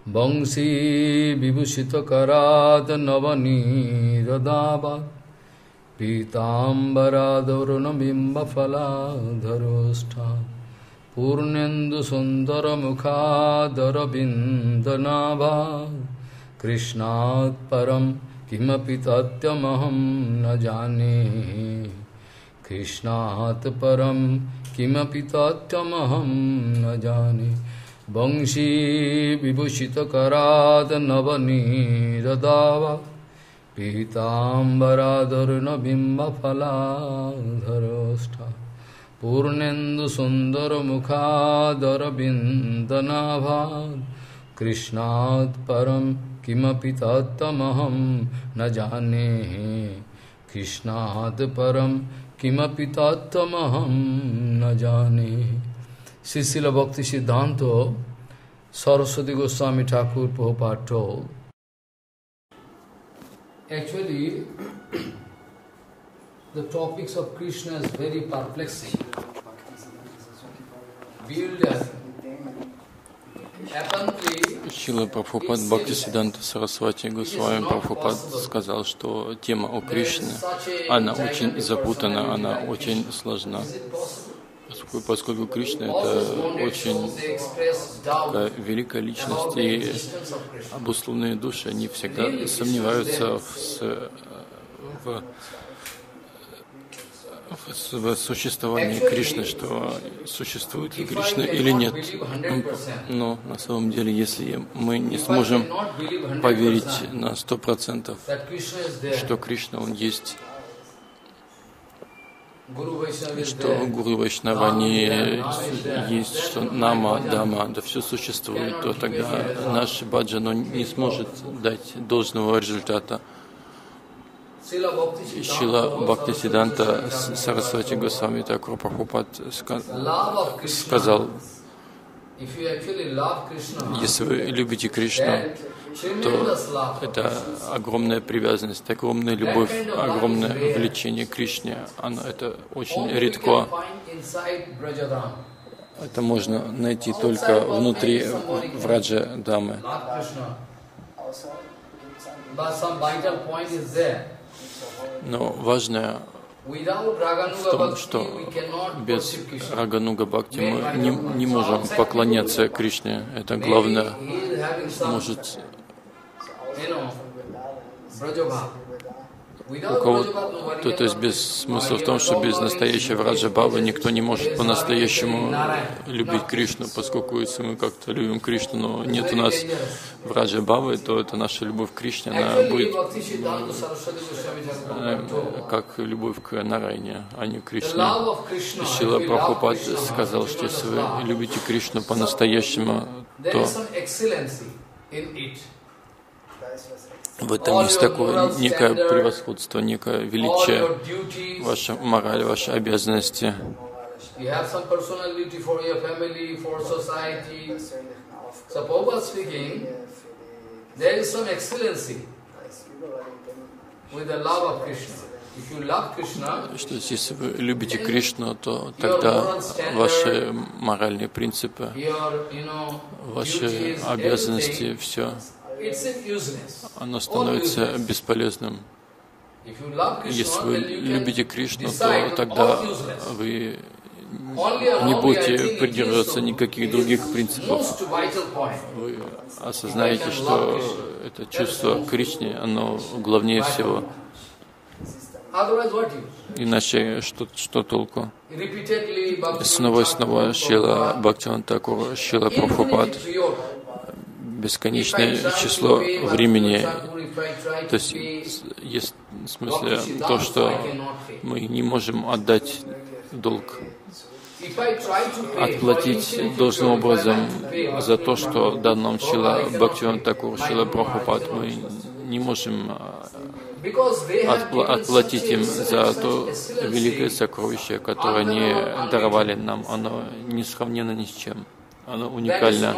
Vangsi vibhushita karat navani Pitambaradvarunabimba phaladharostha Purnendu sundara mukhadara bindanabha Krishnat param kimapi tatyamaham na jane Krishnat param kimapi tatyamaham na jane Vangsi vibhushita karat navani radava Pitambaradvarunabimba phaladharostha Purnendu sundara mukhadara bindanabha Krishnat param kimapi tattamaham na jane Krishnat param kimapi tattamaham na jane. Srila Bhakti Siddhanta Saraswati Goswami Thakur Prabhupada told, actually, the topics of Krishna is very perplexing. Шрила Прабхупад Бхактисиддханта Сарасвати Госвами Прабхупад сказал, что тема о Кришне, она очень запутана, она очень сложна. Поскольку Кришна — это очень такая великая личность, и обусловленные души, они всегда сомневаются в существовании Кришны, что существует ли Кришна или нет. Но на самом деле, если мы не сможем поверить на 100%, что Кришна, Он есть, что Гуру Вайшнава не есть, что Нама, Дама, да все существует, то тогда наш баджан не сможет дать должного результата. Шрила Бхактисиддханта Сарасвати Госвами Тхакур Прабхупад сказал, если вы любите Кришну, то это огромная привязанность, огромная любовь, огромное влечение к Кришне. Это очень редко. Это можно найти только внутри Враджа-дамы. Но важное в том, что без Рагануга Бхакти мы не можем поклоняться Кришне. Это главное. Может, у кого-то, то есть без смысла в том, что без настоящей Враджа-бхавы никто не может по-настоящему любить Кришну, поскольку если мы как-то любим Кришну, но нет у нас Враджа-бхавы, то это наша любовь к Кришне, она будет как любовь к Нарайне, а не к Кришне. Шрила Прабхупад сказал, что если вы любите Кришну по-настоящему, то в этом есть такое некое превосходство, некое величие, ваша мораль, ваши обязанности. Что если вы любите Кришну, то тогда ваши моральные принципы, ваши обязанности, все, оно становится бесполезным. Если вы любите Кришну, то тогда вы не будете придерживаться никаких других принципов. Вы осознаете, что это чувство Кришны, оно главнее всего. Иначе что толку? Снова и снова Шрила Бхактивинода Тхакур, Шрила Прабхупад, бесконечное число времени. То есть в смысле то, что мы не можем отдать долг, отплатить должным образом за то, что дан нам Шрила Бхактивинода Тхакур, Шрила Прабхупад, мы не можем отплатить им за то великое сокровище, которое они даровали нам. Оно несравненно ни с чем. Оно уникально.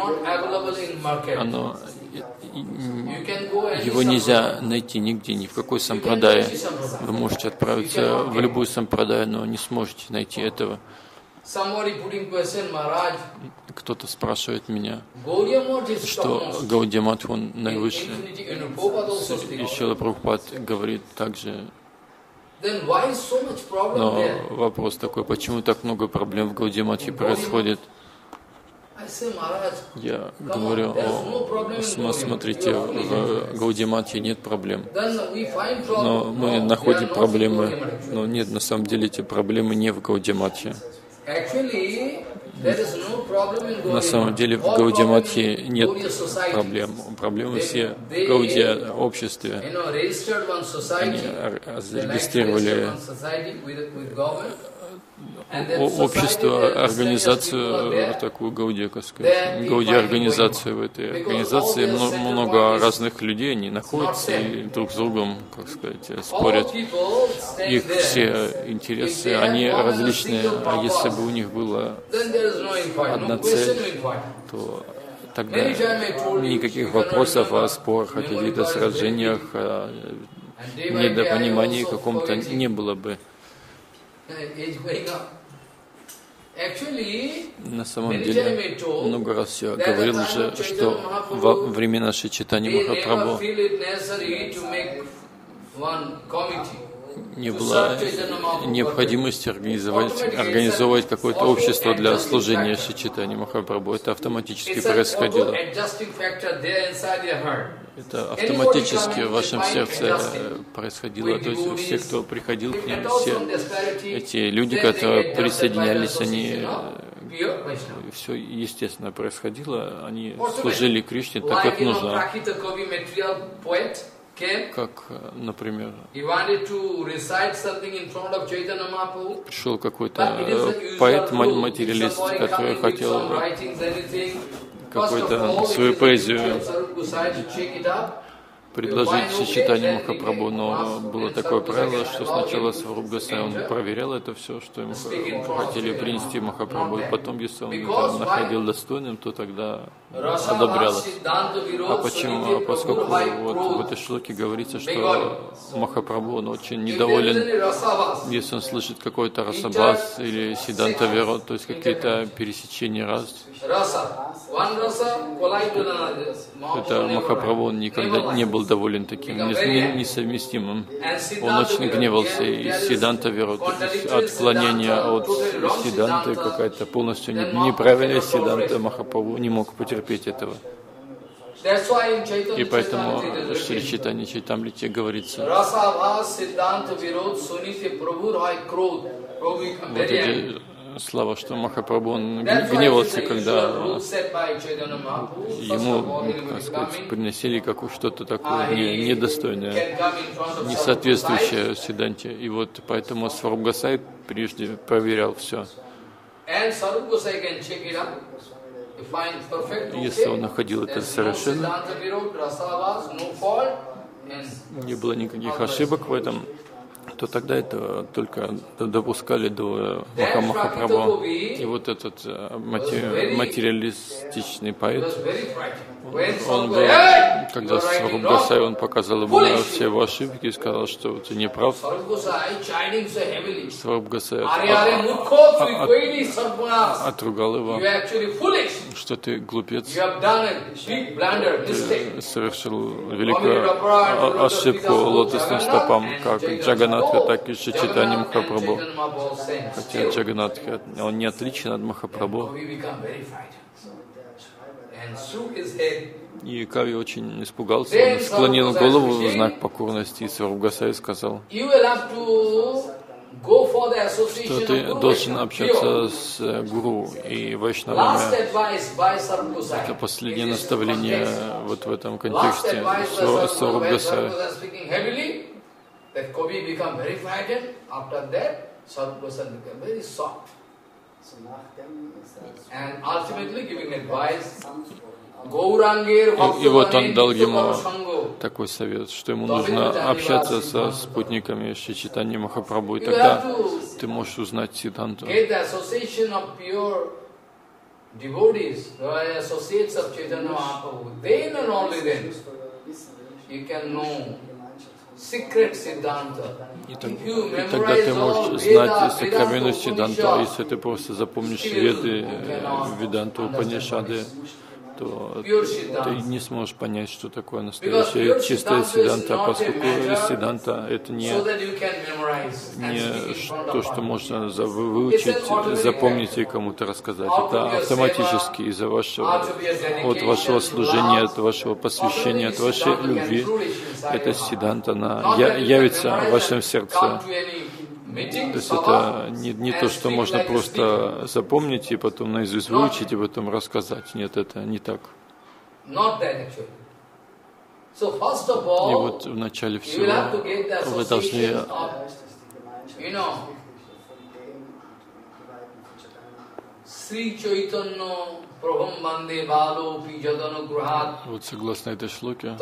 Его нельзя найти нигде, ни в какой сампрадае. Вы можете отправиться в любую сампрадаю, но не сможете найти этого. Кто-то спрашивает меня, Gaudiya Math is что topmost. Гаудия Мат, он наивысший. Infinity, Prabhupada also speaks. И Шрила Прабхупад говорит также. Then why is so much problem Но there? вопрос такой, почему так много проблем в Гаудия Матхе происходит? I say, Maharaj, Я говорю, смотрите, в Гаудия Матхе нет проблем. then we find problem. Но мы No, находим they are not проблемы. in Gaudiya Math. Но нет, на самом деле эти проблемы не в Гаудия Матхе. Actually, there is no problem in Gaudiya На самом Math. деле в All Гаудия problem Матхе in нет Gaudiya society. проблем. Проблемы все в They, Гаудия обществе. registered one Они society. They like to зарегистрировали register one society with government. And that society, общество, the serious people are организацию, there. такую Гаудия организацию. В этой организации много разных людей, они находятся и друг с другом, как сказать, спорят. Их все интересы, они различные, а если бы у них была одна цель, то тогда никаких вопросов о спорах, о каких-то сражениях, о недопонимании каком-то не было бы. На самом деле, много раз я говорил уже, что во времена Шри Чайтаньи Махапрабху не было необходимости организовывать какое-то общество для служения Шри Чайтаньи Махапрабху. Это автоматически происходило. Это автоматически в вашем сердце происходило. То есть все, кто приходил к ним, все эти люди, которые присоединялись, они все естественно происходило, они служили Кришне так, как нужно. Как, например, пришел какой-то поэт-материалист, который хотел какую-то свою поэзию предложить Шри Чайтанье Махапрабху, но было такое правило, что сначала Сваруб Госвами он проверял это все, что ему хотели принести Махапрабху, и потом, если он это находил достойным, то тогда одобрялось. А почему? Поскольку вот в этой шлоке говорится, что Махапрабху он очень недоволен, если он слышит какой-то расабас или сиданта веро, то есть какие-то пересечения рас. Это Махапрабху он никогда не был доволен таким несовместимым. Он очень гневался, и сиданта веро, отклонение от сиданты, какая-то полностью неправильная сиданта, Махапрабху не мог потерпеть этого. И поэтому в Шри Чайтанья Чайтамрите говорится, вот эти слова, что Махапрабху он гневался, когда ему, так сказать, приносили что-то такое недостойное, не соответствующее Сиданте. И вот поэтому Сваруб Госвами прежде проверял все. Если он находил это совершенно, не было никаких ошибок в этом, то тогда это только допускали до Махапрабху. И вот этот материалистичный поэт, он был, когда Сваруб Госвами он показал ему все его ошибки и сказал, что ты не прав. Сваруб Госвами отругал его, что ты глупец, ты совершил великую ошибку лотосным стопам, как Джаганатха, так и Шри Чайтанья Махапрабху. Хотя Джаганатха, он не отличен от Махапрабху. И Кави очень испугался, он склонил голову в знак покорности, и Сваруб Госвами сказал, что ты должен общаться с гуру и вайшнавами. Это последнее наставление вот в этом контексте Сваруб Госвами. И вот он дал ему такой совет, что ему нужно общаться со спутниками Шри Чайтаньи Махапрабху, и тогда ты можешь узнать Сиданту. И тогда ты можешь знать сокровенную Сиддханту, а если ты просто запомнишь Веды, Веданту, Упанишады, то ты не сможешь понять, что такое настоящая чистая Сиддханта, поскольку Сиддханта — это не то, что можно выучить, запомнить и кому-то рассказать. Это автоматически из-за от вашего служения, от вашего посвящения, от вашей любви. Эта Сиддханта, она явится в вашем сердце. То есть это не то, что можно просто запомнить и потом наизусть выучить и потом рассказать. Нет, это не так. И вот в начале всего вы должны вот согласно этой шлоке,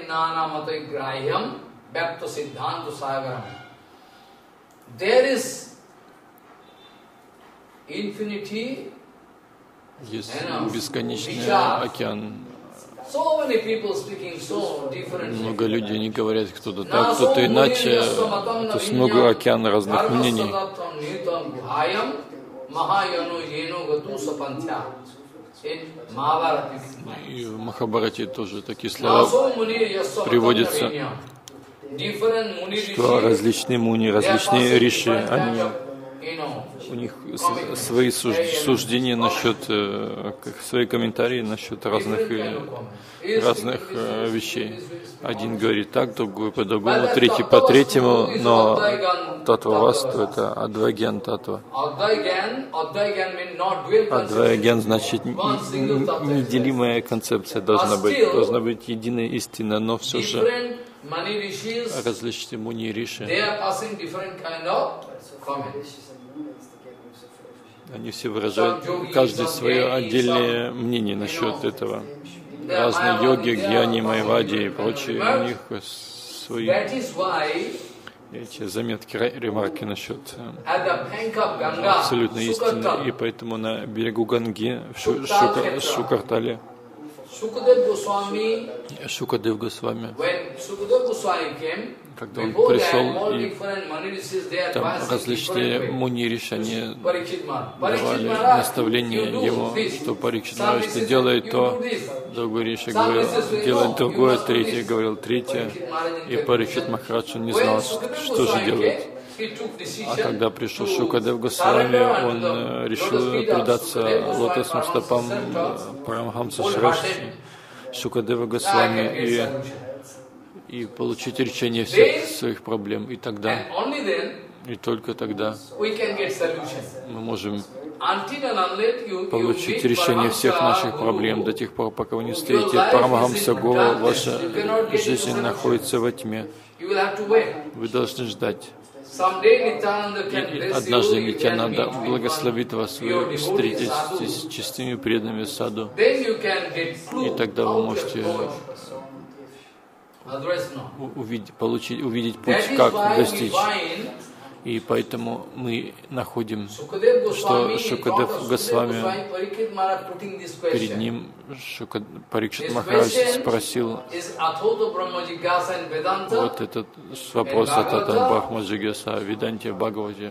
есть бесконечный океан. Много людей не говорят, кто-то так, кто-то иначе. То есть много океана разных мнений. И в Махабхарате тоже такие слова приводятся, что различные муни, различные риши, у них свои суждения насчет, свои комментарии насчет разных вещей. Один говорит так, другой по-другому, третий по-третьему, но Татвавасту — это Адвайгьян Татва. Адвайгьян значит неделимая концепция должна быть единая истина, но все же различные муни и риши, они все выражают каждый свое отдельное мнение насчет этого. Разные йоги, гьяни, майвади и прочие, у них свои эти заметки, ремарки насчет абсолютной истины. И поэтому на берегу Ганги, в Шукартале, Шукадев Госвами, когда он пришел, и там различные муни-риши, они давали наставления ему, что Парикшит Махарадж, ты делай то, другой риши говорил, делай другое, третий говорил третье, и Парикшит Махарадж не знал, что же делать. А когда пришел Шукадев Госвами, он решил предаться лотосным стопам Парамахамса Шрашти Шукадева Госвами и получить решение всех своих проблем. И тогда, и только тогда мы можем получить решение всех наших проблем. До тех пор, пока вы не встретите Парамахамса Гуру, ваша жизнь находится во тьме. Вы должны ждать. И однажды Нитьянанда благословит вас, вы встретитесь с чистыми преданными саду, и тогда вы можете увидеть путь, как достичь. И поэтому мы находим, что Шукадев Госвами, перед ним Парикшит Махарадж спросил вот этот вопрос от Брахма Джигьяса в Веданте в Бхагавате.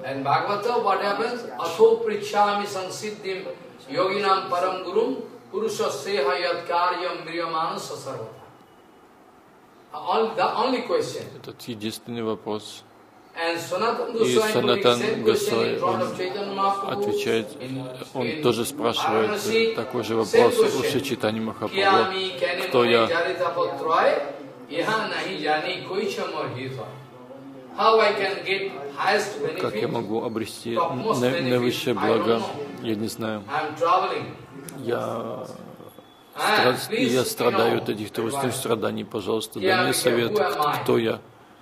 Этот единственный вопрос. И Санатан Госвами, он отвечает, он тоже спрашивает такой же вопрос у Шри Чайтаньи Махапрабху: кто я? Как я могу обрести наивысшее благо? Я не знаю. Я страдаю от этих трудностных страданий. Пожалуйста, дай мне совет, кто я.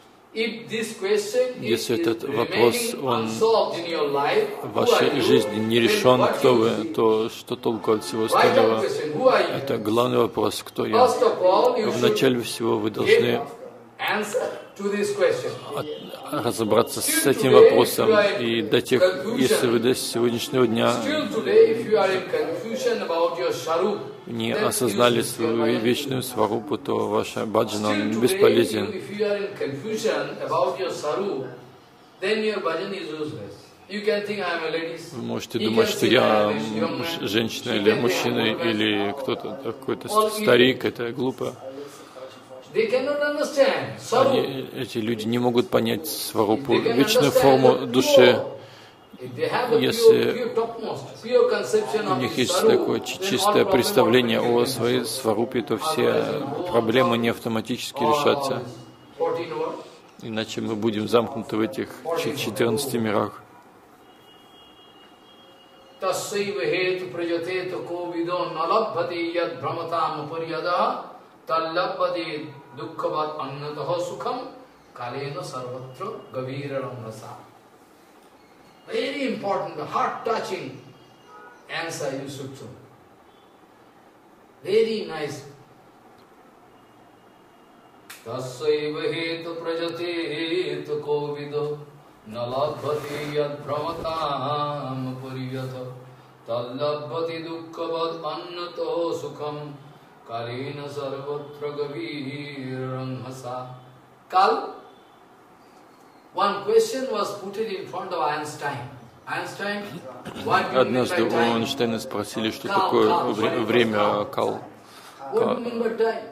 Если этот вопрос, он в вашей жизни не решен, кто вы, то что толку от всего остального? Это главный вопрос, кто я. Вначале всего вы должны разобраться с этим вопросом. И до тех, если вы до сегодняшнего дня не осознали свою вечную сварупу, то ваша баджана он бесполезен. Вы можете думать, что я женщина или мужчина, или кто-то какой-то старик, это глупо. Эти люди не могут понять сварупу, вечную форму души. Если у них есть такое чистое представление о своей сварупе, то все проблемы не автоматически решатся. Иначе мы будем замкнуты в этих 14 мирах. Very important, heart-touching answer you should do. Very nice. Tassaiva hetu prajate hetu kovido nalabhati yad brahmatam pariyata tallabhati dukkavad annato sukham kalena sarvatra gaviram hasa. Kal, one question was put in front of Einstein. Einstein, what do you mean by Однажды у time? Эйнштейна спросили, что такое время кал. What do you mean by time?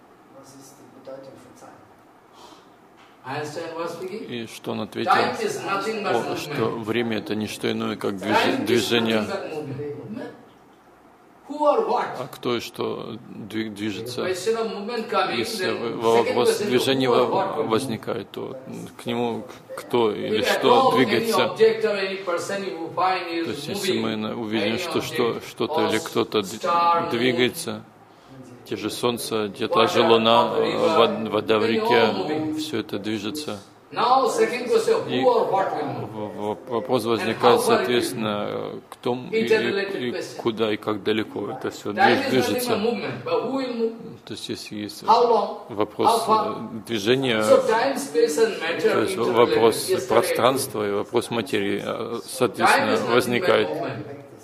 Einstein was speaking. И что он ответил? Time is nothing but Что movement. время это не что иное, как Time is движение. nothing but movement. Who or what? А кто и что движется? Question of movement coming, Если then вопрос second question, движения who or what will move? возникает, то к нему кто или If at что all any двигается. object or any person you find То is есть, если мы moving, увидим, any что object, что-то or или кто-то star, moon, двигается, те же солнце, та же луна, вода в реке, все это движется. now second question, И who or what will move? вопрос возникает, соответственно, кто и куда и как далеко это все Time is nothing but движется. movement, but who will move? То есть, если есть How long? вопрос движения, So time, space and matter то есть interrelated. вопрос Yesterday I пространства и вопрос материи, Time соответственно, is nothing but возникает. movement.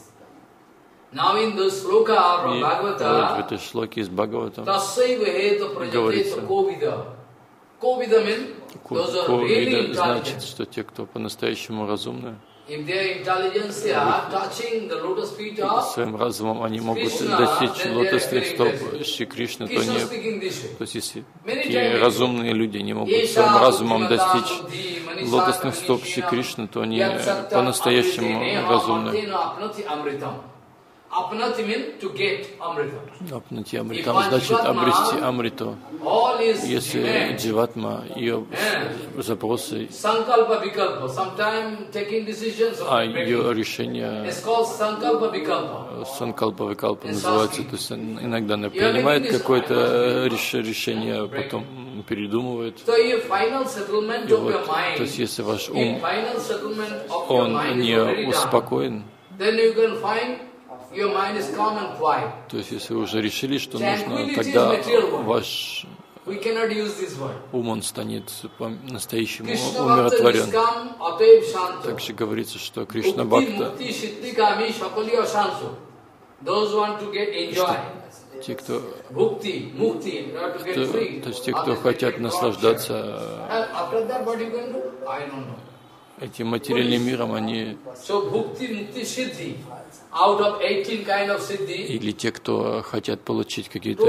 Now in the sloka from И вот в Bhagavata, этой шлоке из Бхагаватам Tassaiva heta говорится, prajateta kovida. Kovida means those are really Ковида значит, intelligent. что те, кто по-настоящему разумны, If their intelligence they are touching the lotus feet of своим разумом они могут Krishna, достичь then they are лотосных very стоп intelligent. Шри Кришны, то Krishna не... speaking this way. То есть, если Many такие times разумные люди не могут Еша своим разумом Бхактивинода достичь Будхи, Манисата лотосных стоп Шри Манишина, Кришны, то они Ят Саттам по-настоящему Амритенеха разумны. Мартена Апнати Амритам. Апнати means to get Amritam. Апнати Амритам значит обрести Амриту. All is Если demand. Дживатма, ее запросы, Sankalpa Vikalpa. Sometimes taking decisions or а breaking. ее решения It's called Sankalpa Vikalpa. Санкалпа Викалпа называется, то есть иногда она принимает какое-то решение, потом передумывает. So your final settlement И of вот, your mind, то есть если ваш if ум, final settlement of your он mind is не already done, успокоен, then you can find your mind is calm and quiet. то есть если вы уже решили, что нужно, Tranquility тогда is material one. ваш We cannot use this word. ум, он станет по-настоящему Krishna Bhakta умиротворен. Niskam Ateb Shanto. Также говорится, что Кришна Mukti Бхакта, Mukti Siddhikami Shapaliya Shanto. Those who want to get enjoy. те, кто, Mukti, Mukti, you have to get free. то есть те, кто хотят наслаждаться After that, what you going to do? I don't know. этим материальным миром, они So Bhukti Mukti Siddhi. Out of 18 kind of Siddhi, или те, кто хотят получить какие-то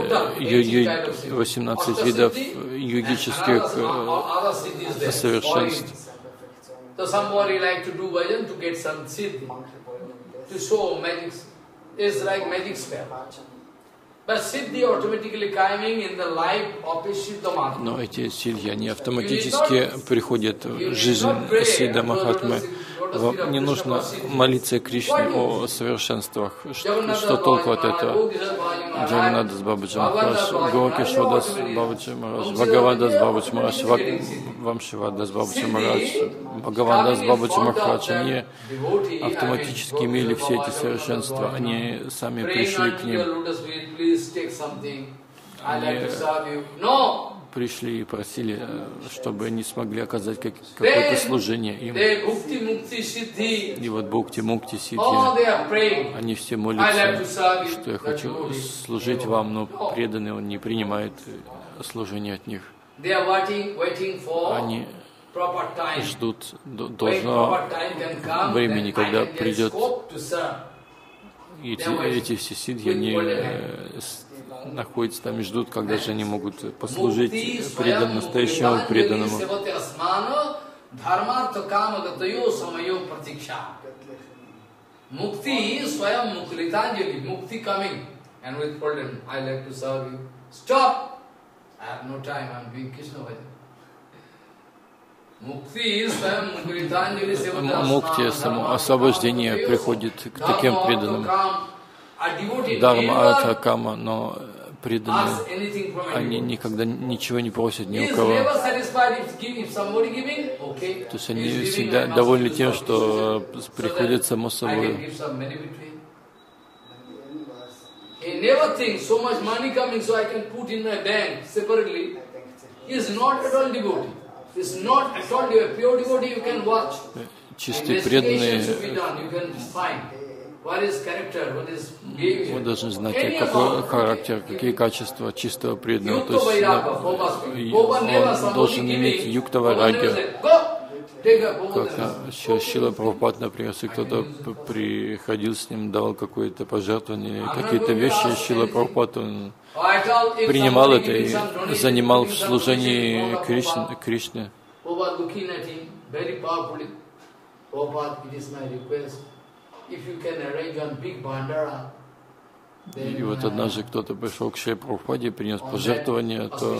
18 видов йогических совершенств. so somebody like to do bhajan to get some siddhi, to show magic. It's like magic spell. But siddhi automatically coming in the life of a Siddha Mahatma. Но эти сидхи, они автоматически приходят в жизнь Сиддха Махатмы. Вам не нужно молиться Кришне о совершенствах. Что толку от этого? Джаганнадас Бабаджи Махарадж, Гауракишвадас Бабаджи Махарадж, Бхагавандас Бабаджи Махарадж, Вамшивадас Бабаджи Махарадж, Бхагавандас Бабаджи Махарадж, они автоматически имели все эти совершенства. Они сами пришли к ним. Они пришли и просили, чтобы они смогли оказать какое-то служение им. И вот Бхукти, Мукти, Сиддхи, они все молятся, что я хочу служить вам, но преданный он не принимает служение от них. Они ждут должного времени, когда придет. Эти все сиддхи, они находятся там и ждут, когда же они могут послужить настоящему преданному. Mukti is Swayam Muklitanjali, Mukti coming, and we told him, I like to serve you. Stop! I have no time, I am doing Krishna Bhajan. Мукти, само освобождение приходит к таким преданным. Дharma, Артха, Кама, но преданные, они никогда ничего не просят ни у кого. То есть они всегда довольны тем, что приходит само собой. Чистые преданные, вы должны знать, какой характер, какие качества чистого преданного. То есть он должен иметь юктава раги. Как Шрила Прабхупад, например, если кто-то приходил с ним, давал какое-то пожертвование, какие-то вещи, Шрила Прабхупад, он принимал это и занимал в служении Кришне. И вот однажды кто-то пришел к Шриле Прабхупаде и принес пожертвование, то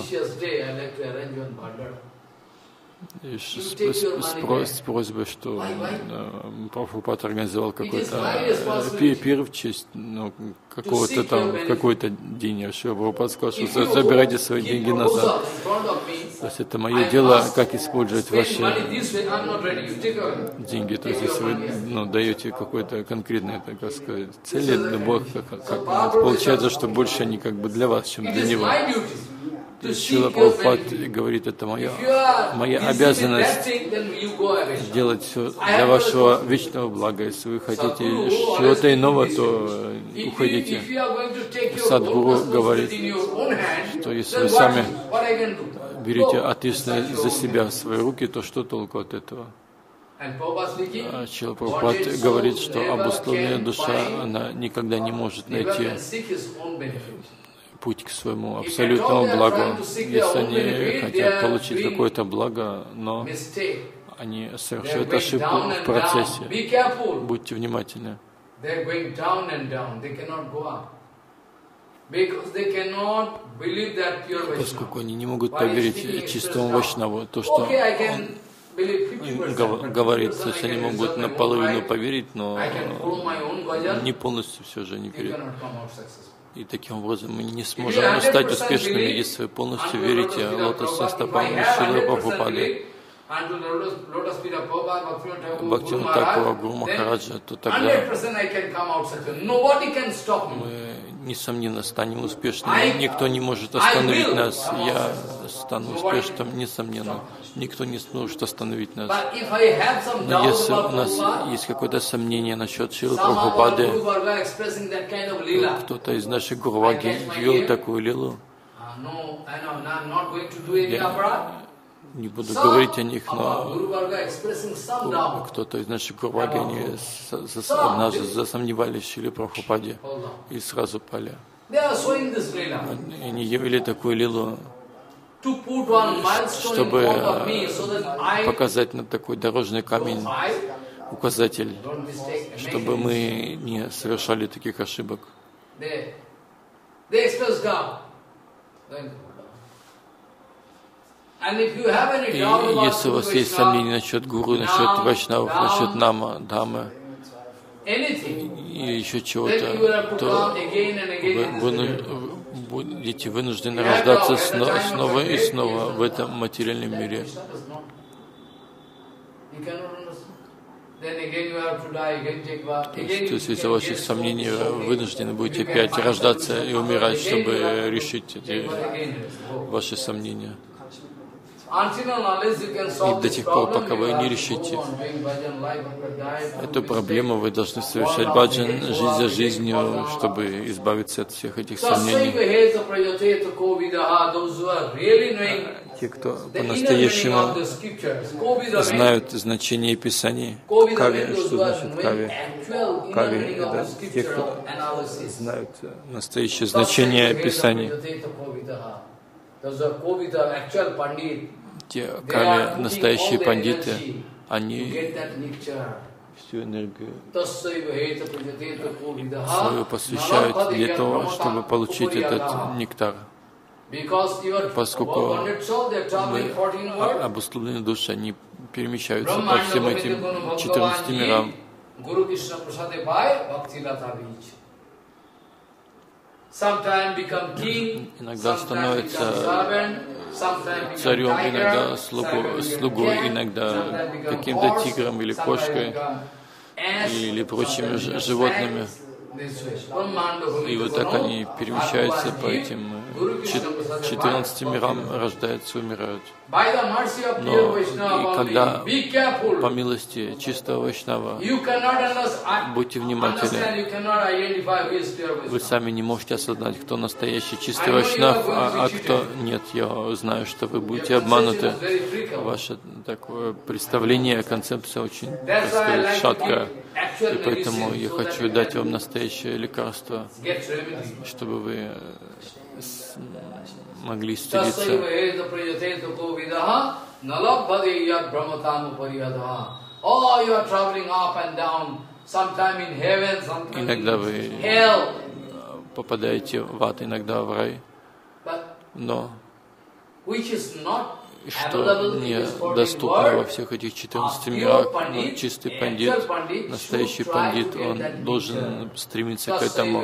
с просьбой, что Прабхупад организовал какой-то пир в честь какого-то там, в какой-то день. Шрила Прабхупад сказал, что забирайте свои деньги назад. То есть это мое дело, как использовать ваши деньги. То есть если вы даете какой-то конкретной, так сказать, цели, получается, что больше они как бы для вас, чем для него. Шрила Прабхупад говорит, это моя обязанность делать все для вашего вечного блага. Если вы хотите чего-то иного, то уходите. Садгуру говорит, что если вы сами берете ответственность за себя в свои руки, то что толку от этого? Шрила Прабхупад говорит, что обусловленная душа, она никогда не может найти путь к своему абсолютному благу. Если они хотят получить какое-то благо, но они совершают ошибку в процессе. Будьте внимательны. Поскольку они не могут поверить чистому Вайшнаву, то, что он говорит, то есть они могут наполовину поверить, но не полностью все же не верят. И таким образом мы не сможем стать успешными, если вы полностью верите лотосным стопам Шрилы Прабхупады, Бхактивинода Тхакура, Гуру Махараджа, то тогда мы, несомненно, станем успешными. Никто не может остановить нас. Я стану успешным, несомненно. Никто не сможет остановить нас. Но если у нас есть какое-то сомнение насчет Шрилы Прабхупады, кто-то из наших гурваги вел такую лилу, я не буду говорить о них, но кто-то из наших гурваги, они однажды засомневались в Шриле Прабхупаде и сразу пали. Они явили такую лилу, чтобы показать на такой дорожный камень указатель, чтобы мы не совершали таких ошибок. И если у вас есть сомнения насчет гуру, насчет вайшнавов, насчет нама, дхаммы и еще чего-то, то вы будете вынуждены рождаться снова и снова в этом материальном мире. То есть из-за ваших сомнений вы вынуждены будете опять рождаться и умирать, чтобы решить эти ваши сомнения. И до тех пор, пока вы не решите эту проблему, вы должны совершать баджан жизнь за жизнью, чтобы избавиться от всех этих сомнений. Те, кто по-настоящему знают значение Писаний, кави, что значит кави? Кави — это те, кто знают настоящее значение Писаний. Те кави, настоящие пандиты, они всю энергию свою посвящают для того, чтобы получить этот нектар. Поскольку обусловленные души, они перемещаются по всем этим 14 мирам. Иногда становится царем, иногда слугой, иногда каким-то тигром или кошкой, или прочими животными. И вот так они перемещаются по этим 14 мирам, рождаются и умирают. Но и когда, по милости чистого Вайшнава, будьте внимательны, вы сами не можете осознать, кто настоящий чистый Вайшнав, а кто нет. Я знаю, что вы будете обмануты. Ваше такое представление, концепция очень, так сказать, шаткая. И поэтому я хочу дать вам настоящее лекарство, чтобы вы могли исцелиться. Иногда вы попадаете в ад, иногда в рай, но что недоступно во всех этих 14 мирах. Но чистый пандит, настоящий пандит, он должен стремиться к этому.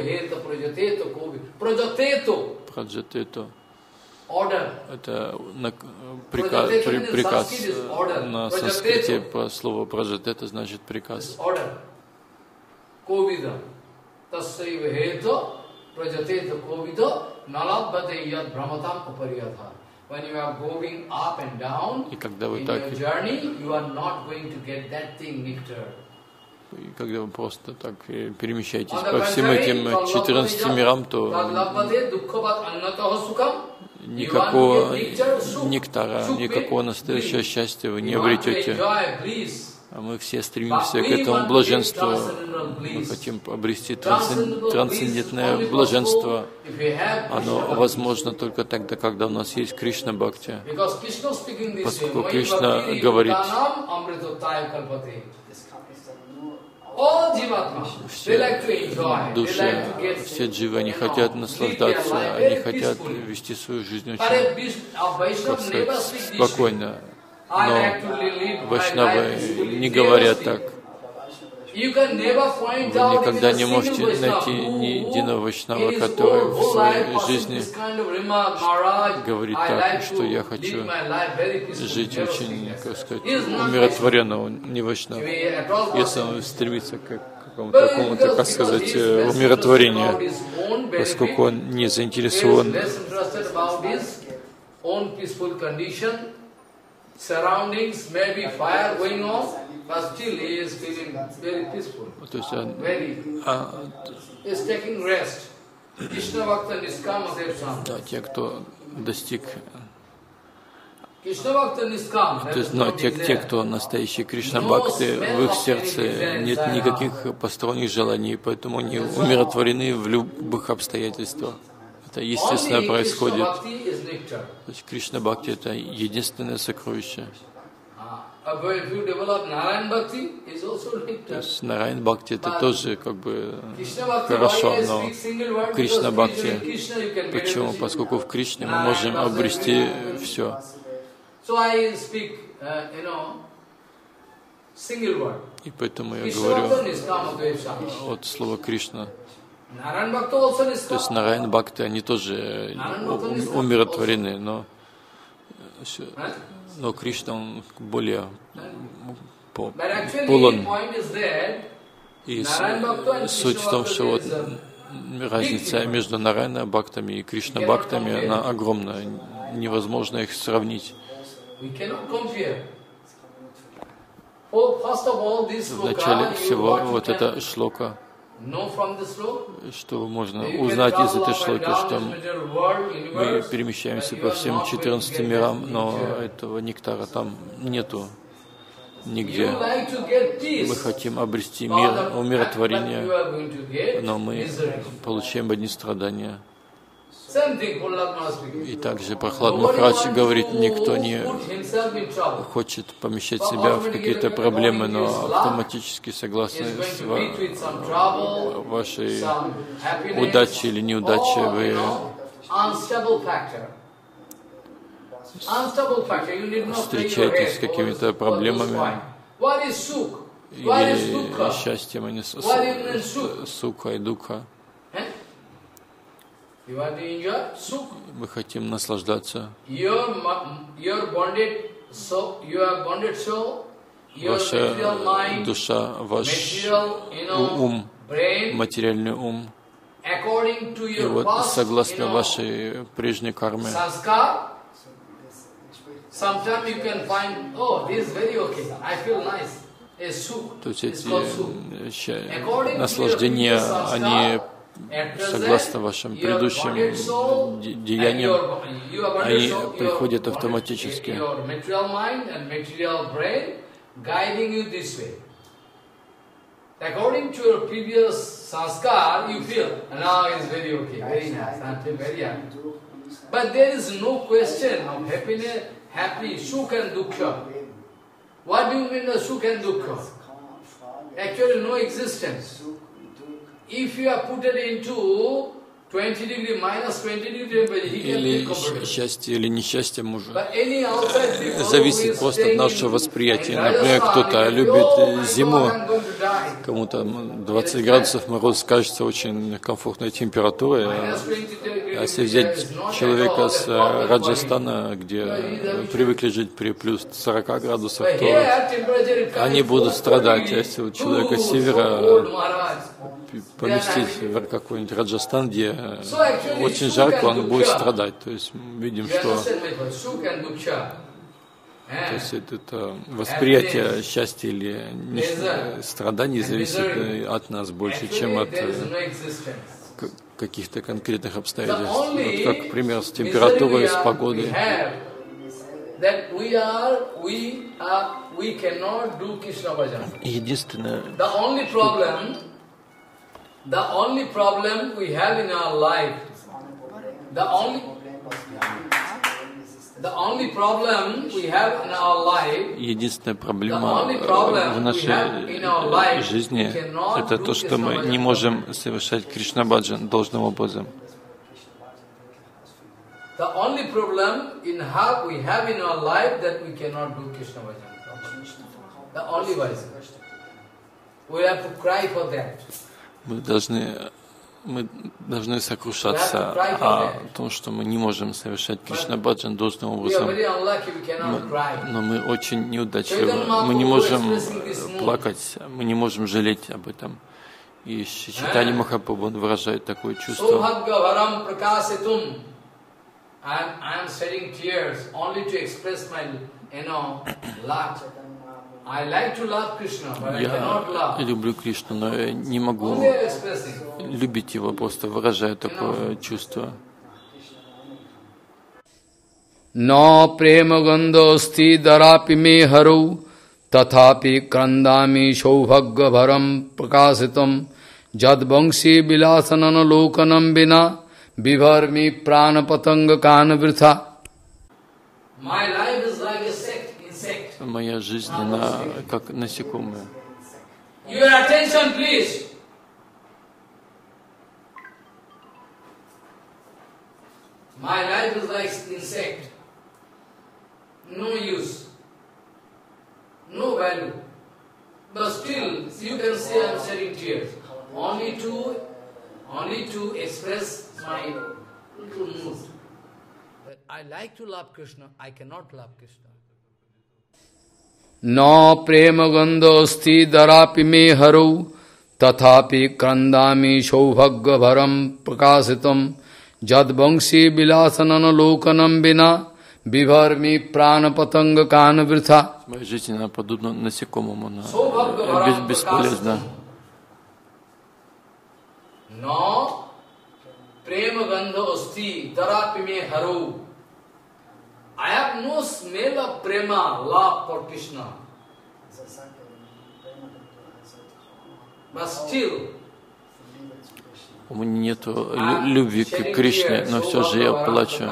Праджатету. Это приказ на санскрите, по слову праджатета значит приказ. И когда вы так, и когда вы просто так перемещаетесь по всем этим 14 мирам, то никакого нектара, никакого настоящего счастья вы не обретете. А мы все стремимся к этому блаженству. Мы хотим обрести трансцендентное блаженство. Оно возможно только тогда, когда у нас есть Кришна Бхакти. Поскольку Кришна говорит, все души, все дживы, они хотят наслаждаться, они хотят вести свою жизнь очень, как сказать, спокойно. Но вайшнавы не говорят так. Вы никогда не можете найти ни единого вайшнава, который в своей жизни говорит так, что я хочу жить очень, как сказать, умиротворенно, он не вайшнав. Если он стремится к какому-то, как сказать, умиротворению, поскольку он не заинтересован surroundings, maybe fire going on, but still he is feeling very peaceful. He is taking rest. Krishna Bhakta Niskama Devsam. Да, те, кто достиг, Krishna Bhakta Niskam. То есть, но те, кто настоящие Кришна Бхакты, в их сердце нет никаких посторонних желаний, поэтому они умиротворены в любых обстоятельствах. Это естественно происходит. То есть Кришна Бхакти — это единственное сокровище. То есть Нараян Бхакти — это тоже как бы хорошо, но Кришна Бхакти, почему? Поскольку в Кришне мы можем обрести все. И поэтому я говорю от слова Кришна. То есть Нараян Бхакти, они тоже умиротворены, но Кришна, он более полон. И суть в том, что вот разница между Нарайана Бхактами и Кришна Бхактами, она огромная, невозможно их сравнить. В начале всего вот эта шлока, что можно узнать из этой шлоки, что мы перемещаемся по всем 14 мирам, но этого нектара там нету нигде. Мы хотим обрести мир, умиротворение, но мы получаем одни страдания. И также Прохлад Махарадж говорит, никто не хочет помещать себя в какие-то проблемы, но автоматически согласно с вашей удачей или неудачей вы встречаетесь с какими-то проблемами или счастьем, а не суха и духа. Мы хотим наслаждаться. Ваша душа, ваш ум, материальный ум, и вот согласно вашей прежней карме, то есть эти наслаждения, они согласно вашим предыдущим деяниям, они приходят автоматически. According to your previous sanskar, you feel, now it's very okay, very nice, I feel very happy. But there is no question of happiness, happy, sukha and dukkha. What do you mean the sukha and dukkha? Actually no existence. If you are put it into 20 degree, minus 20 degree temperature, he can be comfortable. Или счастье, или несчастье мужа. Зависит просто от нашего восприятия. Например, кто-то любит зиму, кому-то 20 градусов мороз кажется очень комфортной температурой. А если взять человека с Раджастана, где привыкли жить при плюс 40 градусах, то они будут страдать. А если у человека с севера поместить в какой-нибудь Раджастан, где очень жарко, он будет страдать. То есть мы видим, что то есть это восприятие счастья или страданий зависит от нас больше, чем от каких-то конкретных обстоятельств. Вот как пример с температурой, с погодой. Единственное, the only problem we have in our life, the only problem we have in our life, единственная проблема в нашей жизни — это то, что мы не можем совершать Кришна-баджан должным образом. The only problem we have in our life that we cannot do Krishna-bhajan. The only reason. We have to cry for that. Мы должны сокрушаться о том, что мы не можем совершать Кришна-баджан должным образом. Но мы очень неудачливы. Мы не можем плакать, мы не можем жалеть об этом. И Чайтанья Махапрабху выражает такое чувство. Я люблю Кришну, но я не могу любить его, просто выражаю такое чувство. Но према гандости дарапи ме хару, татапи крандами шૌಭাগ্য ভরম প্রকাশিতম যদ্বংশী বিলাসনন লোকনম বিনা বিভর্মি প্রাণ পতঙ্গ কান বৃথা. My life is like a insect. Моя жизнь, она как насекомое. Your attention, please. My life is like insect. No use, no value. But still, you can say I am shedding tears. Only to express my little mood. But I like to love Krishna. I cannot love Krishna. Na prema gandhosti darapi me haro tathapi krandami saubhagya bharam prakasitam jad vangsi vilasanana lokanam vina vivarmi prana patanga kana vritha. Моя жизнь, она подобна насекомому, она бесполезна. No prema gandho asti darapi me haro. I have no smell of prema, love for Krishna. But still, У меня нет любви к Кришне, но все же я плачу.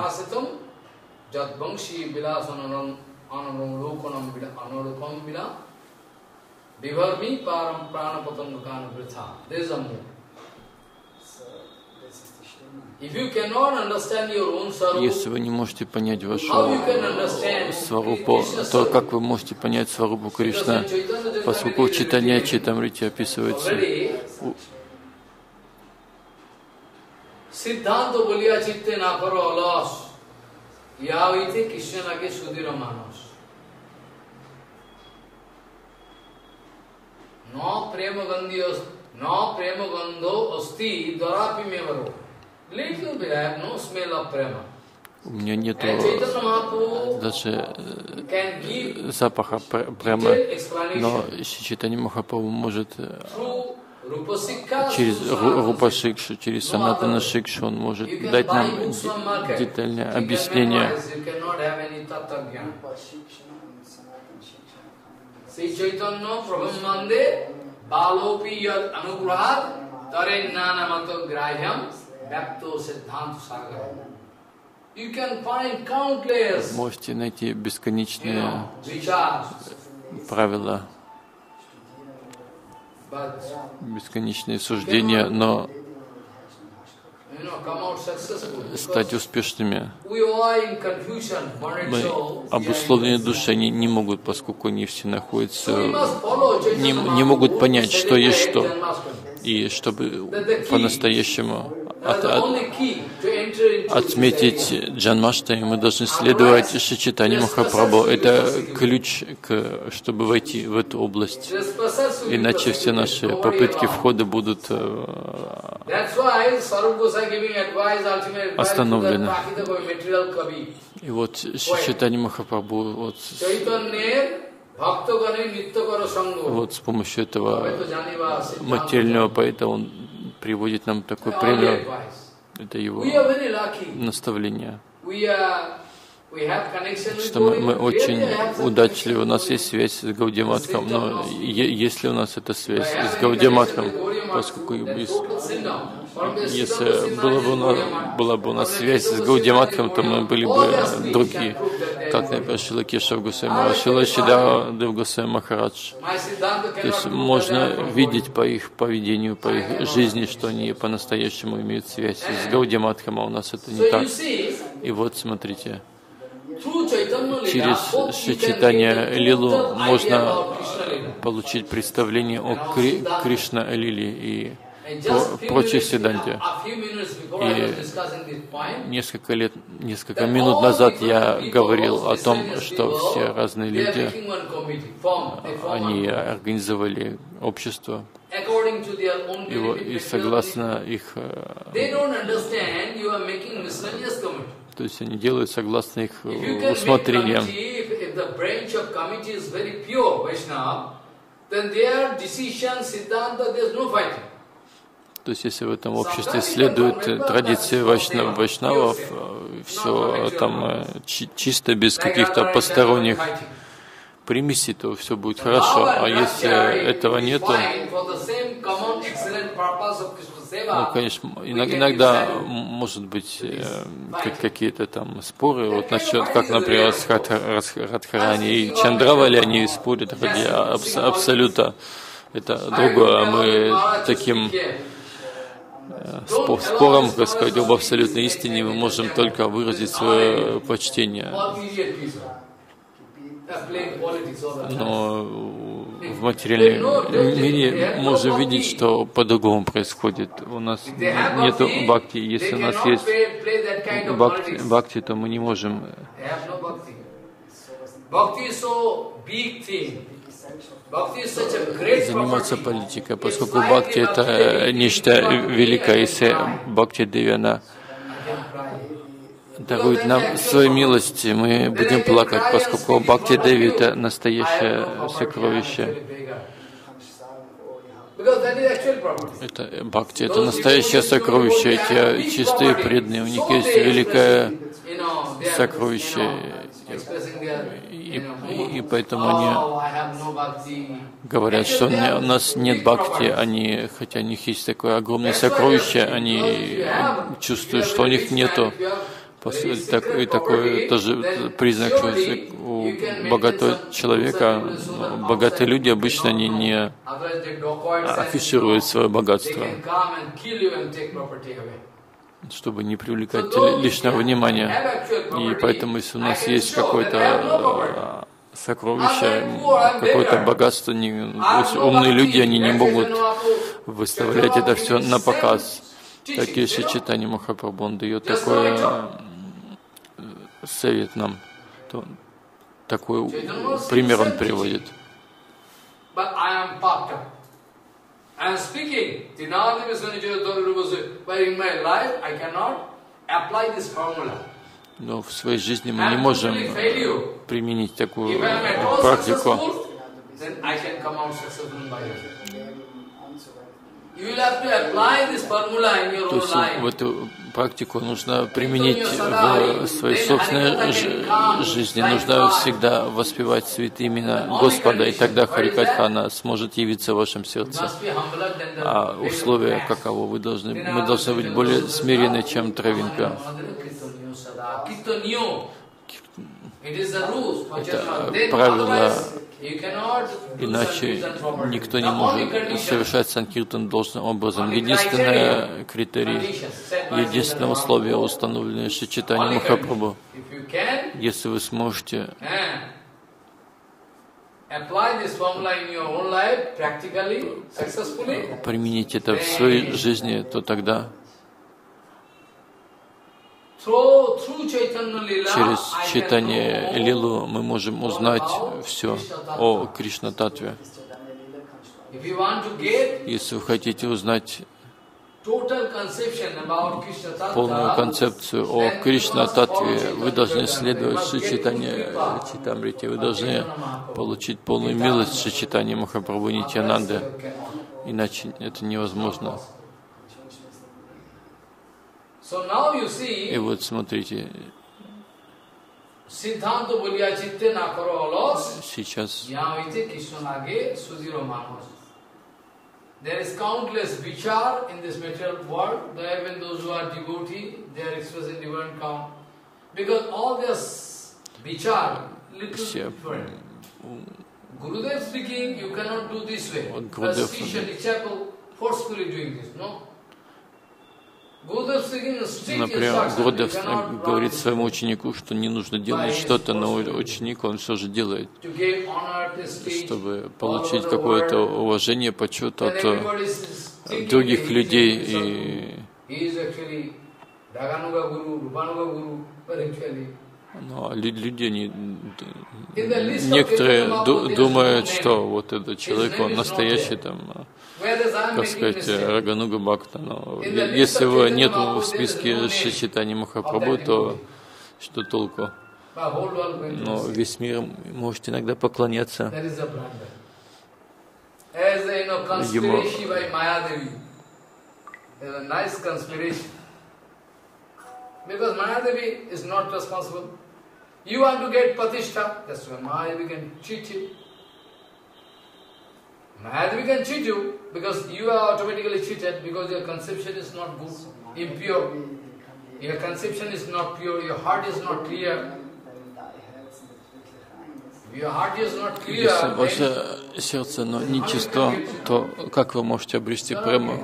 Если вы не можете понять вашу сварупу, то как вы можете понять сварупу Кришна? Поскольку в Чайтанья Чайтамрите описывается Siddhanta boliya chitte na karo alas, yavite Krishna nage sudhira manas. No prema gandho asti darapi me varo. Little bit, I have no smell of prema. у меня нету даже запаха према, но Чайтанья Махапрабху может через Рупа Шикшу, через Санатана Шикшу, он может дать нам детальное объяснение. Можете найти бесконечные правила, бесконечные суждения, но стать успешными мы обусловленные души, они не могут, поскольку они все находятся, не могут понять, что есть что. И чтобы по-настоящему отметить Джанмаштами, мы должны следовать Шри Чайтанья Махапрабху. Это ключ, чтобы войти в эту область. Иначе все наши попытки входа будут остановлены. И вот Шри Чайтанья Махапрабху вот с помощью этого материального поэта он приводит нам такой пример. Это его наставление. Что мы очень удачливы, у нас есть связь с Гаудия Матхом, но есть ли у нас эта связь с Гаудия Матхом, поскольку если была бы у нас связь с Гаудия Матхом, то мы были бы другие, как, например, Шрила Кешав Госвами Махарадж, Шрила Шридхар Госвами Махарадж. То есть можно видеть по их поведению, по их жизни, что они по-настоящему имеют связь с Гаудия Матхом, а у нас это не так. И вот смотрите. Через Шри Чайтанья Лилу можно получить представление о Кришна Лиле и прочей Сиддханте. И несколько минут назад я говорил о том, что все разные люди, они организовали общество, и согласно их, то есть они делают согласно их усмотрениям. То есть если в этом обществе следует традиции вайшнавов, все там чисто, без каких-то посторонних примесей, то все будет хорошо. А если этого нету, ну, конечно, иногда может быть какие-то там споры, вот насчет, как, например, с Радхарани и Чандравали, они спорят ради абсолюта, это другое. Мы таким спором, так сказать, об абсолютной истине мы можем только выразить свое почтение. Но в материальном мире можем видеть, что по-другому происходит. У нас нету бхакти. Если у нас есть бхакти, то мы не можем заниматься политикой, поскольку бхакти — это нечто великое. Если бхакти деви, она дарует нам свою милость, мы будем плакать, поскольку бхакти деви — это настоящее сокровище. Это бхакти, это настоящее сокровище, эти чистые преданные, у них есть великое сокровище, и поэтому они говорят, что у нас нет бхакти, хотя у них есть такое огромное сокровище, они чувствуют, что у них нету. И такой тоже признак, что у богатого человека, богатые люди обычно не афишируют свое богатство, чтобы не привлекать лишнего внимания. И поэтому, если у нас есть какое-то сокровище, какое-то богатство, умные люди, они не могут выставлять это все на показ. Так и Шри Чайтанья Махапрабху, он дает такой совет нам, такой пример он приводит. Но в своей жизни мы не можем применить такую практику. То есть в эту практику нужно применить в своей собственной жизни. Нужно всегда воспевать святые имена Господа, и тогда Харикатхана сможет явиться в вашем сердце. А условия каково? Мы должны быть более смиренны, чем травинка. Это правило. Иначе никто не может совершать санкиртан должным образом. Единственное критерий, единственное условие, установленное Шри Чайтанья Махапрабху, если вы сможете применить это в своей жизни, то тогда через читание Лилу мы можем узнать все о Кришна-татве. Если вы хотите узнать полную концепцию о Кришна-татве, вы должны следовать Шри Чайтанья Чайтамрите, вы должны получить полную милость Шри Чайтанья Махапрабху Нитьянанды, иначе это невозможно. И вот смотрите, сейчас все например, Гурудев говорит своему ученику, что не нужно делать что-то, но ученик, он все же делает, чтобы получить какое-то уважение, почет от других людей. Но люди, некоторые думают, что вот этот человек, он настоящий, там, как сказать, Рагануга Бхакта. Но если его нет в списке Шри Чайтаньи Махапрабху, то что толку? Но весь мир может иногда поклоняться ему. Because Mayadevi is not responsible. You want to get Pratishtha, that's why Mayadevi can cheat you. Mayadevi can cheat you because you are automatically cheated because your conception is not good, impure. Your conception is not pure, your heart is not clear. If your heart is not clear, если ваше сердце нечисто, то как вы можете обрести прему?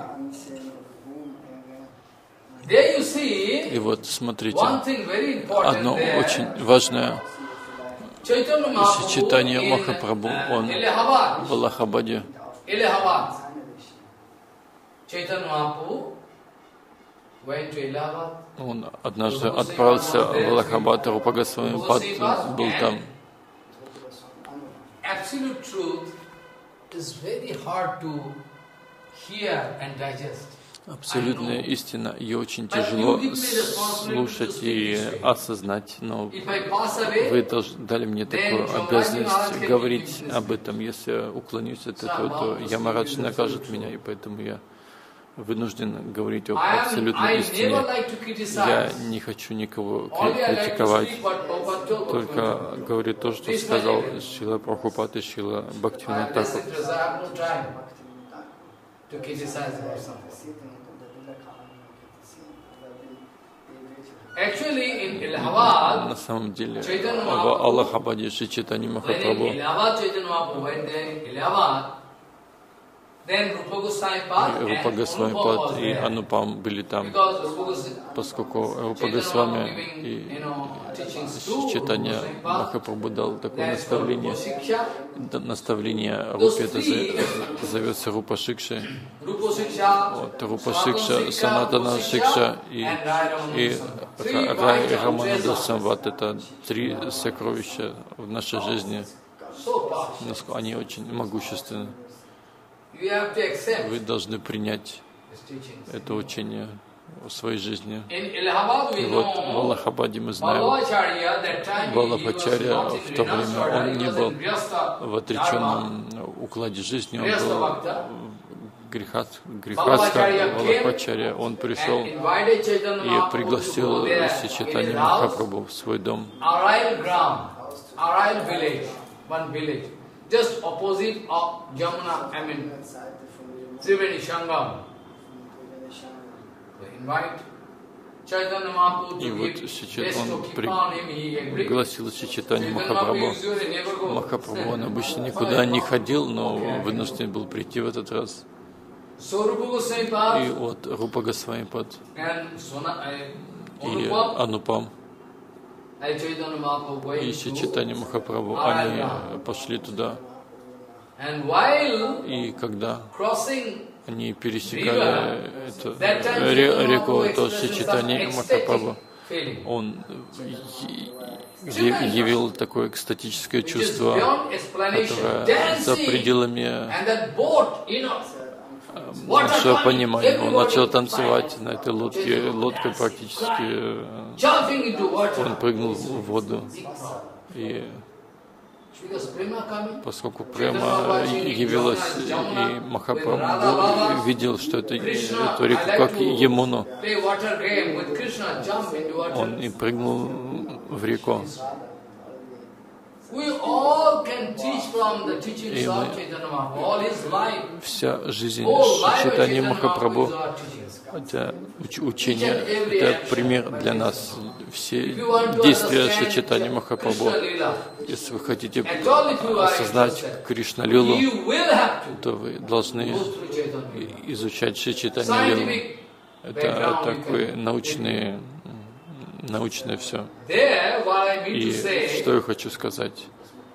И вот смотрите, одно очень важное. Шри Чайтанья Махапрабху, он в Аллахабаде. Он однажды отправился в Аллахабад, Рупа Госвами Пад был там. absolute truth is very hard to hear and digest. Абсолютная истина, ее очень тяжело слушать и осознать, но вы дали мне такую обязанность говорить об этом. Если я уклонюсь от этого, то Ямарадж накажет меня, и поэтому я вынужден говорить об абсолютной истине. Я не хочу никого критиковать, только говорю то, что сказал Шрила Прабхупад и Шрила Бхактивинода Тхакур. На самом деле, в Аллахабаде Шри Чайтанья Махапрабху Рупа Госвами и Анупам были там, поскольку Рупа Госвами и Чайтанья Махапрабху дал такое наставление Рупе, это зовется Рупа Шикша, Рупа Шикша, Санатана Шикша и Рай Раманада Самват. Это три сокровища в нашей жизни, они очень могущественны. Вы должны принять это учение в своей жизни. И вот в Аллахабаде мы знаем, Валлабхачарья в то время он не был в отреченном укладе жизни, он был грехастха Валлабхачарья. Он пришел и пригласил Шри Чайтанья Махапрабху в свой дом. Just opposite of Jamuna, Triveni Sangam. They invite Chaitanya Mahaprabhu to give он пригласил Шри Чайтанью Махапрабху. Махапрабху, он обычно никуда не ходил, но вынужден был прийти в этот раз. И вот Рупа Госвами-пад и Анупам и Шри Чайтанья Махапрабху, они пошли туда. И когда они пересекали эту реку, то Шри Чайтанья Махапрабху, он явил такое экстатическое чувство, которое за пределами нашего понимания. Он начал танцевать на этой лодке, лодка практически, он прыгнул в воду. И поскольку према явилась, и Махапрабху видел, что эту реку как Ямуну, он и прыгнул в реку. И вся жизнь Шри Чайтаньи Махапрабху, это учение, это пример для нас. Все действия Шри Чайтаньи Махапрабху, если вы хотите осознать Кришна-лилу, то вы должны изучать Шри Чайтанья-лилу. Это такое научное все. И что я хочу сказать?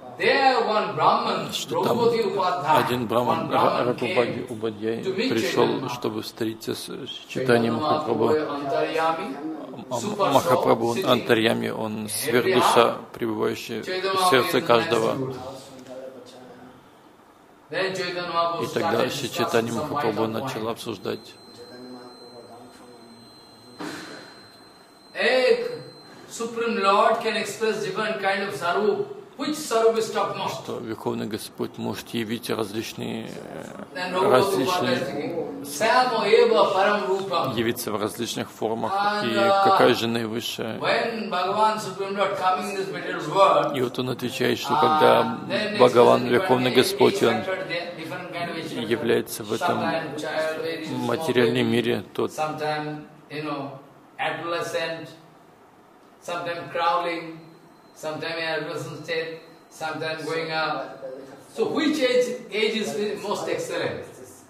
Что там один браман, Рагупади Убадьяй, пришел, чтобы встретиться с Чайтаньей Махапрабху. Махапрабху, он антарьями, он сверхдуша, пребывающая в сердце каждого. И тогда Шри Чайтанья Махапрабху начал обсуждать. Supreme Lord can express different kind of sarup. Which sarup is topmost? Что Верховный Господь может явить различные явиться в различных формах, и какая же наивысшая. И вот он отвечает, что когда Бхагаван, Верховный Господь, он является в этом материальном мире, то sometimes crawling, sometimes in adolescent state, sometimes going up. So which age is most excellent?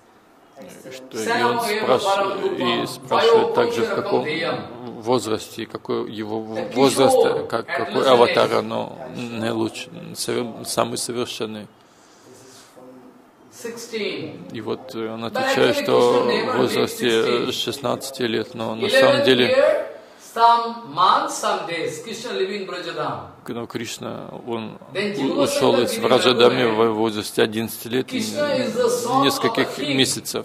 И он спрашивает также, в каком возрасте, какой его возраст, какой аватар, но наилучший, самый совершенный. И вот он отвечает, что в возрасте 16 лет, но на самом деле some months, some days, Krishna living Brajadam. но Кришна, он ушел из Враджадами в возрасте 11 лет, нескольких месяцев.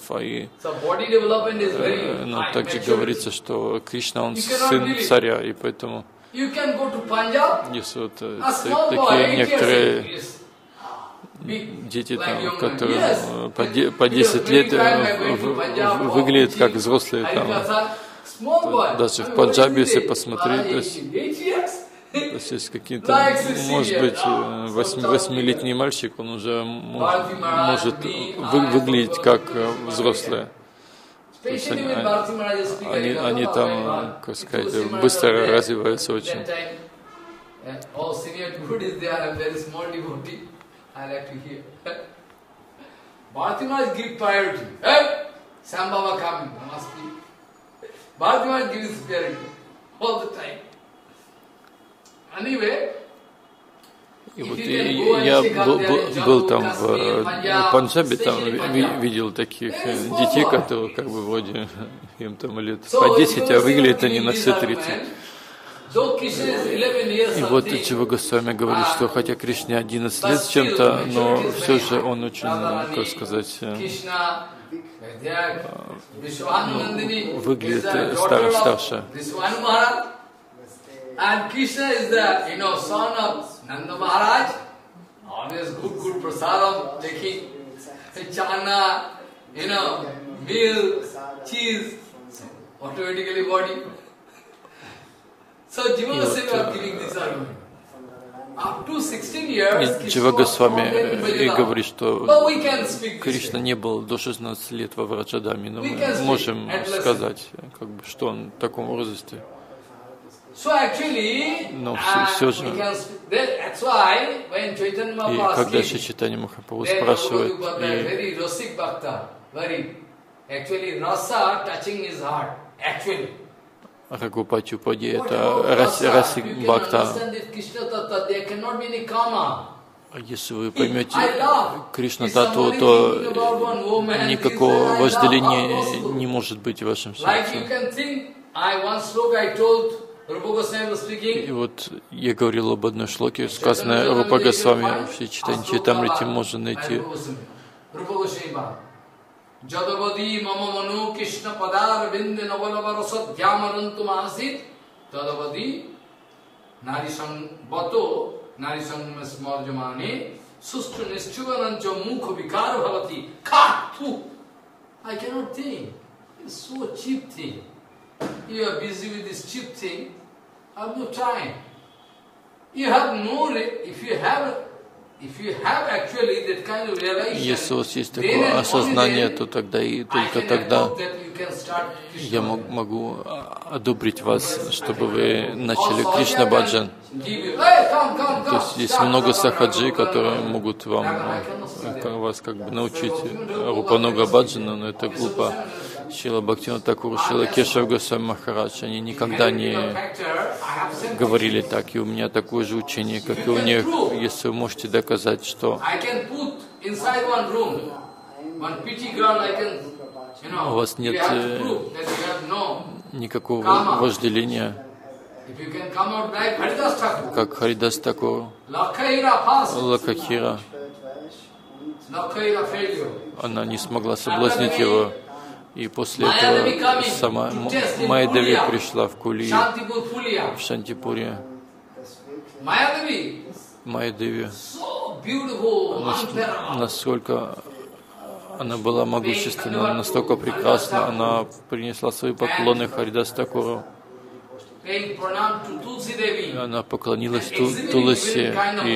Но также говорится, что Кришна, он сын царя, и поэтому есть вот такие некоторые дети, там, которые по 10 лет выглядят как взрослые. Там. Даже в Панджабе, если посмотреть, то есть какие-то, может быть, 8-летний мальчик, он уже может выглядеть как взрослый. То есть они там, как сказать, быстро развиваются очень. Bharati Maharaj give priority. Hey, Sam Baba coming, namaste. Bharati Maharaj gives priority all the time. Anyway, и вот я был там в Панджабе, там видел таких детей, которые как бы вроде им там лет по 10, а выглядят они на все 30. И вот Джива Госвами говорит, что хотя Кришне 11 лет с чем-то, но все же он очень, как сказать, выглядит старше. And Krishna is the, son of Nanda Maharaj, always good prasadam, taking chana, milk, cheese, automatically body. So Jiva Goswami was giving this argument. Up to 16 years, Джива Госвами говорит, что Кришна не был до 16 лет во Враджадаме, но мы можем сказать, как бы, что он в таком возрасте. Но все же, и когда Шри Чайтанья Махапрабху спрашивает, Рагупати Упади, это Расик Бхакта. Если вы поймете Кришна Татву, то никакого вожделения не может быть в вашем сердце. И вот я говорил об одной шлоке, сказанной Рупа Госвами, в Чайтанья Чаритамрите можно найти. Jadavadi mama manu Krishna padar binde navalava rasad gyamarantum asit Tadavadi narisang bato narisang smarjamane sustu nishchuvanancha mukha vikara bhavati Katu! I cannot think. It's so cheap thing. You are busy with this cheap thing. I have no time. You have no, if you Если у вас есть такое осознание, то тогда и только тогда я могу одобрить вас, чтобы вы начали Кришна Баджан. То есть есть много сахаджи, которые могут вас как бы научить Рупануга Баджана, но это глупо. Шрила Бхактивинода Тхакур, Шрила Кешав Госвами Махарадж, они никогда не говорили так, и у меня такое же учение, как и у них. Если вы можете доказать, что у вас нет никакого вожделения, как Харидас Тхакур, Лакхира, она не смогла соблазнить его. И после этого сама Майядави пришла в Кули, в Шантипуре. Майядави, насколько она была могущественна, настолько прекрасна, она принесла свои поклоны Харидас Тхакуру. Она поклонилась Туласи,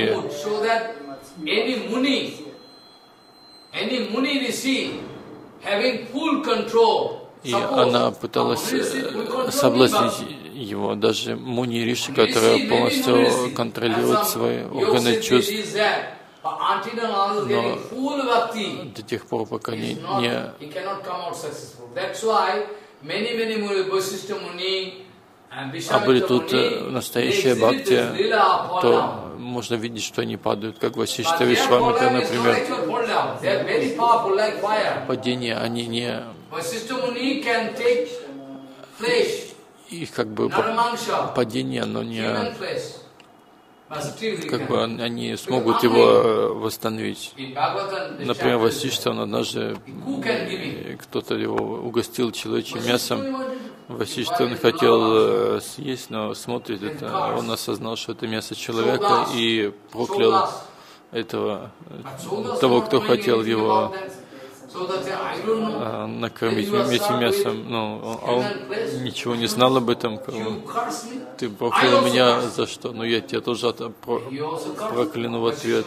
и она пыталась соблазнить его, даже Муни Риши, которые полностью контролируют свои органы чувств, но до тех пор, пока не обретут настоящее бхакти, то можно видеть, что они падают, как Васиштха Вишвамитра, например. Падение, они не... Их как бы падение, но не... как бы они смогут его восстановить. Например, Васиштха, он однажды кто-то его угостил человечьим мясом. Васиштха он хотел съесть, но смотрит это, он осознал, что это мясо человека, и проклял этого, того, кто хотел его накормить этим мясом. Ну, а он ничего не знал об этом. Ты проклял меня за что? Ну, я тебя тоже прокляну в ответ.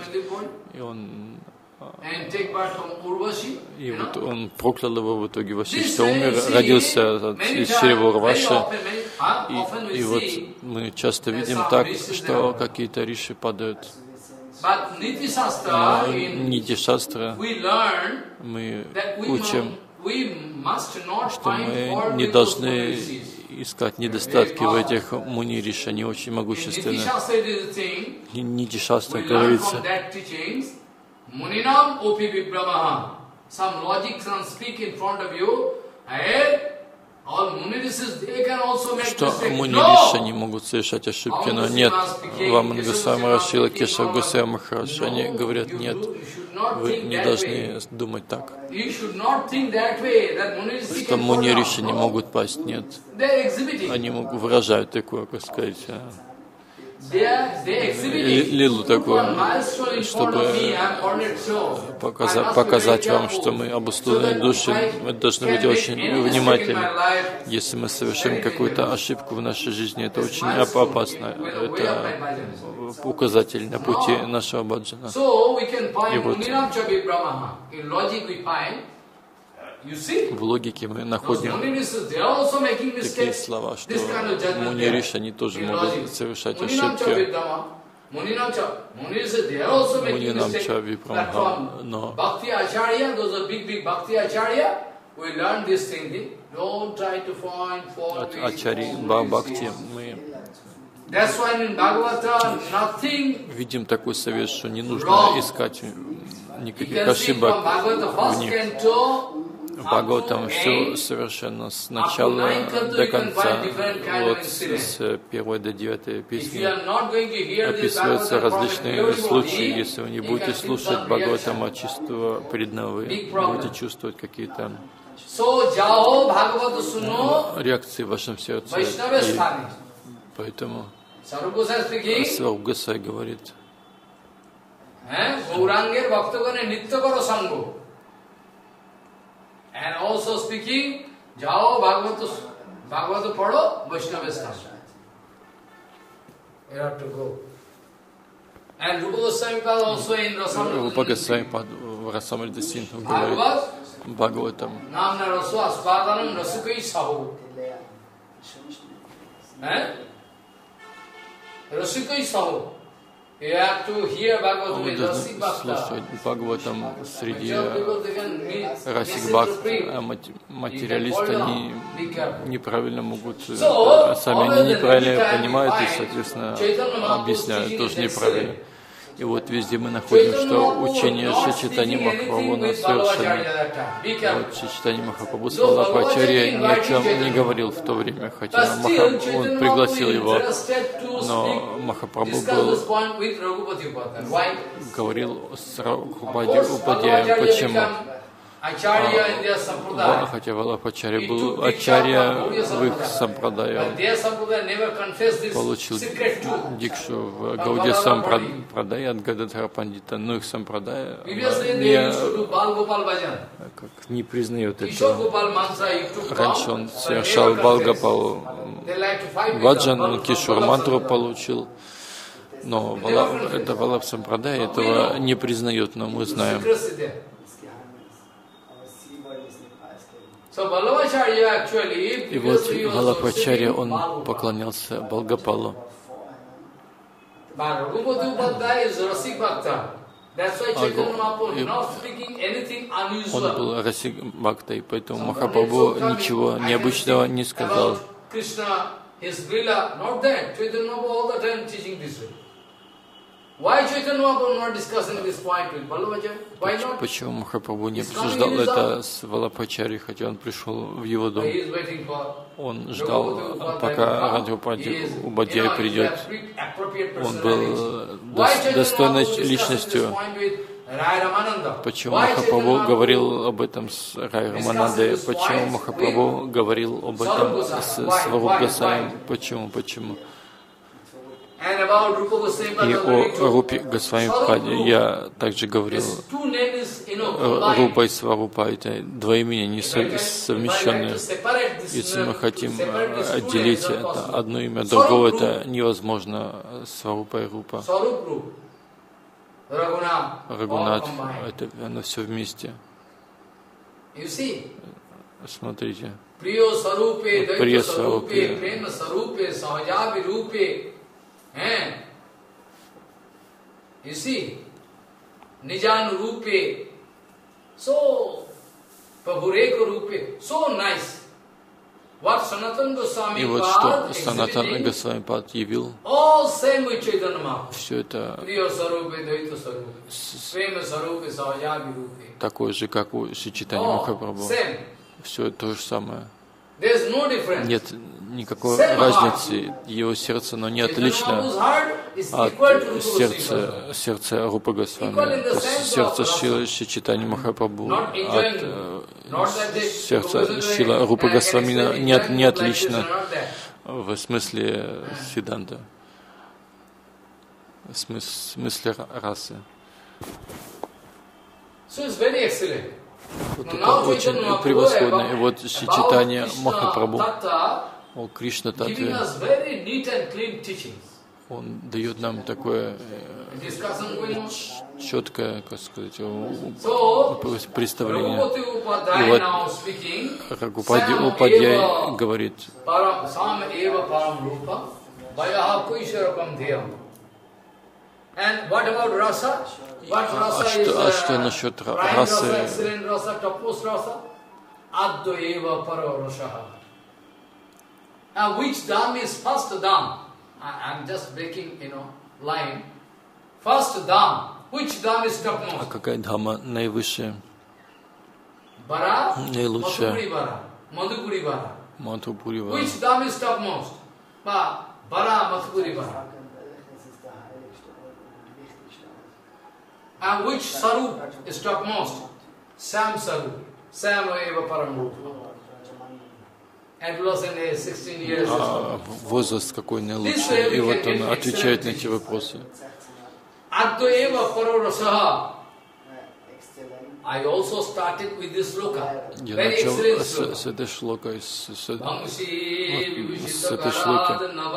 И вот он проклял его в итоге. Васиштха умер, родился из чрева Урваши. И вот мы часто видим так, что какие-то риши падают. Но Нити-шастра мы учим, что мы не должны искать недостатки в этих муни-риши, они очень могущественны. Нити-шастра говорится, что муни-риши не могут совершать ошибки, но нет, Вамана Госвами Махарадж, Шрила Кешава Госвами Махарадж, они говорят, нет, вы не должны думать так, что муни-риши не могут пасть, нет, они выражают такое, как сказать, лилу такую, чтобы показать вам, что мы обусловленные души, мы должны быть очень внимательны. Если мы совершим какую-то ошибку в нашей жизни, это очень опасно. Это указатель на пути нашего баджана. И вот в логике мы находим такие слова, что муни-риши, они тоже могут совершать ошибки. Мунинамча випрамхам, но от ачари бхакти мы видим такой совет, что не нужно искать никаких ошибок в них. В Бхагаватам все совершенно с начала до конца, вот с 1 до 9 песни описываются различные случаи. Если вы не будете слушать Бхагаватама чистого преданного, вы будете чувствовать какие-то реакции в вашем сердце. И поэтому Сварупа Госвами говорит, and also speaking, Jao Bhagavata Pado Vaishnava Stana. You have to go. And Rupa Goswami Pad also in Rasamrita. Rupa Goswami Pad в Rasamrita Sindhu говорит Бхагаватам. Namna Rasu Aspadanam Rasukai Sahu. Rasukai Sahu. You have to hear Bhagavatam with Rasik Bhakta. Бхагаватам среди Расик Бхакта, материалисты, они неправильно могут, сами они неправильно понимают и, соответственно, объясняют тоже неправильно. И вот везде мы находим, что учение Шри Чайтаньи Махапрабху совершенно. Вот Шри Чайтанья Махапрабху с Валлабхачарьей ни о чем не говорил в то время, хотя он пригласил его, но Махапрабху говорил с Рагхупади Упадьяем. Почему? Хотя Валлабхачарья был ачарья в их сампрадае, получил дикшу в Гаудия сампрадае от Гададхара Пандита, но их сампрадая не признает этого. Раньше он совершал Балгапал Ваджан, он Кишур мантру получил, но это Валлабх сампрадая этого не признает, но мы знаем. И вот Валлабхачарья, он поклонялся Балгапалу. Он был Расик Бхакта, и поэтому Махапрабху ничего необычного не сказал. Why Chaitanya Mahaprabhu not discussing this point with Vallabhacharya? Why not? Почему Махапрабху не обсуждал это с Валабхачарьей, хотя он пришел в его дом? He is waiting for Он ждал, пока Радхапади Убадьяй придет. Он был достойной личностью. Почему Махапрабху говорил об этом с Рай Раманандой? Почему Махапрабху говорил об этом с Сваруб Госвами? Почему? И о Рупе Госвами Паде я также говорил. Рупа и Сварупа — это два имени несовмещенные. Если мы хотим отделить это одно имя от другого, это невозможно. Сварупа и Рупа. Рагунат — это оно все вместе. Смотрите. Прия Сварупе, you see, Nijan Rupe, so Prabhureko Rupe, so nice. What Sanatana Goswami и вот что Санатана Госвами Пад явил, all same with Chaitanya Mahaprabhu. все это Priya Sarupe, Dvaita Sarupe, Prema Sarupe, Sahajabi Rupe. такое же, как у Шичитани Махапрабху. Все то же самое. There's no difference. Нет никакой разницы. Его сердце, но не отлично от сердца Рупы Госвами. То есть сердце Шилы Чайтаньи Махапрабху от сердца Шилы Рупы Госвами не отлично в смысле Сиданта, в смысле расы. Вот это очень превосходно. И вот Чайтанья Махапрабху о Кришна Татве, он дает нам такое четкое, как сказать, представление. И вот Рагупади Упадьяй говорит, а что насчет расы? Which dham is first dham? I'm just breaking, line. First dham. Which dham is topmost? А какая дхама наивысшая? Bara, наилучшая? Madhupuri Bara. Мадхупури Вара. Which dham is topmost? Bara, Madhupuri Bara. And which Sarup is topmost? Sam Sarup. Sam Eva Paramrupa. Возраст какой наилучший? И вот он отвечает на эти вопросы. Я начал с этой шлокой, с этой шлоки.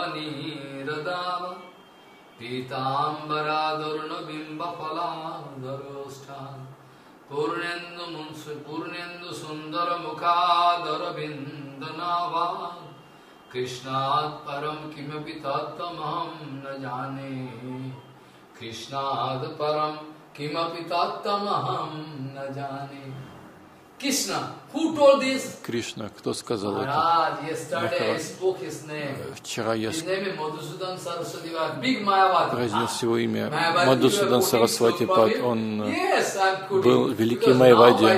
Purnendu Sundara Mukhadara Bindanavad Krishnat Param Kimapi Tattamaham Na Jane Krishnat Param Kimapi Tattamaham Na Jane. Krishna, who told this? Кришна, кто сказал это? Вчера я произнес его имя. Мадхусудан Сарасвати Пад, он был великий Майявади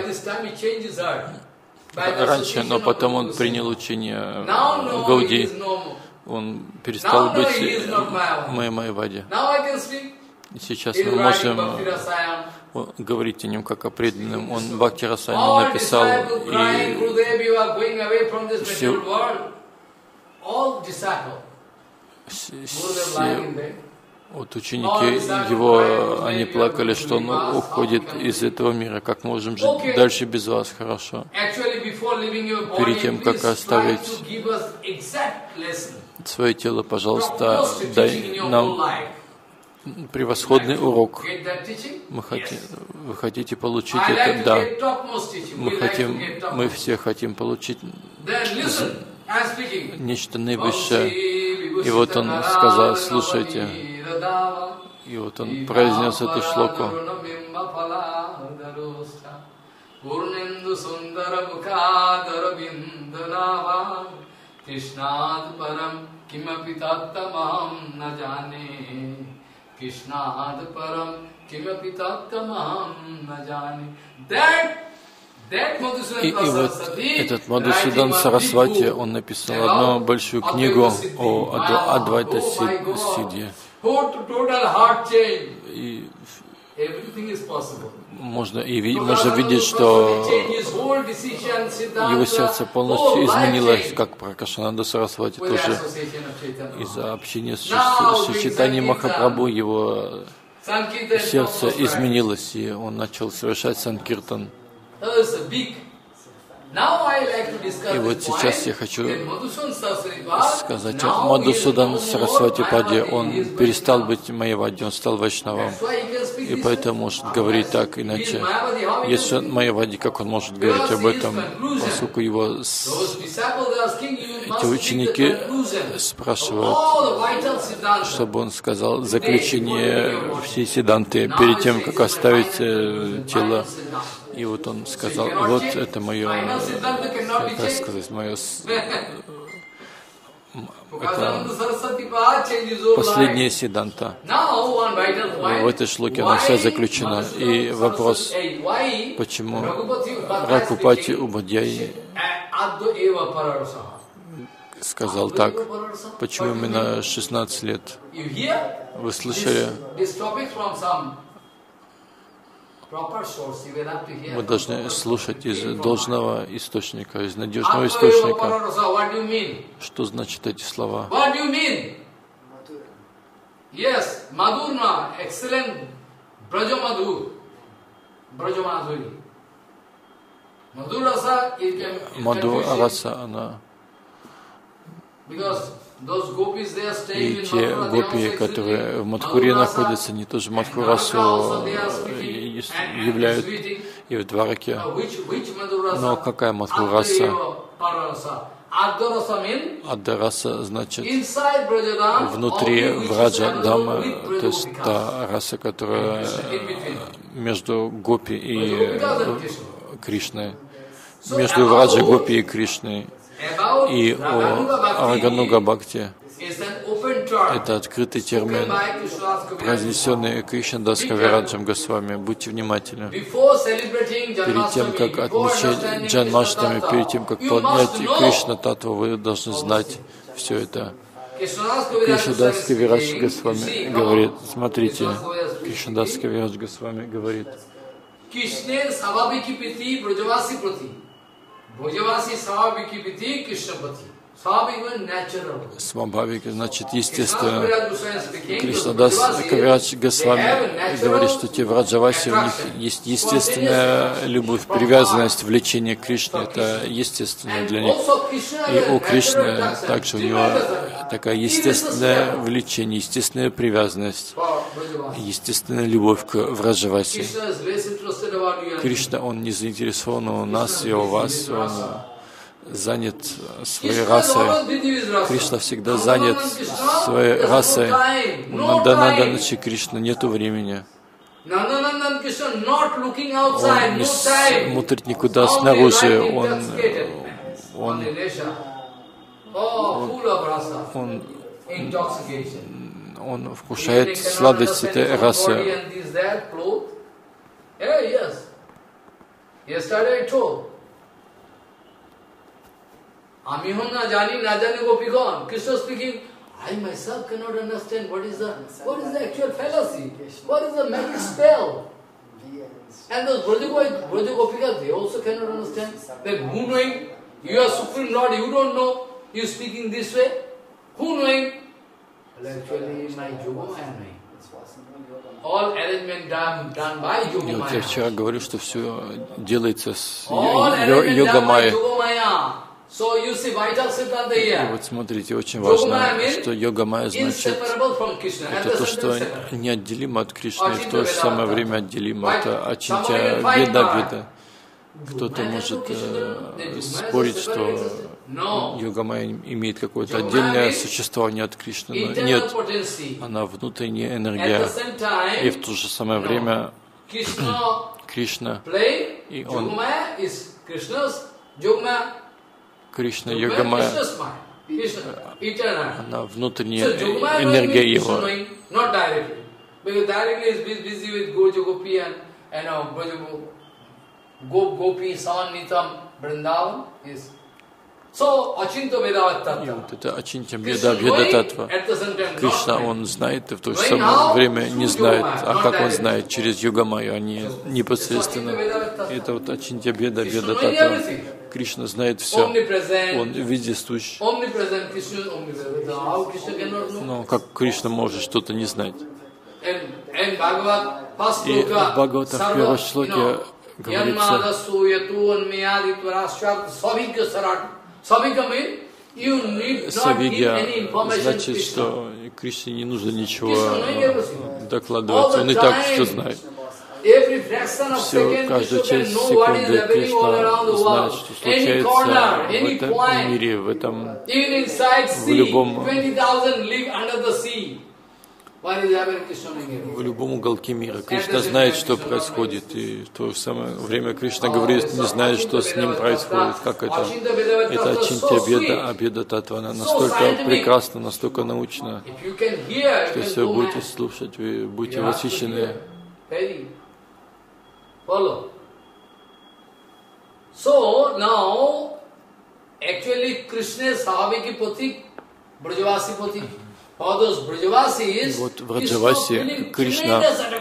раньше, но потом он принял учение Гауди. Он перестал быть Майявади. И сейчас мы можем говорить о нем как о преданном. Он Бхакти Расайну написал, и все вот ученики его, они плакали, что он уходит из этого мира. Как мы можем жить дальше без вас? Хорошо. Перед тем, как оставить свое тело, пожалуйста, дай нам превосходный урок. Вы хотите получить это? Да. Мы все хотим получить нечто наивысшее. И вот он сказал, слушайте. И вот он произнес эту шлоку. И вот этот Мадхусудан Сарасвати, он написал одну большую книгу о Адвайта Сиддхи. И можно видеть, что его сердце полностью изменилось, как Пракашананда Сарасвати тоже из-за общения с Чайтаньей Махапрабху его сердце изменилось, и он начал совершать санкиртан. И вот сейчас я хочу сказать о Мадхусудан Сарасвати Паде. Он перестал быть майявади, он стал вайшнавом. И поэтому может говорить так, иначе если он майявади, как он может говорить об этом, поскольку его эти ученики спрашивают, чтобы он сказал заключение всей сиддханты перед тем, как оставить тело. И вот он сказал, вот это мое, как сказать, мое это последняя сиддханта. В этой шлоке она вся заключена. И вопрос, почему Рагхупати Убадьяй сказал так, почему именно 16 лет? Вы слышали? Мы должны слушать из должного источника, из надежного источника. Что значит эти слова? Мадхур Раса, она... И те гопи, которые в Мадхуре находятся, они тоже Мадхурасу являют и в Двараке. Но какая Мадхураса? Аддараса значит внутри Враджа Дама, то есть та раса, которая между Гопи и Кришной, между Враджа Гопи и Кришной. И о Рагануга Бхакти — это открытый термин, произнесенный Кришнадас Кавираджем Госвами. Будьте внимательны. Перед тем, как отмечать Джанмаштами, перед тем, как поднять Кришна Татву, вы должны знать все это. Кришнадас Кавирадж Госвами говорит, смотрите, Кришнадас Кавирадж Госвами говорит, Свабхавика значит естественно. Кришнадас Кавирадж Госвами говорит, что те враджаваси, у них есть естественная любовь, привязанность, влечение к Кришне. Это естественно для них. И у Кришны также у него такая естественное влечение, естественная привязанность, естественная любовь к враджаваси. Кришна, он не заинтересован у нас и у вас, он занят своей расой. Кришна всегда занят своей расой. Нандананданчи Кришна, нету времени. Он не смотрит никуда снаружи, он вкушает сладость этой расы. I myself cannot understand what is the actual fallacy, what is the magic spell. And those Brajagopikas, they also cannot understand. That who knowing, you are Supreme Lord, you don't know, you speaking this way. Who knowing? Well, actually, my Yogamaya knowing. All arrangement done by Yogamaya. Вот я вчера говорю, что все делается с Йогамайей. И вот смотрите, очень важно, что йога-майя значит, это то, что неотделимо от Кришны, и в то же самое время отделимо. Это ачинтя веда. Кто-то может спорить, что йога-майя имеет какое-то отдельное существование от Кришны, но нет, она внутренняя энергия. И в то же самое время Кришна, и он... Кришна, Йогамайя, она внутренняя энергия его. Because directly is busy with Goja Gopi and Gopi, Sanitam, Vrindavan is. So, Achinta Veda Tattva. И вот это Ачинтя Беда Татва. Кришна, он знает и в то же самое время не знает. А как он знает? Через Йогамаю, а не непосредственно. Это вот Ачинтя Беда Татва. Кришна знает все. Он вездесущ. Но как Кришна может что-то не знать? И в Бхагавата в первой шлоке говорится, Савидья значит, что Кришне не нужно ничего докладывать, он и так все знает. Все, каждую часть секунды Кришна знает, что случается в этом мире, в любом уголке мира. Кришна знает, что происходит, и в то же самое время Кришна говорит, не знает, что с ним происходит, как это. Это Ачинтя Беда Татва, она настолько прекрасна, настолько научна, что если вы будете слушать, вы будете восхищены. So now, actually, Krishna is Sahaviki Patik, Brajavasi Patik. И вот в Раджавасе Кришна,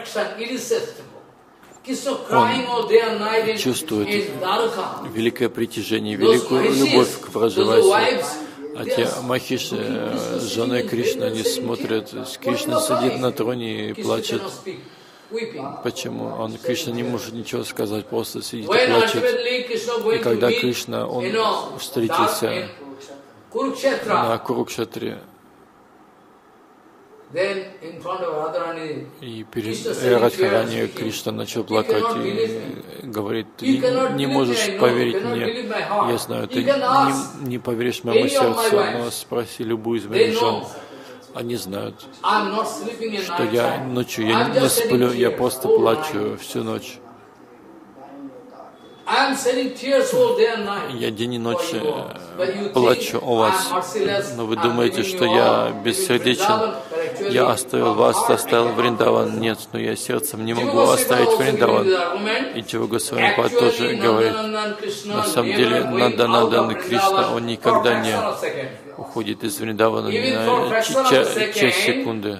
он чувствует великое притяжение, великую любовь к Враджавасе. А те махиши, жены Кришны, они смотрят, Кришна сидит на троне и плачет. Почему? Кришна не может ничего сказать, просто сидит и плачет. И когда Кришна, он встретился на Курукшетре, и перед Радхарани Кришна начал плакать и говорит, ты не можешь поверить мне, я знаю, ты не поверишь моему сердцу, но спроси любую из моих жен. Они знают, что я ночью, я не сплю, я просто плачу всю ночь. Я день и ночь плачу о вас, но вы думаете, что я бессердечен, я оставил вас, оставил Вриндаван. Нет, но я сердцем не могу оставить Вриндаван. И Джива Госвами Пад тоже говорит, на самом деле Нанданандан Кришна, он никогда не уходит из Вриндавана ни на часть секунды.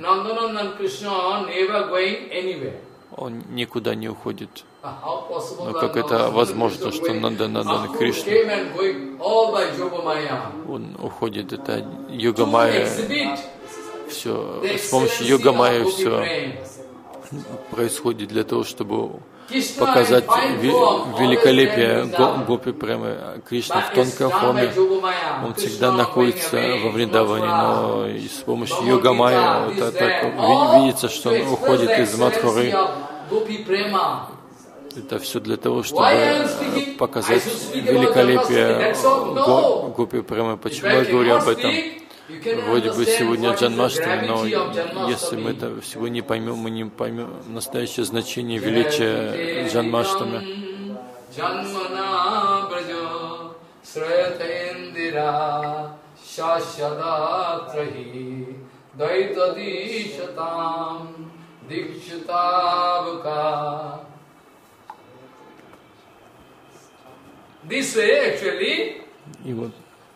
Он никуда не уходит. Но как это возможно, что Нанданандан Кришна, он уходит, это Йогамая, все, с помощью Йогамая все происходит для того, чтобы показать великолепие Гопи Премы. Кришна в тонкой форме, он всегда находится во Вриндаване, но и с помощью Йогамая это так видится, что он уходит из Мадхуры. Это все для того, чтобы показать великолепие Гопи Премы. Почему я говорю об этом? Вроде бы сегодня Джанмаштами, но если мы это всего не поймем, мы не поймем настоящее значение величия Джанмаштами. И вот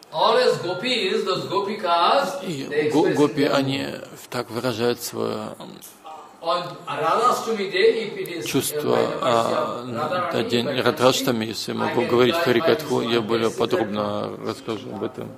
и гопи, они так выражают свое чувство. На день Радхаштами, если я могу говорить Харикатху, я более подробно расскажу об этом.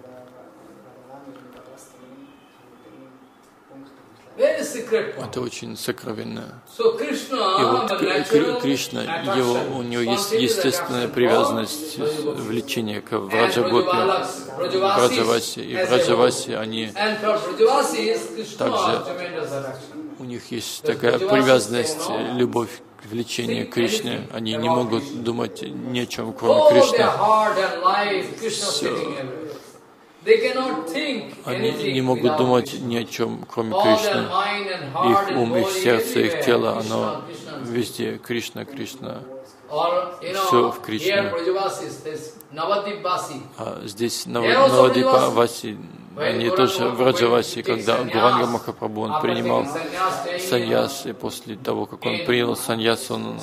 Это очень сокровенно. И вот Кришна, у него есть естественная привязанность, влечение к Враджагопи, Враджавасе. И Враджавасе они также, у них есть такая привязанность, любовь, влечение к Кришне. Они не могут думать ни о чем, кроме Кришны. Они не могут думать ни о чем, кроме Кришны. Их ум, их сердце, их тело, оно везде Кришна, Кришна. Все в Кришне. А здесь Навадипа Васи, они тоже в Раджавасе, когда Гуранга Махапрабху, он принимал саньяс, и после того, как он принял саньяс, он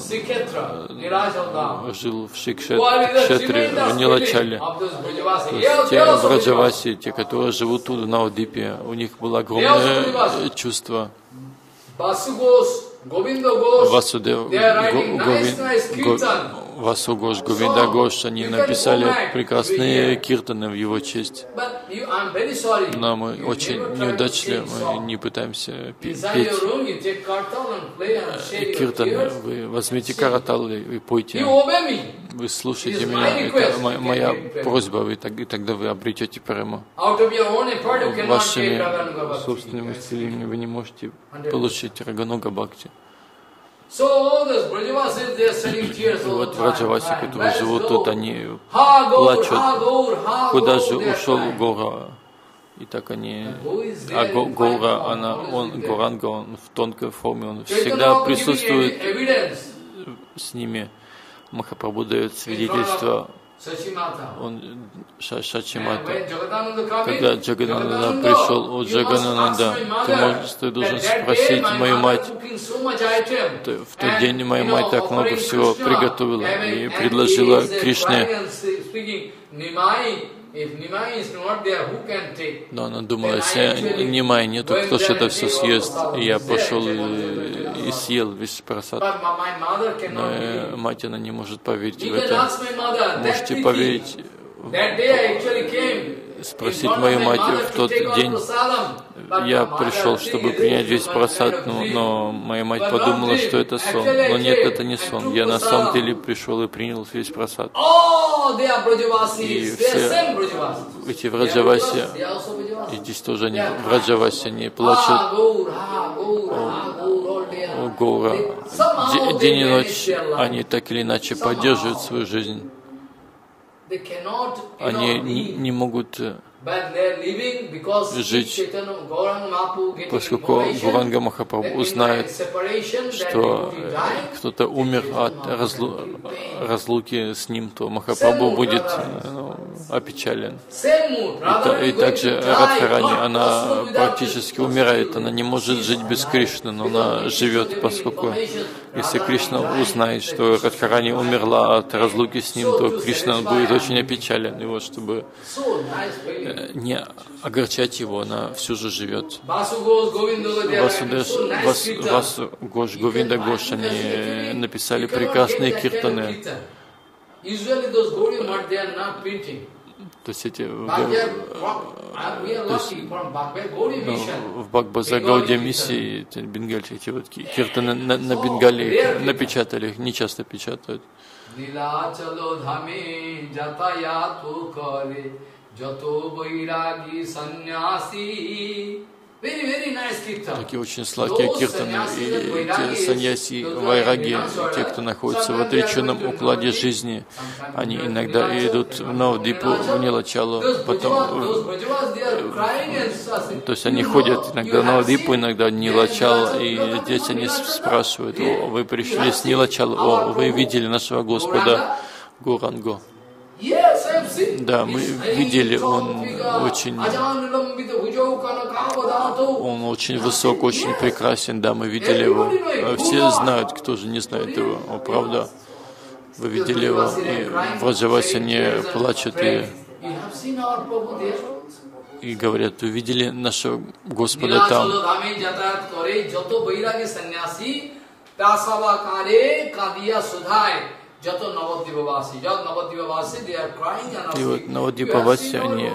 жил в Шикшетре, в Нилачале. То есть те в Раджавасе, те, которые живут тут, в Навадвипе, у них было огромное чувство. Васудев, Васу Гош, Говинда Гош, они написали прекрасные киртаны в его честь. Но мы очень неудачливы, мы не пытаемся петь киртаны. Вы возьмите каратал и пойте. Вы слушайте меня, это моя просьба, и тогда вы обретете прему. Вашими собственными усилиями вы не можете получить Рагануга Бхакти. И вот в Раджавасе, которые живут тут, они плачут, куда же ушел Гора. И так они, а Гора, Гуранга, он в тонкой форме, он всегда присутствует с ними. Махапрабху дает свидетельство, он Шачимата. Когда Джагананда пришел, о Джагананда, ты должен спросить мою мать. В тот день моя мать так много всего приготовила и предложила Кришне. Но она думала, если Нимай нету, кто же это все съест? И я пошел и съел весь просад. Но мать, она не может поверить в это. Можете поверить, спросить мою мать, в тот день я пришел, чтобы принять весь просад, но моя мать подумала, что это сон. Но нет, это не сон. Я на самом деле пришел и принял весь просад. И все эти в Раджавасе, и здесь тоже они в Раджавасе, они плачут о Гаура. День и ночь они так или иначе поддерживают свою жизнь. Они не могут жить, поскольку Гуранга Махапрабху узнает, что кто-то умер от разлуки с ним, то Махапрабху будет опечален. И также Радхарани, она практически умирает, она не может жить без Кришны, но она живет, поскольку если Кришна узнает, что Радхарани умерла от разлуки с ним, то Кришна будет очень опечален. И вот, чтобы не огорчать его, она все же живет. Васу Гош, Говинда Гош, они написали прекрасные киртаны. То есть эти в Бхакбазар Гаудия миссии, бенгальцы, эти вот киртаны на Бенгале напечатали, их не часто печатают. Такие очень сладкие киртаны, и те саньяси, вайраги, те, кто находится в отреченном укладе жизни, они иногда идут в Навадвипу, в Нилачалу, потом, то есть они ходят иногда в Навадвипу, иногда в Нилачал, и здесь они спрашивают, о, вы пришли с Нилачала, о, вы видели нашего Господа Гурангу. Да, мы видели, он очень высок, очень прекрасен, да, мы видели его. Все знают, кто же не знает его, о, правда. Вы видели его, и в Раджавасе они плачут и говорят, вы видели нашего Господа там. И вот Навадвипаваси, они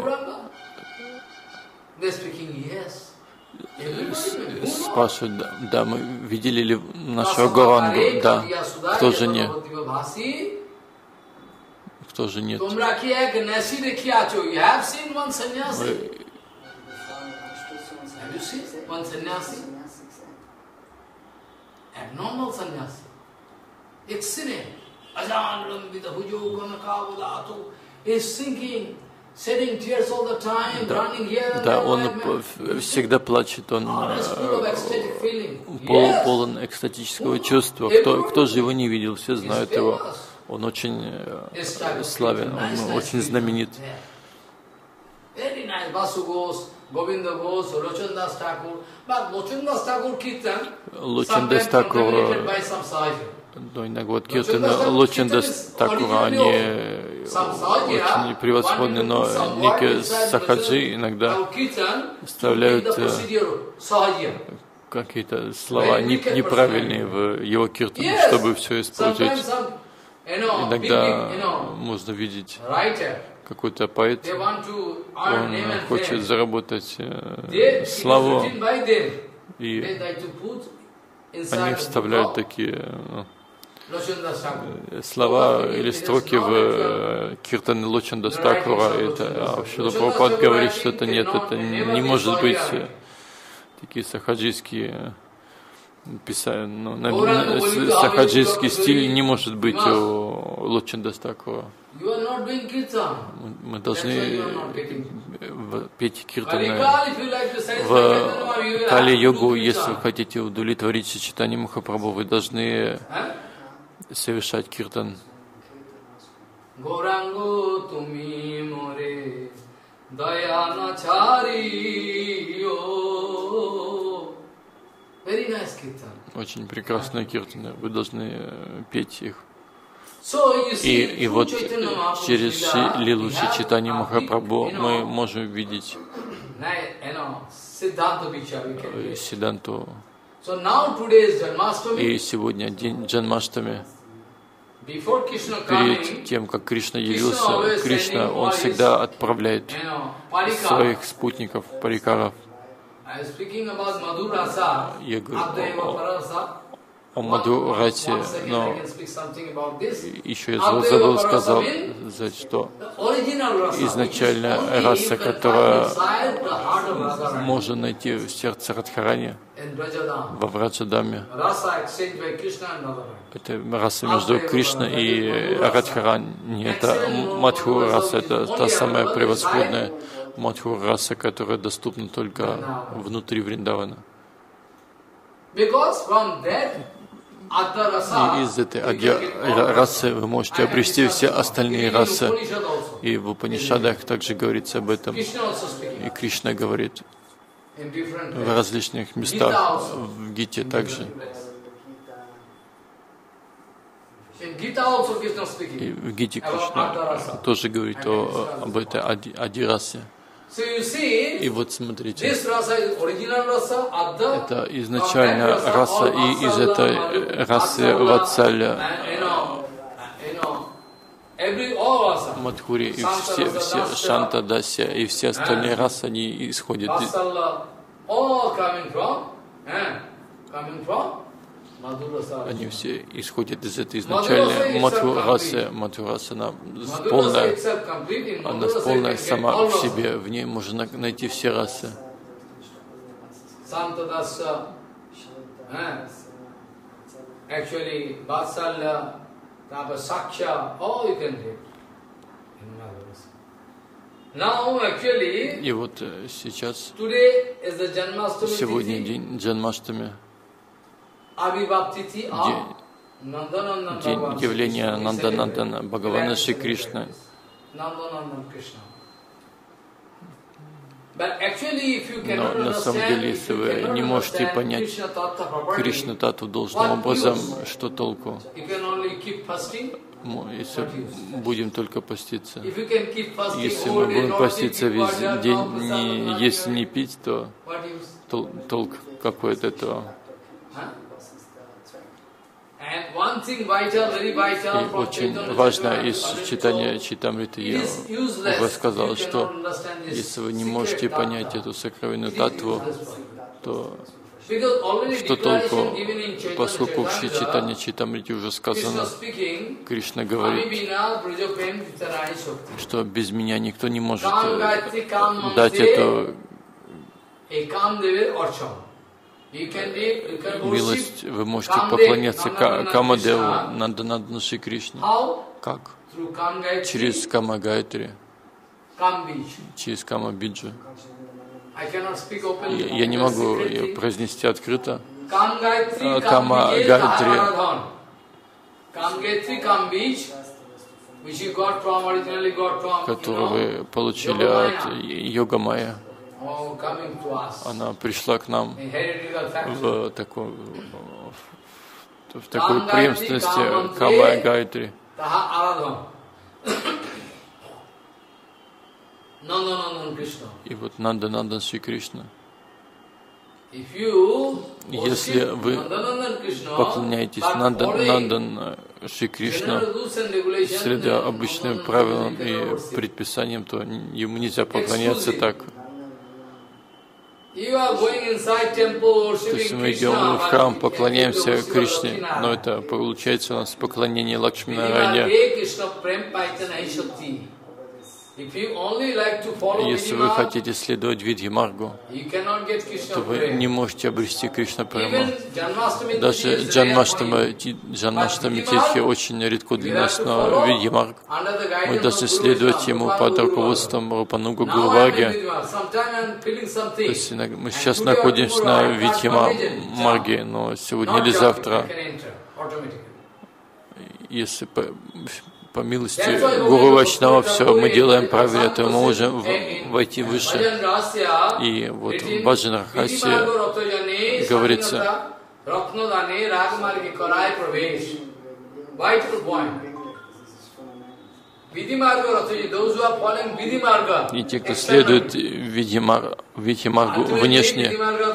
спрашивают, да, мы видели ли нашего Гурангу? Да. Кто же не? Кто же нет? Да, он всегда плачет, он полон экстатического чувства. Кто же его не видел, все знают его. Он очень славен, он очень знаменит. Лочандас Такур, вот киртаны Лочандас Такура, они очень превосходны, но некие сахаджи иногда вставляют какие-то слова неправильные в его киртаны, чтобы все испортить. Иногда можно видеть какой-то поэт, он хочет заработать славу, и они вставляют такие слова или строки в киртаны Лочандас Такура. А Шрила Прабхупад говорит, что это нет, это не может быть такие сахаджийские писания, сахаджийский стиль не может быть у Лочандас Такура. Мы должны петь киртаны. В Кали-йогу, если вы хотите удовлетворить Чайтанья Махапрабху, вы должны совершать киртан. Очень прекрасные киртаны, вы должны петь их. И вот через лилу Чайтаньи Махапрабху мы можем видеть Сиддханту. И сегодня день Джанмаштами. Перед тем, как Кришна явился, Кришна, он всегда отправляет своих спутников, парикаров. Я говорю о Мадхурате, но еще я забыл сказать, что изначально раса, которая можно найти в сердце Радхарани, во Враджадаме, это раса между Кришной и Радхарани, это Мадхур раса, это та самая превосходная Мадхур раса, которая доступна только внутри Вриндавана. И из этой расы вы можете обрести все остальные расы. И в Упанишадах также говорится об этом. И Кришна говорит в различных местах, в Гите также. И в Гите Кришна тоже говорит об этой Ади-расе. И вот смотрите, это изначально раса, и из этой расы Ватсалья, Мадхури, и все Шанта, Дасья, и все остальные расы, они исходят из... Они все исходят из этой изначальной Мадхурасы. Мадхураса, она полная сама в себе, в ней можно найти все расы. И вот сейчас, сегодня день Джанмаштами, день явления Нанданандана, Бхагавана Шри Кришны. Но на самом деле, если вы не можете понять Кришна Тату должным образом, что толку? Если будем только поститься. Если мы будем поститься весь день, не есть, не пить, то толк какой от этого? И очень важно из читания Чайтамриты, я уже сказал, что если вы не можете понять эту сокровенную татву, то что толку, поскольку в читании Чайтамрите уже сказано, Кришна говорит, что без меня никто не может дать эту милость. Вы можете поклоняться Камадеву, Нанданандана Шри Кришне. Как? Через Кама Гайатри, через Кама Биджу. Я не могу ее произнести открыто. Кама Гайатри. которую вы получили от Йога-майя, она пришла к нам в такой преемственности Кама и Гайатри. И вот Нанда Шри Кришна. Если вы поклоняетесь Нандан Шри Кришна, следуя обычным правилам и предписаниям, то ему нельзя поклоняться так. То есть мы идем в храм, поклоняемся Кришне, но это получается у нас поклонение Лакшми Нарайане. Если вы хотите следовать Видхи-маргу, то вы не можете обрести Кришна Прему. Даже Джанмаштами Титхи очень редко для нас, но Видхи-марг, мы должны следовать ему под руководством Рупануга Гуру-варги. То есть мы сейчас находимся на Видхи-марге, но сегодня или завтра, если по милости Гуру Вайшнава все мы делаем правильно, то мы можем войти выше. И вот в Баджан Рахасе говорится, и те, кто следует Видхи-маргу внешне,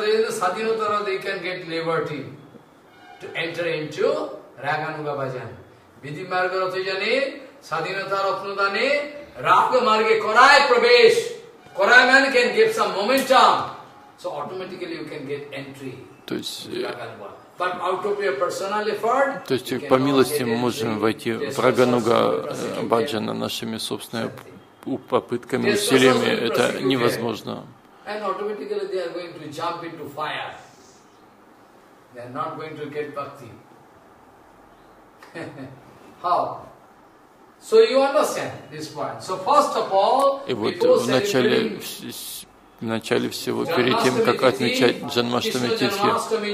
Vidhi marga rathojane, sadhinata ratnodane, raga marge korai pravesh. Korai man can give some momentum. So automatically you can get entry. То есть, But out of your personal effort, то есть по милости мы можем войти в Рагануга Баджана нашими собственными попытками, усилиями. Это невозможно. And automatically they are going to jump into fire. They are not going to get bhakti. How? So you understand this point. So first of all, и вот в начале всего, перед тем, как отмечать Джанмаштами Титхи,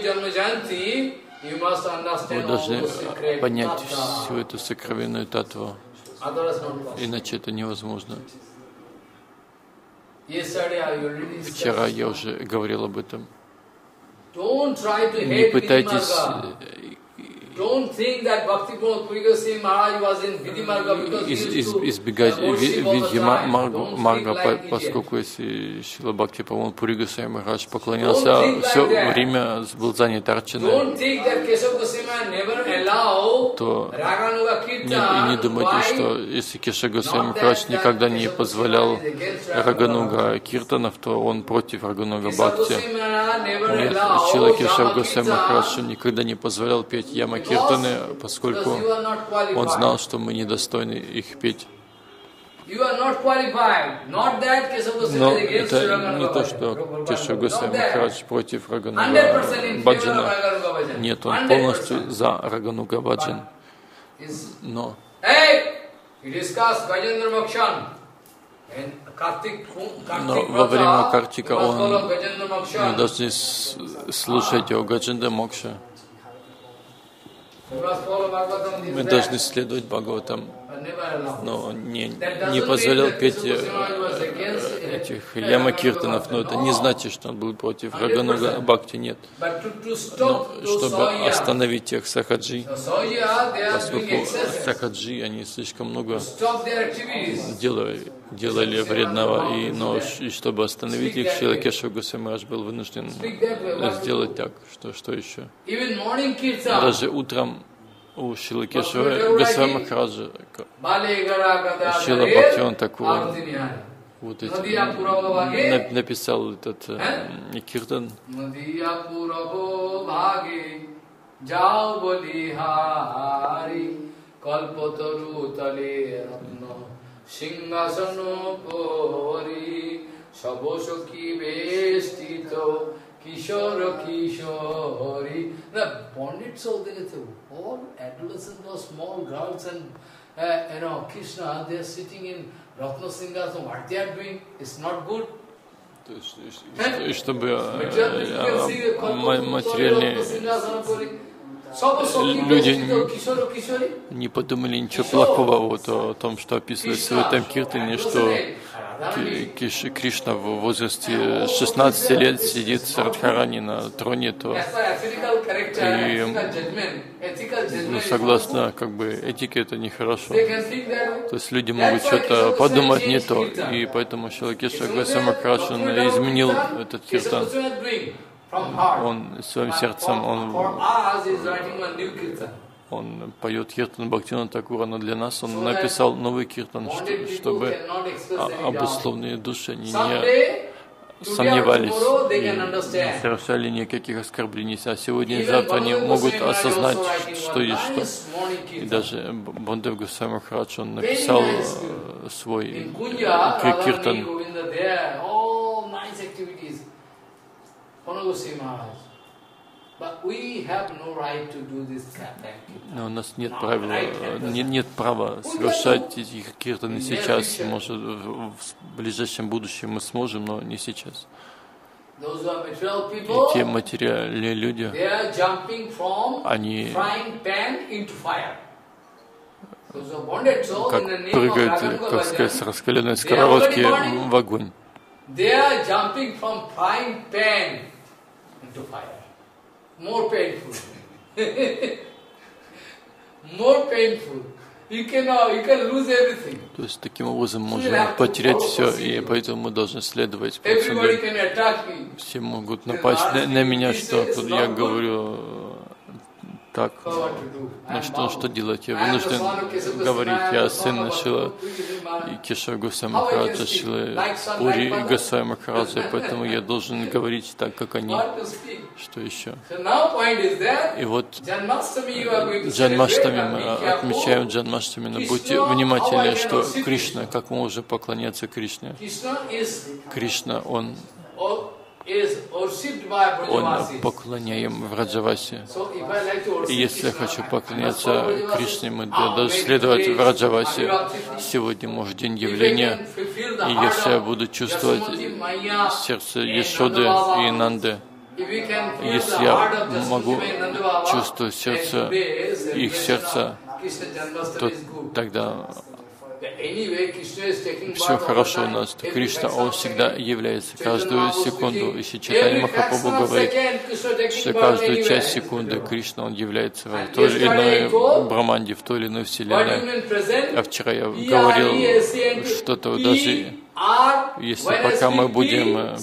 вы должны понять всю эту сокровенную татву, иначе это невозможно. Вчера я уже говорил об этом. Не пытайтесь избегать Видхи-марга, поскольку если Шрила Бхактипрабху Пури Госвами Махарадж поклонялся, все время был занят арчаной, то не думайте, что если Кешава Госвами Махарадж никогда не позволял Рагануга Киртанов, то он против Рагануга Бхакти. Нет, Шрила Кешава Госвами Махарадж никогда не позволял петь Яма Киртаны, поскольку он знал, что мы недостойны их петь. Но это не то, что Кешава Госвами Махарадж против Рагануга Баджана. Нет, он полностью за Рагануга Баджан. Но во время Картика мы должны слушать о Гадженда Мокша. Мы должны следовать Бхагаватам, но не позволял петь этих Яма-киртанов, но это не значит, что он был против Рагануга Бхакти, нет. Но чтобы остановить тех сахаджи, поскольку сахаджи, они слишком много делали вредного, и чтобы остановить их, Шрила Кешава Госвами Махарадж был вынужден сделать так, что еще. Даже утром у Шрила Кешава Госвами Махараджа, Шрила Бхактивинода Тхакур, вот эти, написал этот киртан. Kishore Kishori. The bonded soul, all adolescents or small girls and Krishna, they are sitting in Ratna Singhasan. What they are doing is not good. Чтобы материальные люди не подумали ничего плохого вот о том, что описывается в этом киртане, что Кришна в возрасте 16 лет сидит в Радхарани на троне, то и, согласно как бы этике это нехорошо. То есть люди могут что-то подумать не то, и поэтому Шрила Кешава Госвами Махарадж изменил этот киртан. Он своим сердцем, он поет киртан Бхактивинода Такура, но для нас он написал новый киртан, чтобы обусловленные души они не сомневались и не совершали никаких оскорблений. А сегодня и завтра они могут осознать, что есть что. И даже Бандев Госвами Махарадж, он написал свой киртан. Но у нас нет правила, нет права совершать эти киртаны сейчас. Может, в ближайшем будущем мы сможем, но не сейчас. И те материальные люди, они как прыгают, как сказать, с раскаленной сковородки в огонь. They are jumping from frying pan into fire. More painful. More painful. You can lose everything. То есть таким образом можно потерять все, и поэтому мы должны следовать процедуре. Все могут напасть на меня, что тут я говорю так. Ну что делать? Я вынужден говорить. Я сын Шрила Кешава Госвами Махараджа, Шрила Пури и Госвами Махараджа, поэтому я должен говорить так, как они. Что еще? И вот Джанмаштами, мы отмечаем Джанмаштами, но будьте внимательны, что Кришна, как мы можем поклоняться Кришне? Кришна, он поклоняем в Раджавасе. И если я хочу поклоняться Кришне, мы должны следовать в Раджавасе. Сегодня, может, день явления. И если я буду чувствовать сердце Ешоды и Нанды, если я могу чувствовать сердце, их сердце, то тогда все хорошо у нас. То Кришна, он всегда является каждую секунду. И Чайтанья Махапрабху говорит, что каждую часть секунды Кришна, он является в той или иной Браманде, в той или иной вселенной. А вчера я говорил что-то даже, если пока мы будем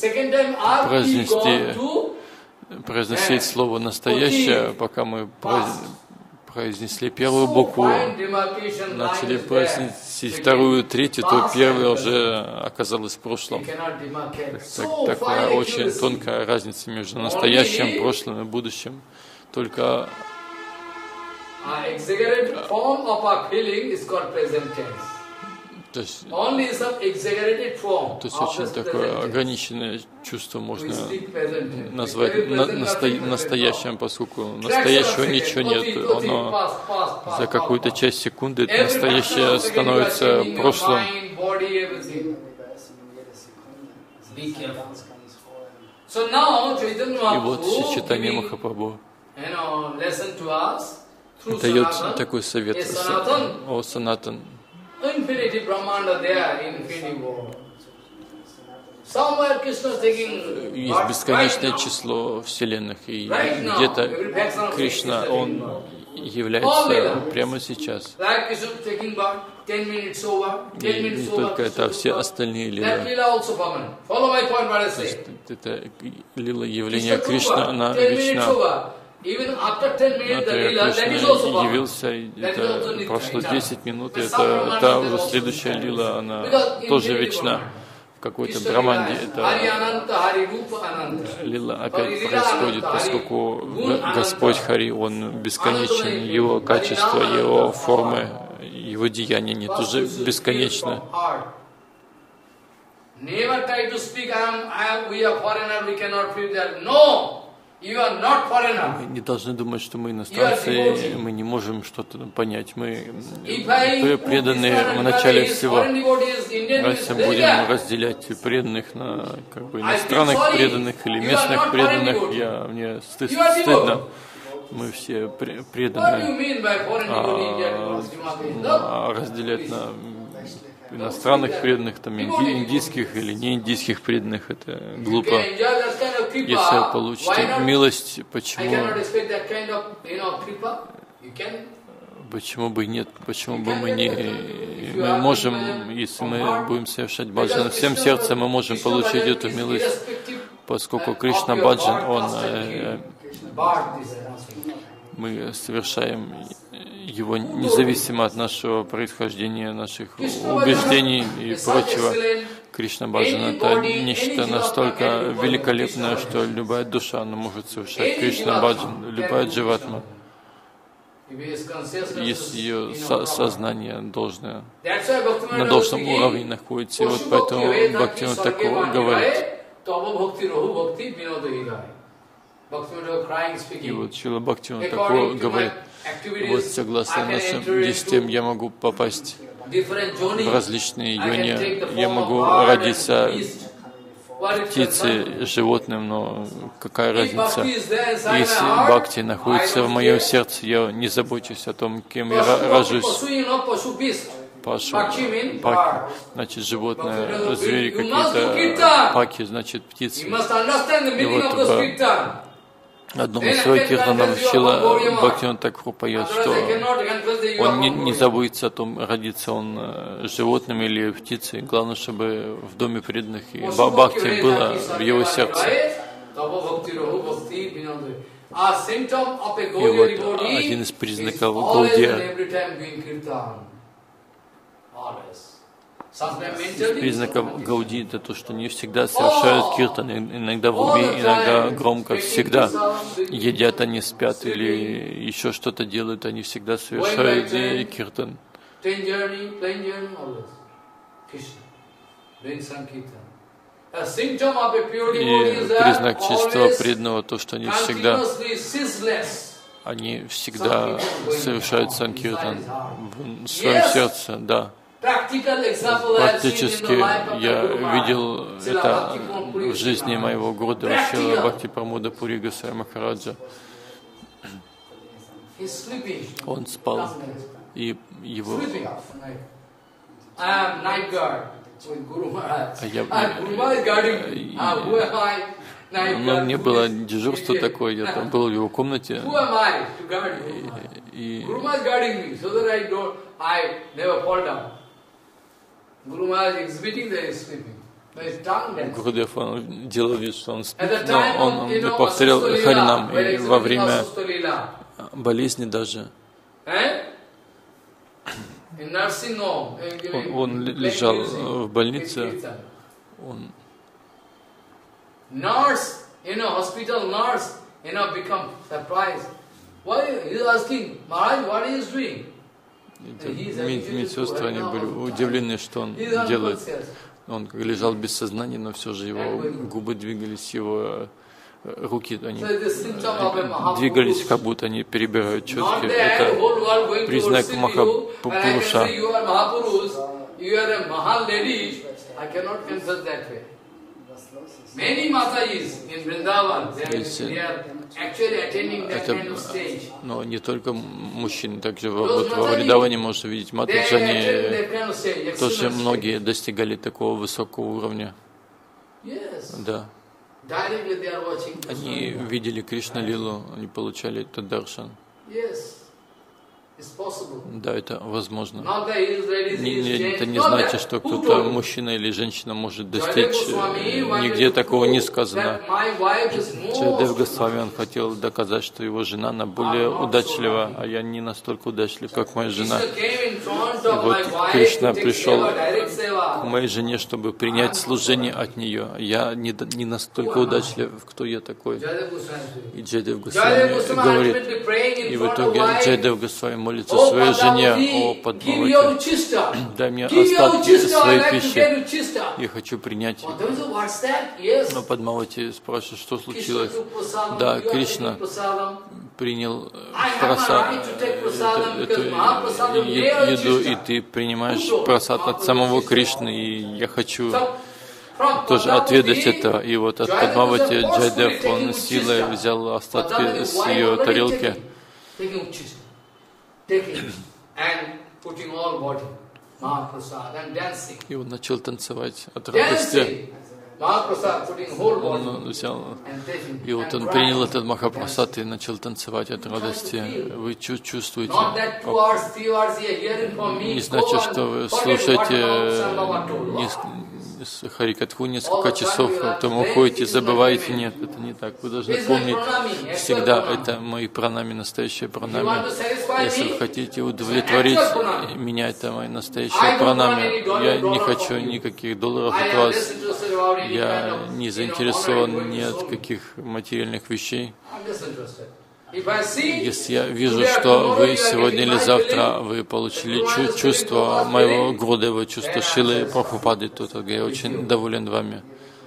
произносить слово «настоящее», пока мы произнесли первую букву, начали произносить вторую, третью, то первая уже оказалась в прошлом. Такая очень тонкая разница между настоящим, прошлым и будущим. Только то есть очень такое ограниченное чувство можно назвать настоящим, поскольку настоящего ничего нет. Оно за какую-то часть секунды это настоящее становится прошлым. И вот Чайтанья Махапрабху дает такой совет о Санатан. Есть бесконечное число вселенных, и где-то Кришна, он является прямо сейчас. И не только это, а все остальные лилы. Это лила явления Кришна, она вечна. Например, Кришна явился, это прошло 10 минут, это та уже следующая лила, она тоже вечна. В какой-то Браманде эта лила опять происходит, поскольку Господь Хари, Он бесконечен, Его качество, Его формы, Его деяния, они тоже бесконечны. Мы не должны думать, что мы иностранцы, мы не можем что-то понять. Мы преданные в начале всего. Если будем разделять преданных на иностранных преданных или местных преданных, мне стыдно. мы все преданы разделять на иностранных преданных, там, индийских или не индийских преданных. Это глупо. Если вы получите милость, почему бы нет, почему бы мы не... Мы можем, если мы будем совершать баджан всем сердцем, мы можем получить эту милость, поскольку Кришна баджан, мы совершаем его независимо от нашего происхождения, наших убеждений и прочего. Кришна баджан — это нечто настолько великолепное, что любая душа она может совершать Кришна баджан, любая дживатма, если ее сознание должное, на должном уровне находится. И вот поэтому Бхактивинода Тхакур говорит. И вот Шрила Бхактивинода Тхакур говорит, вот согласно нашим 10 я могу попасть в различные йони, я могу родиться птицей, животным, но какая разница? Если бхакти находится в моем сердце, я не забочусь о том, кем я рожусь. Пашу, паки, значит животное, звери какие-то, паки, значит птицы. И вот в одном из своих киртанов Шрила Бхактивинода Тхакур поет, что он не забудется о том, родится он животным или птицей. Главное, чтобы в доме преданных и бхакти было в его сердце. И вот один из признаков Гаудия, признаков Гауди — это то, что они всегда совершают киртан, иногда в уме, иногда громко, всегда едят, они спят или еще что-то делают, они всегда совершают киртан. И признак чистого преданного то, что они всегда совершают санкиртан в своем сердце, да. Практически я видел это в жизни моего Гурудева Шрила Бхактипрамода Пури Госвами Махараджа. Он спал, и его... Но мне было дежурство такое, я там был в его комнате, и Гурудев, он делал вид, что он спит, но он повторял Харинам, и во время болезни даже он лежал в больнице, он hospital nurse, become surprised. Why he is asking, Maharaj, what he is doing? Медсестры, они были удивлены, что он делает. Он лежал без сознания, но все же его губы двигались, его руки, они двигались, как будто они перебирают четки. Это признак Махапуруша. Но не только мужчины, также во Вриндаване можно видеть Матаджи, они тоже многие достигали такого высокого уровня. Да. Они видели Кришна-лилу, они получали этот даршан. Да, это возможно. Это не значит, что кто-то, мужчина или женщина, может достичь. Нигде такого не сказано. Джайадев Госвами, он хотел доказать, что его жена, она более удачлива, а я не настолько удачлив, как моя жена. И вот Кришна пришел к моей жене, чтобы принять служение от нее. Я не настолько удачлив, кто я такой. И Джайадев Госвами говорит, и в итоге Джайадев Госвами молится своей жене: «О Падмавати, дай мне остатки своей пищи, я хочу принять». Но Падмавати спрашивает, что случилось. Да, Кришна принял эту еду, и ты принимаешь прасад от самого Кришны, и я хочу тоже отведать это. И вот от Падмавати Джайдев он силой взял остатки с ее тарелки и он начал танцевать от радости. Он взял, и вот он принял этот Махапрасад и начал танцевать от радости. Вы чувствуете, не значит, что вы слушаете Харикатху несколько часов, потом уходите, забываете. Нет, это не так. Вы должны помнить всегда, это мои пранами, настоящие пранами. Если вы хотите удовлетворить меня, это мои настоящие пранами. Я не хочу никаких долларов от вас. Я не заинтересован ни от каких материальных вещей. Если я вижу, что вы сегодня или завтра вы получили чувство моего Гурудева, чувство Шилы Прабхупады, то тогда я очень доволен вами.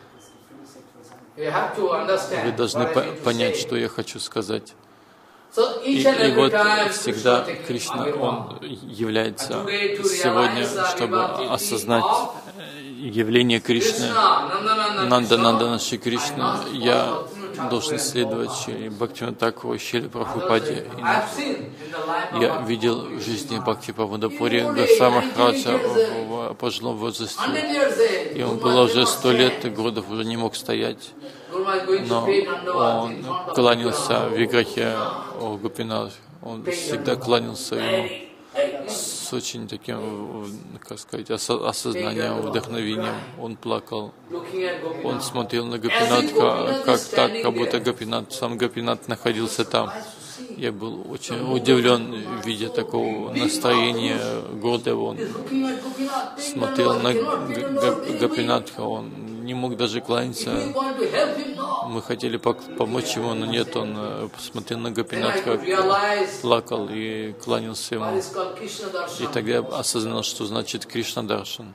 Вы должны понять, что я хочу сказать. И вот всегда Кришна, Он является сегодня, чтобы осознать явление Кришны, Нанда Шри Кришна. Я должен следовать Шри Бхактивинода Тхакуру, Шри Прабхупаде. Я видел в жизни Бхактипрабхупады Пури Госвами Махараджа в пожилом возрасте. И он был уже 100 лет, и Гурудев уже не мог стоять. Но он кланялся в Виграхе о Гопинат. Он всегда кланялся ему с очень таким, как сказать, осознанием, вдохновением. Он плакал. Он смотрел на Гопинатха, как будто Гопинат, сам Гопинат находился там. Я был очень удивлен, видя такого настроения Гурудева. Он смотрел на Гопинатха, он не мог даже кланяться. Мы хотели помочь ему, но нет, он посмотрел на Гопинатха, плакал и кланялся ему. И тогда я осознал, что значит Кришна Даршан,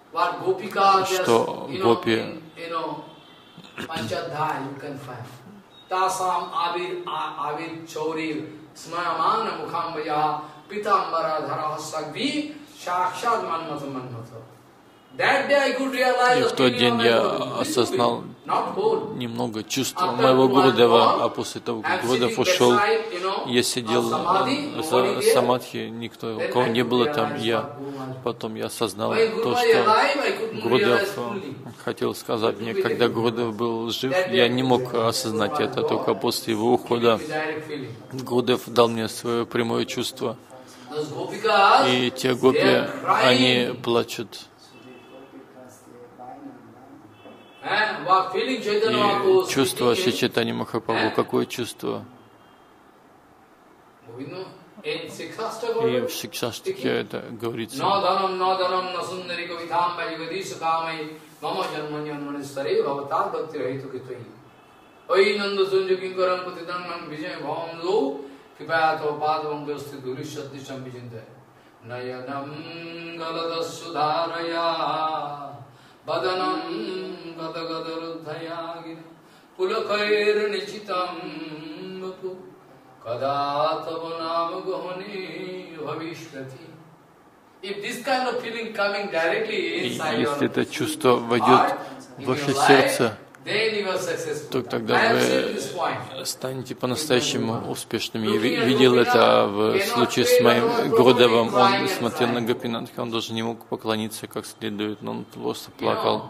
что гопи Tasam avir chauri smayamana mukhambaya pitambara dhara sagvi shakshad manmatha manmatha. И в тот день я осознал немного чувств моего Гурудева, а после того, как Гурудев ушел, я сидел за самадхи, никто, у кого не было там, потом я осознал то, что Гурудев хотел сказать мне. Когда Гурудев был жив, я не мог осознать это, только после его ухода Гурудев дал мне свое прямое чувство. И те гопи, они плачут. И чувство Шри Чайтанья Махапрабху, какое чувство? И в Шикшаштаке это говорится. Badanam gadagadarudhayagina pulakair nichitam vapu kadatavanam gohani bhavishvati. If this kind of feeling coming directly inside your heart, если это чувство войдет в ваше сердце, то тогда вы станете по-настоящему успешными. Я видел это в случае с моим Гурудевом. Он смотрел на Гопинатха, он даже не мог поклониться как следует, но он просто плакал.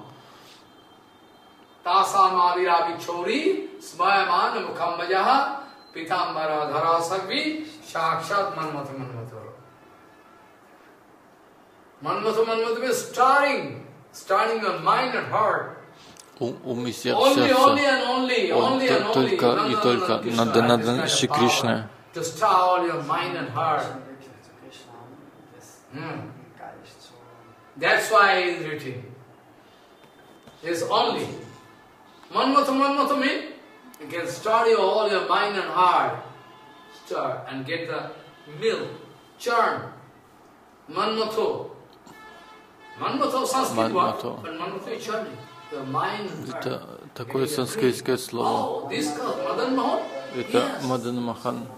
Ум и сердце, он только и только Нанда Шри Кришна. That's why it is written. It's only Manmatha means you can stir all your mind and heart, stir and get the milk, churn. Manmatha Sanskrit word, but Manmatha is churning. Это такое санскритское слово. Это Мадан Махан.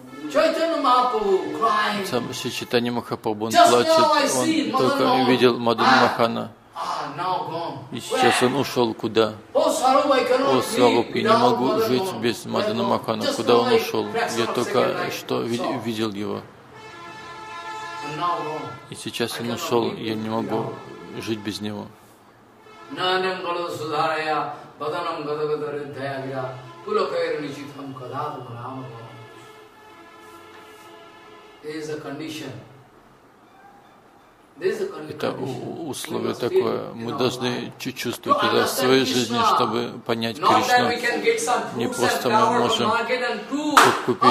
Сам Шри Чайтанья Махапрабху, он плачет, он только видел Мадан Махана. И сейчас он ушел куда? О, Сваруб, я не могу жить без Мадана Мохана. Куда он ушел? Я только что видел его. И сейчас он ушел, я не могу жить без него. Это условие такое. Мы должны чувствовать это в своей жизни, чтобы понять Кришну. Не просто мы можем купить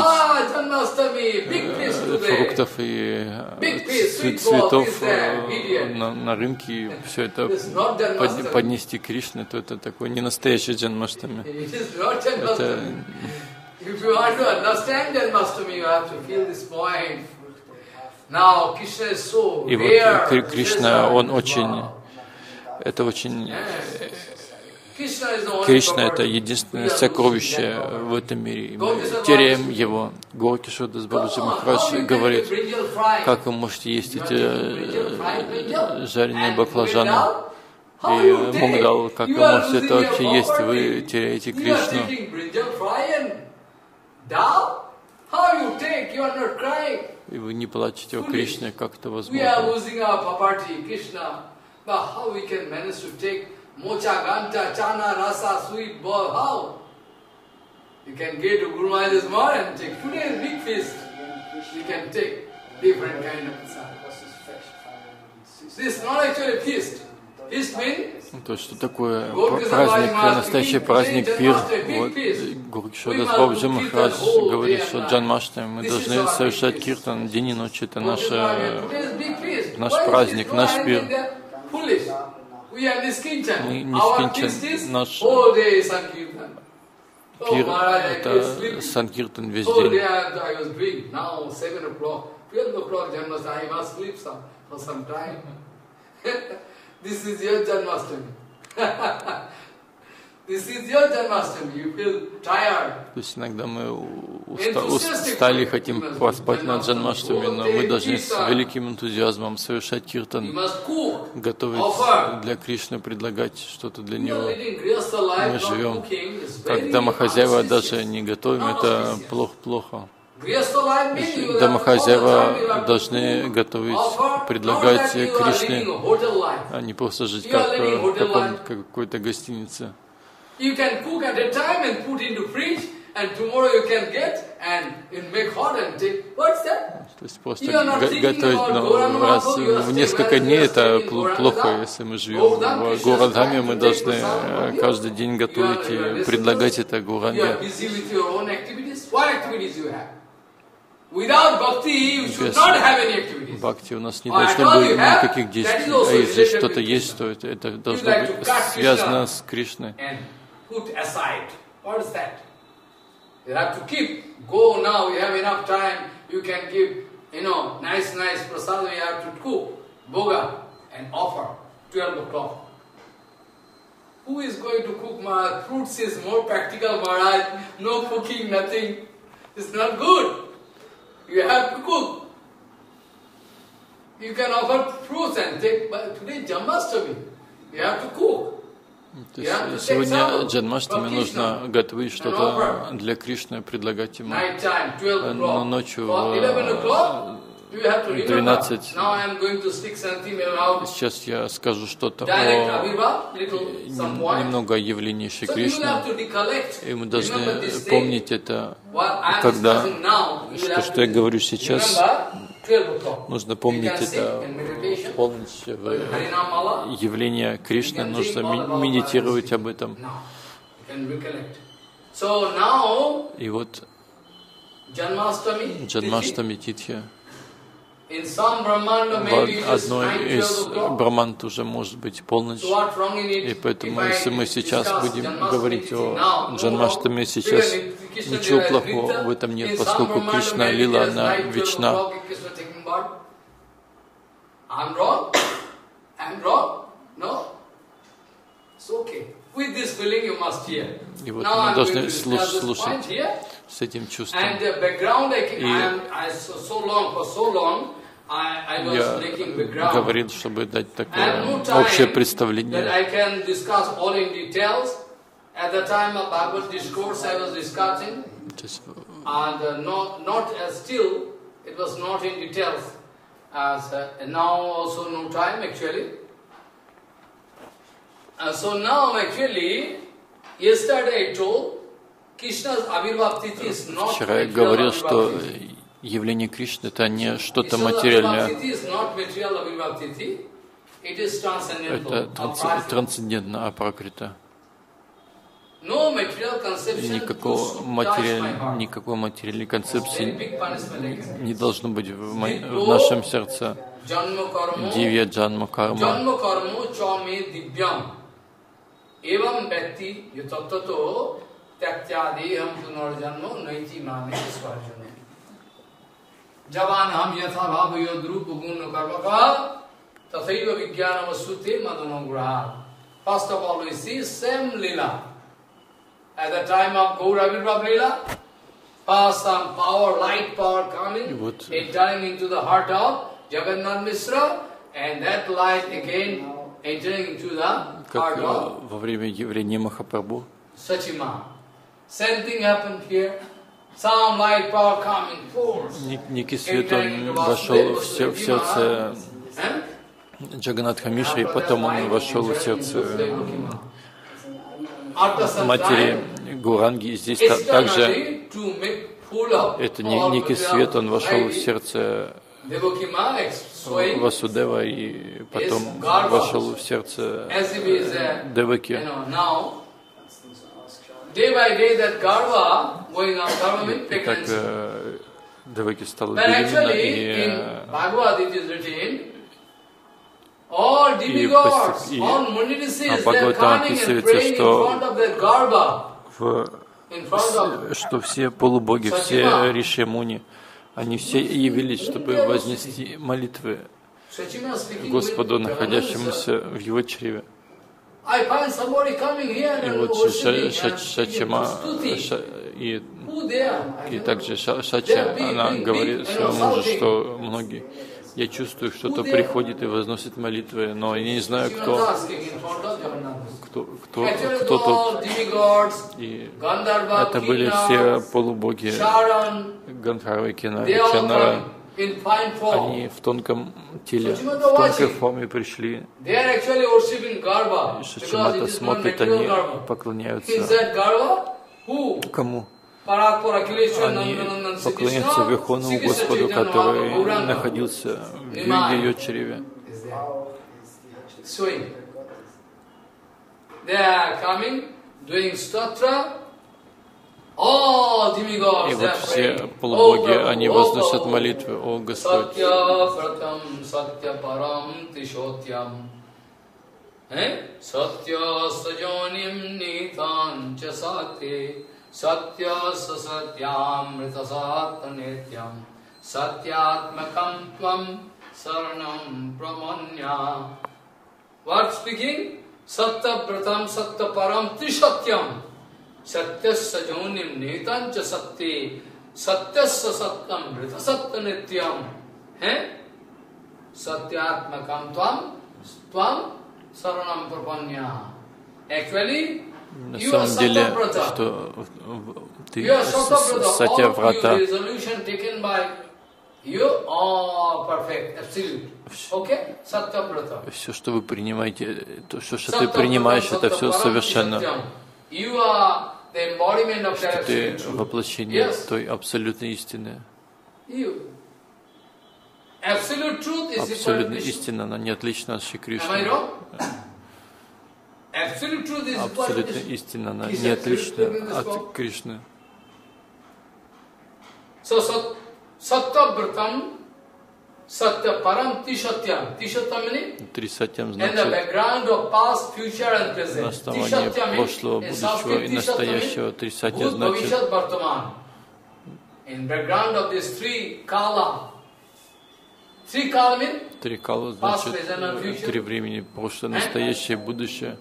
фруктов и цветов на рынке и все это поднести Кришне, то это такой не настоящий Джанмаштами. Это... И вот Кришна, он очень, это очень, Кришна это единственное сокровище в этом мире. Мы теряем его. Горкишодас Бабаджи Махарадж говорит, как вы можете есть эти жареные баклажаны и мугдал, как вы можете это вообще есть, вы теряете Кришну. И вы не плачете о Кришне, как это возможно? То есть, что такое праздник, настоящий праздник, пир? Вот Горкишодас Бабаджи Махарадж говорит, что Джанмаштами мы должны совершать киртан день и ночь. Это наш праздник, наш пир. Нискинчан, наш пир, это санкиртан весь день. This is your Janmashtami. This is your Janmashtami. You feel tired. То есть иногда мы устали, хотим поспать на Джанмаштами, но мы должны с великим энтузиазмом совершать киртан, готовить для Кришны, предлагать что-то для Него. Мы живем, как домохозяева, даже не готовим, это плохо. Домохозяева должны готовить, предлагать Кришне, а не просто жить как в какой-то гостинице. То есть просто готовить, но раз в несколько дней это плохо, если мы живем в Горадхаме, мы должны каждый день готовить и предлагать это Гауранге. Без бхакти у нас не должно быть никаких действий, а если что-то есть, то это должно быть связано с Кришной. Who is going to cook, Maharaj? Fruits is more practical, Maharaj. No cooking, nothing. It's not good. You have to cook. You can offer fruits and take, but today Janmashtami. You have to cook. То есть сегодня Джанмаштами нужно готовить что-то для Кришны, предлагать ему. Но ночью в 12. Сейчас я скажу что-то немного о явлении Шри Кришны. И мы должны помнить это, когда, что я говорю сейчас, нужно помнить это полностью явление Кришны, нужно медитировать об этом. И вот Джанмаштами Титхи в одной из браманд уже может быть полночь. И поэтому, если мы сейчас будем говорить о Джанмаштами, сейчас ничего плохого в этом нет, поскольку Кришна Лила, она вечна. И вот мы должны слушать с этим чувством. И Я говорил, чтобы дать такое общее представление. So now actually, yesterday I told Krishna's Abhirbhav Tithi is not Вчера я говорил, что явление Кришны — это не что-то материальное. Это трансцендентно, апракрита. Никакой материальной концепции не должно быть в нашем сердце. Дивья джанма карма. Evam bhakti yatattato tyaktadeham punarjanmo naiti mame swarjane. Javanam yatha bhavayo drupa gunna karmaka tathaiva vijnanam asute madanagraha. First of all, we see same lila. At the time of Gaur Abhirbhav lila, first some power, light power coming, entering into the heart of Jagannath Mishra, and that light again entering into the как во время явления Махапрабху. Некий свет, он вошел в сердце Джаганнатха Мишры, и потом он вошел в сердце матери Гауранги. Здесь также это некий свет, он вошел в сердце Васудева и потом вошел в сердце Деваки. И так Деваки стала беременна, а Бхагаватам описывается, что все полубоги, все риши муни, они все явились, чтобы вознести молитвы Господу, находящемуся в его чреве. И вот Шачима и также Шача, она говорит своему мужу, что многие, я чувствую, что-то приходит и возносит молитвы, но я не знаю, кто тут. И это были все полубоги, Гандхарвы, Кинара. Они в тонком теле, в тонкой форме пришли. И Шачимата смотрит, они поклоняются кому? Они поклоняются Верховному Господу, который находился в ее чреве. И вот все полубоги, они возносят молитвы: «О Господь, Satya sasatyam ritasatanityam satyatmakam tvam saranam pramanya». What speaking? Satya pratam satya param trisatyam satyasya jonim netancha satye satyasya satyam ritasatanityam satyatmakam tvam saranam pramanya. Actually, на самом деле, что ты Сатья-врата, все, что вы принимаете, то, что ты принимаешь, это все совершенно. Что ты воплощение той абсолютной истины. Абсолютная истина, она не отлична от Шри Кришны. Абсолютная истина, она не отлична от Кришны. Три сатьям значит на основании прошлого, будущего и настоящего. Три сатья значит три кала значит три времени: прошлое, настоящее, будущее.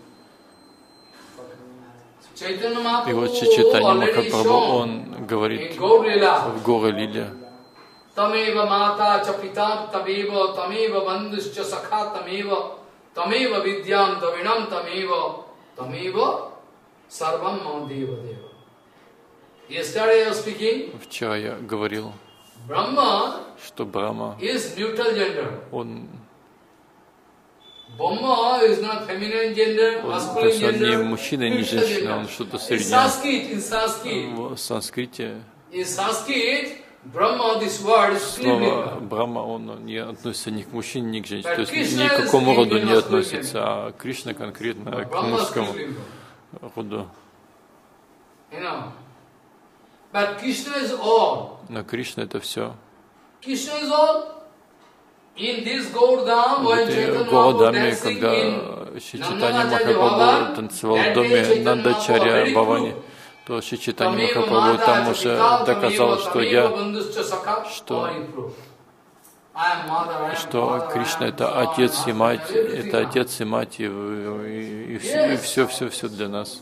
И вот Чайтанья Махапрабху, он говорит в Гаура Лиле, Tameva mata cha pita tameva tameva bandhuscha sakha tameva vidyam davinam tameva sarvam deva deva. Yesterday I was speaking. Вчера я говорил, что Брахма, is neutral gender. он Brahma is not feminine gender, masculine gender. Он не мужчина, не женщина, он что-то среднее. В санскрите слово Брахма, он не относится ни к мужчине, ни к женщине, то есть ни к какому роду не относится, а Кришна конкретно к мужскому роду. Но Кришна это все. В Гаудаме, когда Шри Чайтанья Махапрабху танцевал в доме Нандачарья Бхавани, то Шри Чайтанья Махапрабху там уже доказал, что Кришна это отец и мать, и все для нас.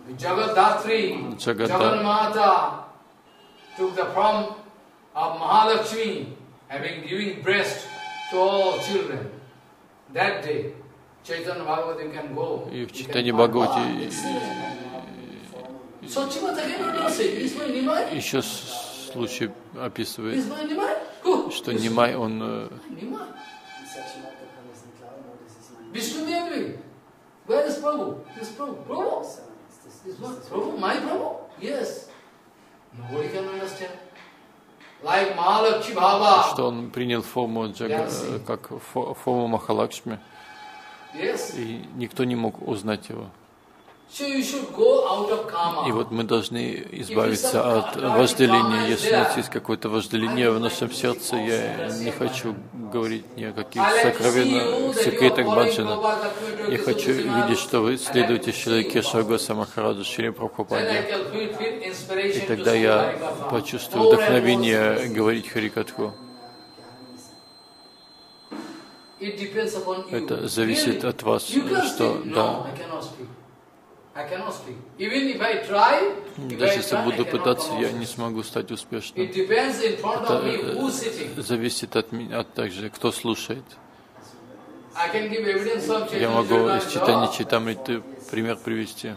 Джагаддатри took the form of Mahalakshmi, having given breast to all children. That day, Chaitanya Bhagavata can go. И в Чайтанье Бхагавате еще случай описывает, что Нимай, он Where is Prabhu? This Prabhu? Prabhu? This one? Prabhu? My Prabhu? Yes. Nobody can understand. Like Mahalakshmi Bhava. Что он принял форму как форму Махалакшми. Yes. И никто не мог узнать его. So you should go out of karma. И вот мы должны избавиться от вожделения. Если у нас есть какое-то вожделение в нашем сердце, я не хочу говорить ни о каких сокровенных секретах Баджана. Я хочу видеть, что вы следуете Шри Кешава Госвами Махараджу, Шри Прабхупаде. И тогда я почувствую вдохновение говорить Харикатху. Это зависит от вас, что да. Даже если буду пытаться, я не смогу стать успешным. Это зависит от меня, также кто слушает. Я могу из Чайтаньи Чайтамриты пример привести.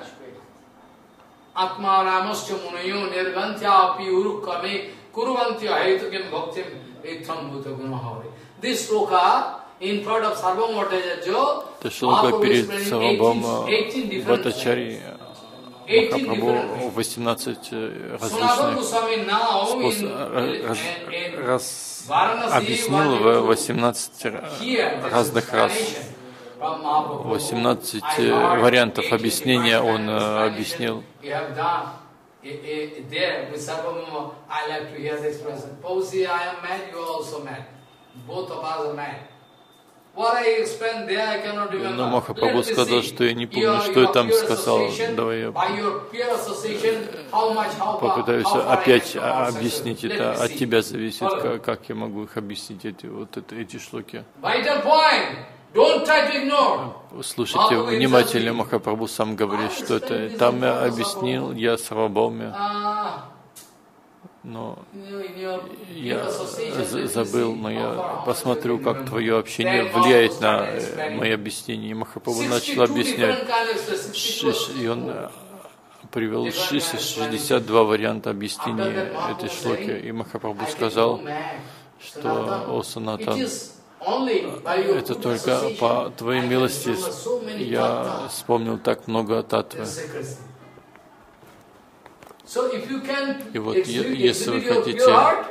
Это шлока перед Сарвабхаума Бхаттачарьи Махапрабху 18 различных объяснил в 18 разных раз. 18 вариантов объяснения он объяснил. Но Махапрабху сказал, что я не помню, что я там сказал. Давай я попытаюсь опять объяснить это. От тебя зависит, как я могу их объяснить, эти шлоки. Слушайте внимательно, Махапрабху сам говорит, что это. Там я объяснил, я Сарвабхауме. Но я забыл, но я посмотрю, как твое общение влияет на мои объяснения. И Махапрабху начал объяснять, и он привел 62 варианта объяснения этой шлоки. И Махапрабху сказал, что о Санатан, это только по твоей милости я вспомнил так много татвы. И вот если вы хотите,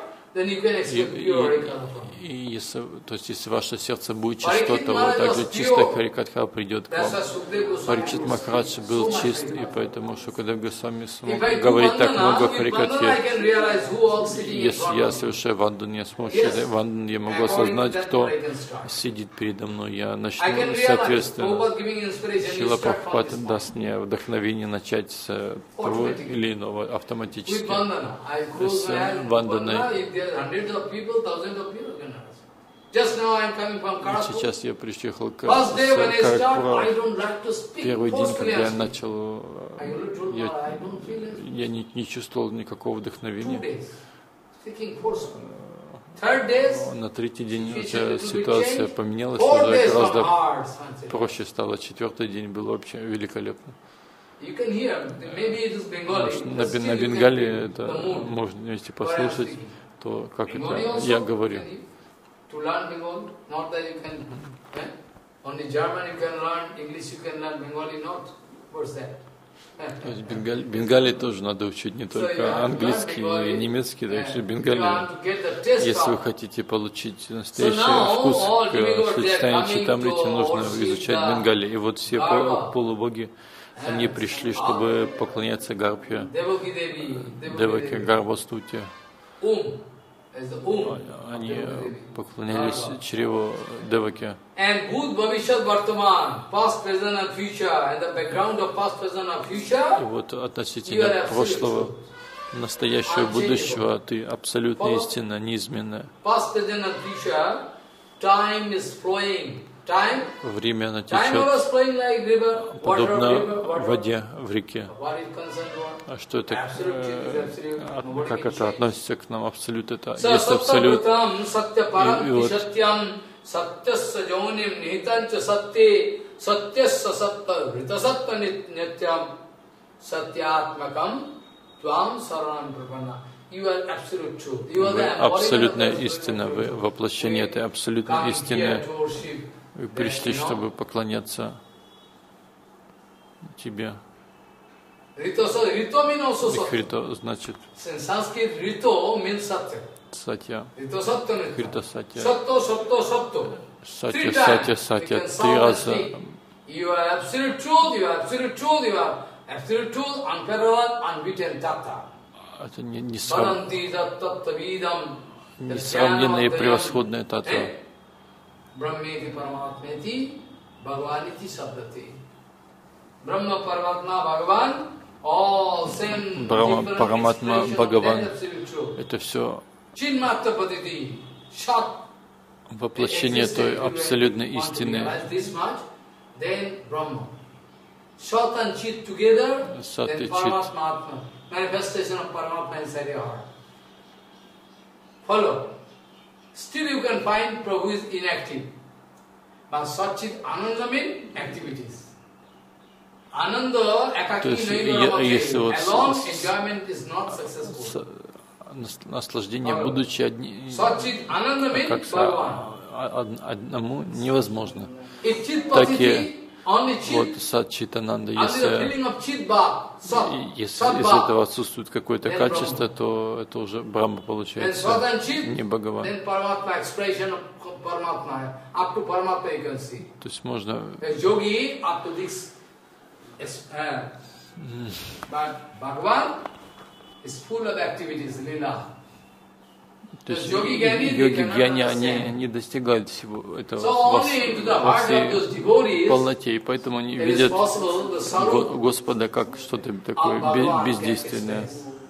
если ваше сердце будет чисто, то вот также чистая Харикатха придет к вам. Парикшит Махарадж был чист, и поэтому Шукадев Госвами смог говорить так много Харикатхи. Если я совершаю вандан, я могу осознать, кто сидит передо мной. Я начну соответственно. Шрила Прабхупада даст мне вдохновение начать с того или иного автоматически. С ванданой. Сейчас я приехал к первый день, когда я начал, я не чувствовал никакого вдохновения. На третий день уже ситуация поменялась, уже гораздо проще стало. Четвертый день был вообще великолепно. На Бенгале это можно вместе послушать, то как это я говорю. То есть Бенгалии тоже надо учить не только английский и немецкий, так что Бенгалии. Если вы хотите получить настоящий вкус к сочетанию читамрити, нужно изучать Бенгалии. И вот все полубоги, они пришли, чтобы поклоняться Гарбхе, Деваке, Гарбастуте. Они поклонялись чреву Деваке. И вот относительно прошлого, настоящего, будущего, ты абсолютно истинно, неизменная. Время оно течет, подобно воде в реке. А что это, как это относится к нам? Абсолют это есть абсолют. И вот вы абсолютная истина, вы воплощение этой абсолютной истины. Вы пришли, чтобы поклоняться тебе. Рито значит сатья. Рито сатья. Сатья, сатья, сатья. 3 раза. Это несравненная и превосходная татва. Brahmeti Paramatmeti Bhagavaniti Sabdati. Brahma Paramatma Bhagavan, all same. Брахма, Параматма, Бхагаван. Это все воплощение той абсолютной истины. Sat and Chit together, Sat then and Paramatma, manifestation of Paramatma inside your heart. Follow. Still you can find Prabhu is inactive. But Satchit Ananda means activities. Ananda, Ekaki, alone enjoyment is not successful. Наслаждение, будучи как одному, невозможно. Так и вот Сат-Чит-Ананда, если из этого отсутствует какое-то качество, то это уже Брахма получается, не Бхагаван. То есть можно... То есть йоги-гьяни, они достигают всего этого во всей полноте, и поэтому они видят Господа как что-то такое бездейственное.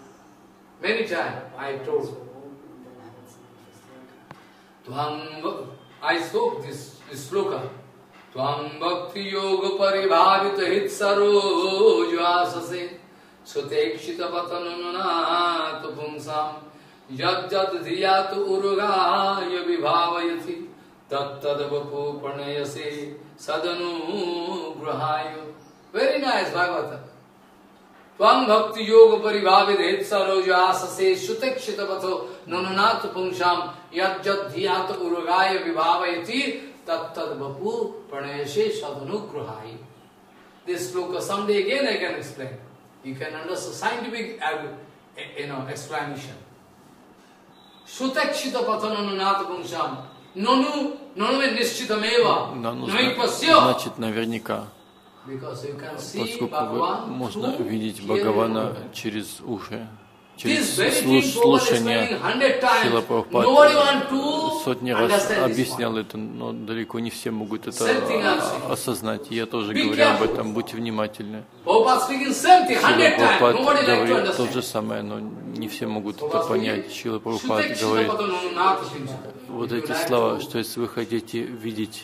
Yad dhiyat urugaya vibhavayati tattadavapu pranayase sadanu grahaya. Very nice Bhagavata. Tvam bhakti yoga paribhavid hitsaro asase shutekshita patho nananat pungsham yad dhiyat urugaya vibhavayati tattadavapu pranayase sadanu grahaya. This sloka someday again I can explain. You can understand scientific explanation. Sutakshita pathananunata pungsham. Nanu nishchitameva. Нану значит наверняка, поскольку можно видеть Бхагавана через уши, через слушание. Шрила Прабхупад сотни раз объяснял это, но далеко не все могут это осознать. И я тоже говорю об этом, будьте внимательны. Шрила Прабхупад говорит то же самое, но не все могут это понять. Шрила Прабхупад говорит вот эти слова, что если вы хотите видеть,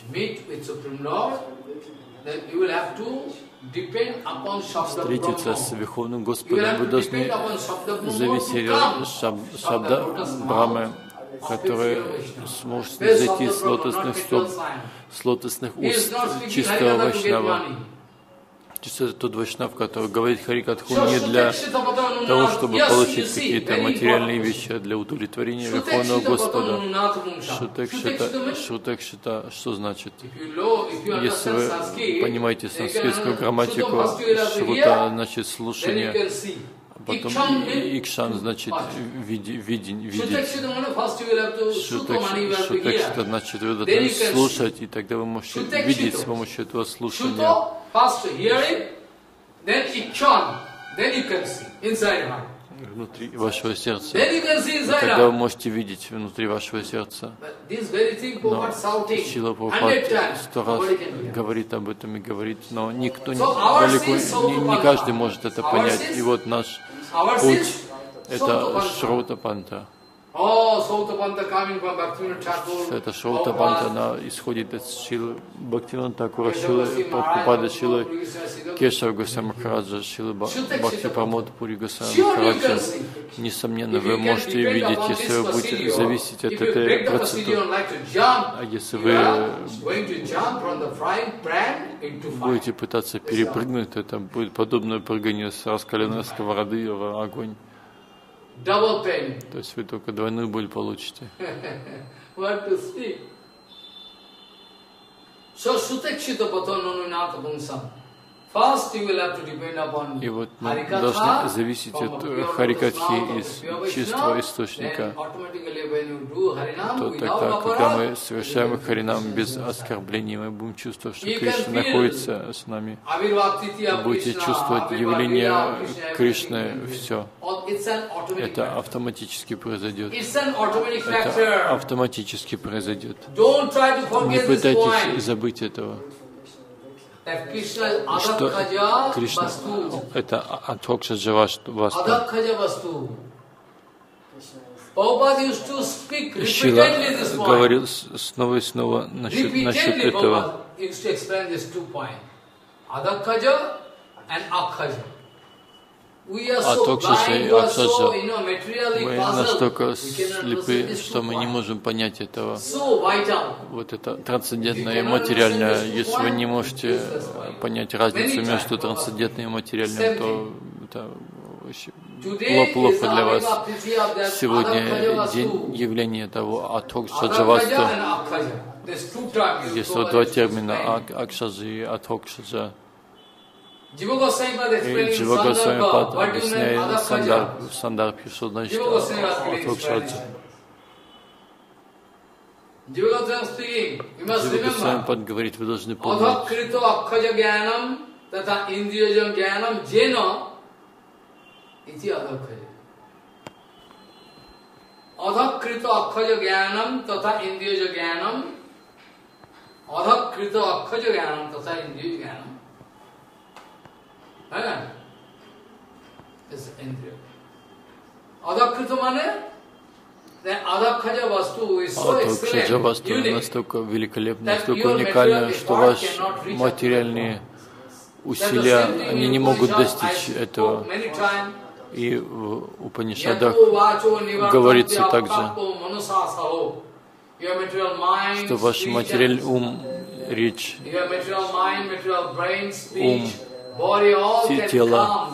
встретиться с Верховным Господом, вы должны зависеть от Шабда Брахмы, который сможет зайти с лотосных стоп, с лотосных уст чистого Вайшнава. Это тот Вайшнав, который говорит Харикатху не для того, чтобы получить какие-то материальные вещи, а для удовлетворения Верховного Господа. Шрутекшита, что значит? Если вы понимаете санскритскую грамматику, шрута значит слушание, потом икшан значит видеть. Шрутекшита значит вы должны слушать, и тогда вы можете видеть с помощью этого слушания. Внутри вашего сердца. Тогда вы можете видеть внутри вашего сердца. Но Шрила Прабхупада 100 раз говорит об этом и говорит, но никто не каждый может это понять. И вот наш путь — это Шраутапанта. Это Шраутапанта, она исходит от Шрилы Бхактивинода Тхакура, Шрилы Прабхупады, Шрилы Кешава Госвами Махараджа, Шрилы Бхакти Прамода Пури Госвами Махараджа. Несомненно, вы можете видеть, если вы будете зависеть от этой процедуры. А если вы будете пытаться перепрыгнуть, это будет подобное прыгание с раскаленной сковороды в огонь. То есть вы только двойную боль получите. И вот мы должны зависеть от Харикатхи из чистого источника. То тогда, когда мы совершаем Харинам без оскорблений, мы будем чувствовать, что Кришна находится с нами. Вы будете чувствовать явление Кришны, все. Это автоматически произойдет. Это автоматически произойдет. Не пытайтесь забыть этого. Что Кришна — это Адхокшаджа Васту. Шрила говорил снова и снова насчет этого. Адхокшаджа и Акшаджа. Мы настолько слепы, что мы не можем понять этого. Вот это трансцендентное и материальное. Если вы не можете понять разницу между трансцендентным и материальным, то это плохо для вас. Сегодня день явления того Адхокшаджа Васту. Есть вот два термина Акшаджа и Адхокшаджа. И Джива Госвами Пад объясняет в Сандарбхе, что значит Адхокшаджа. Джива Госвами Пад говорит, вы должны помнить. Adhakrita akhaja jnanam tatha indriya jnanam. Adhakrita akhaja jnanam tatha indriya jnanam. Адхокшаджа Васту настолько великолепно, настолько уникально, что ваши материальные усилия, они не могут достичь этого. И в Упанишадах говорится также, что ваш материальный ум, речь, ум, тело,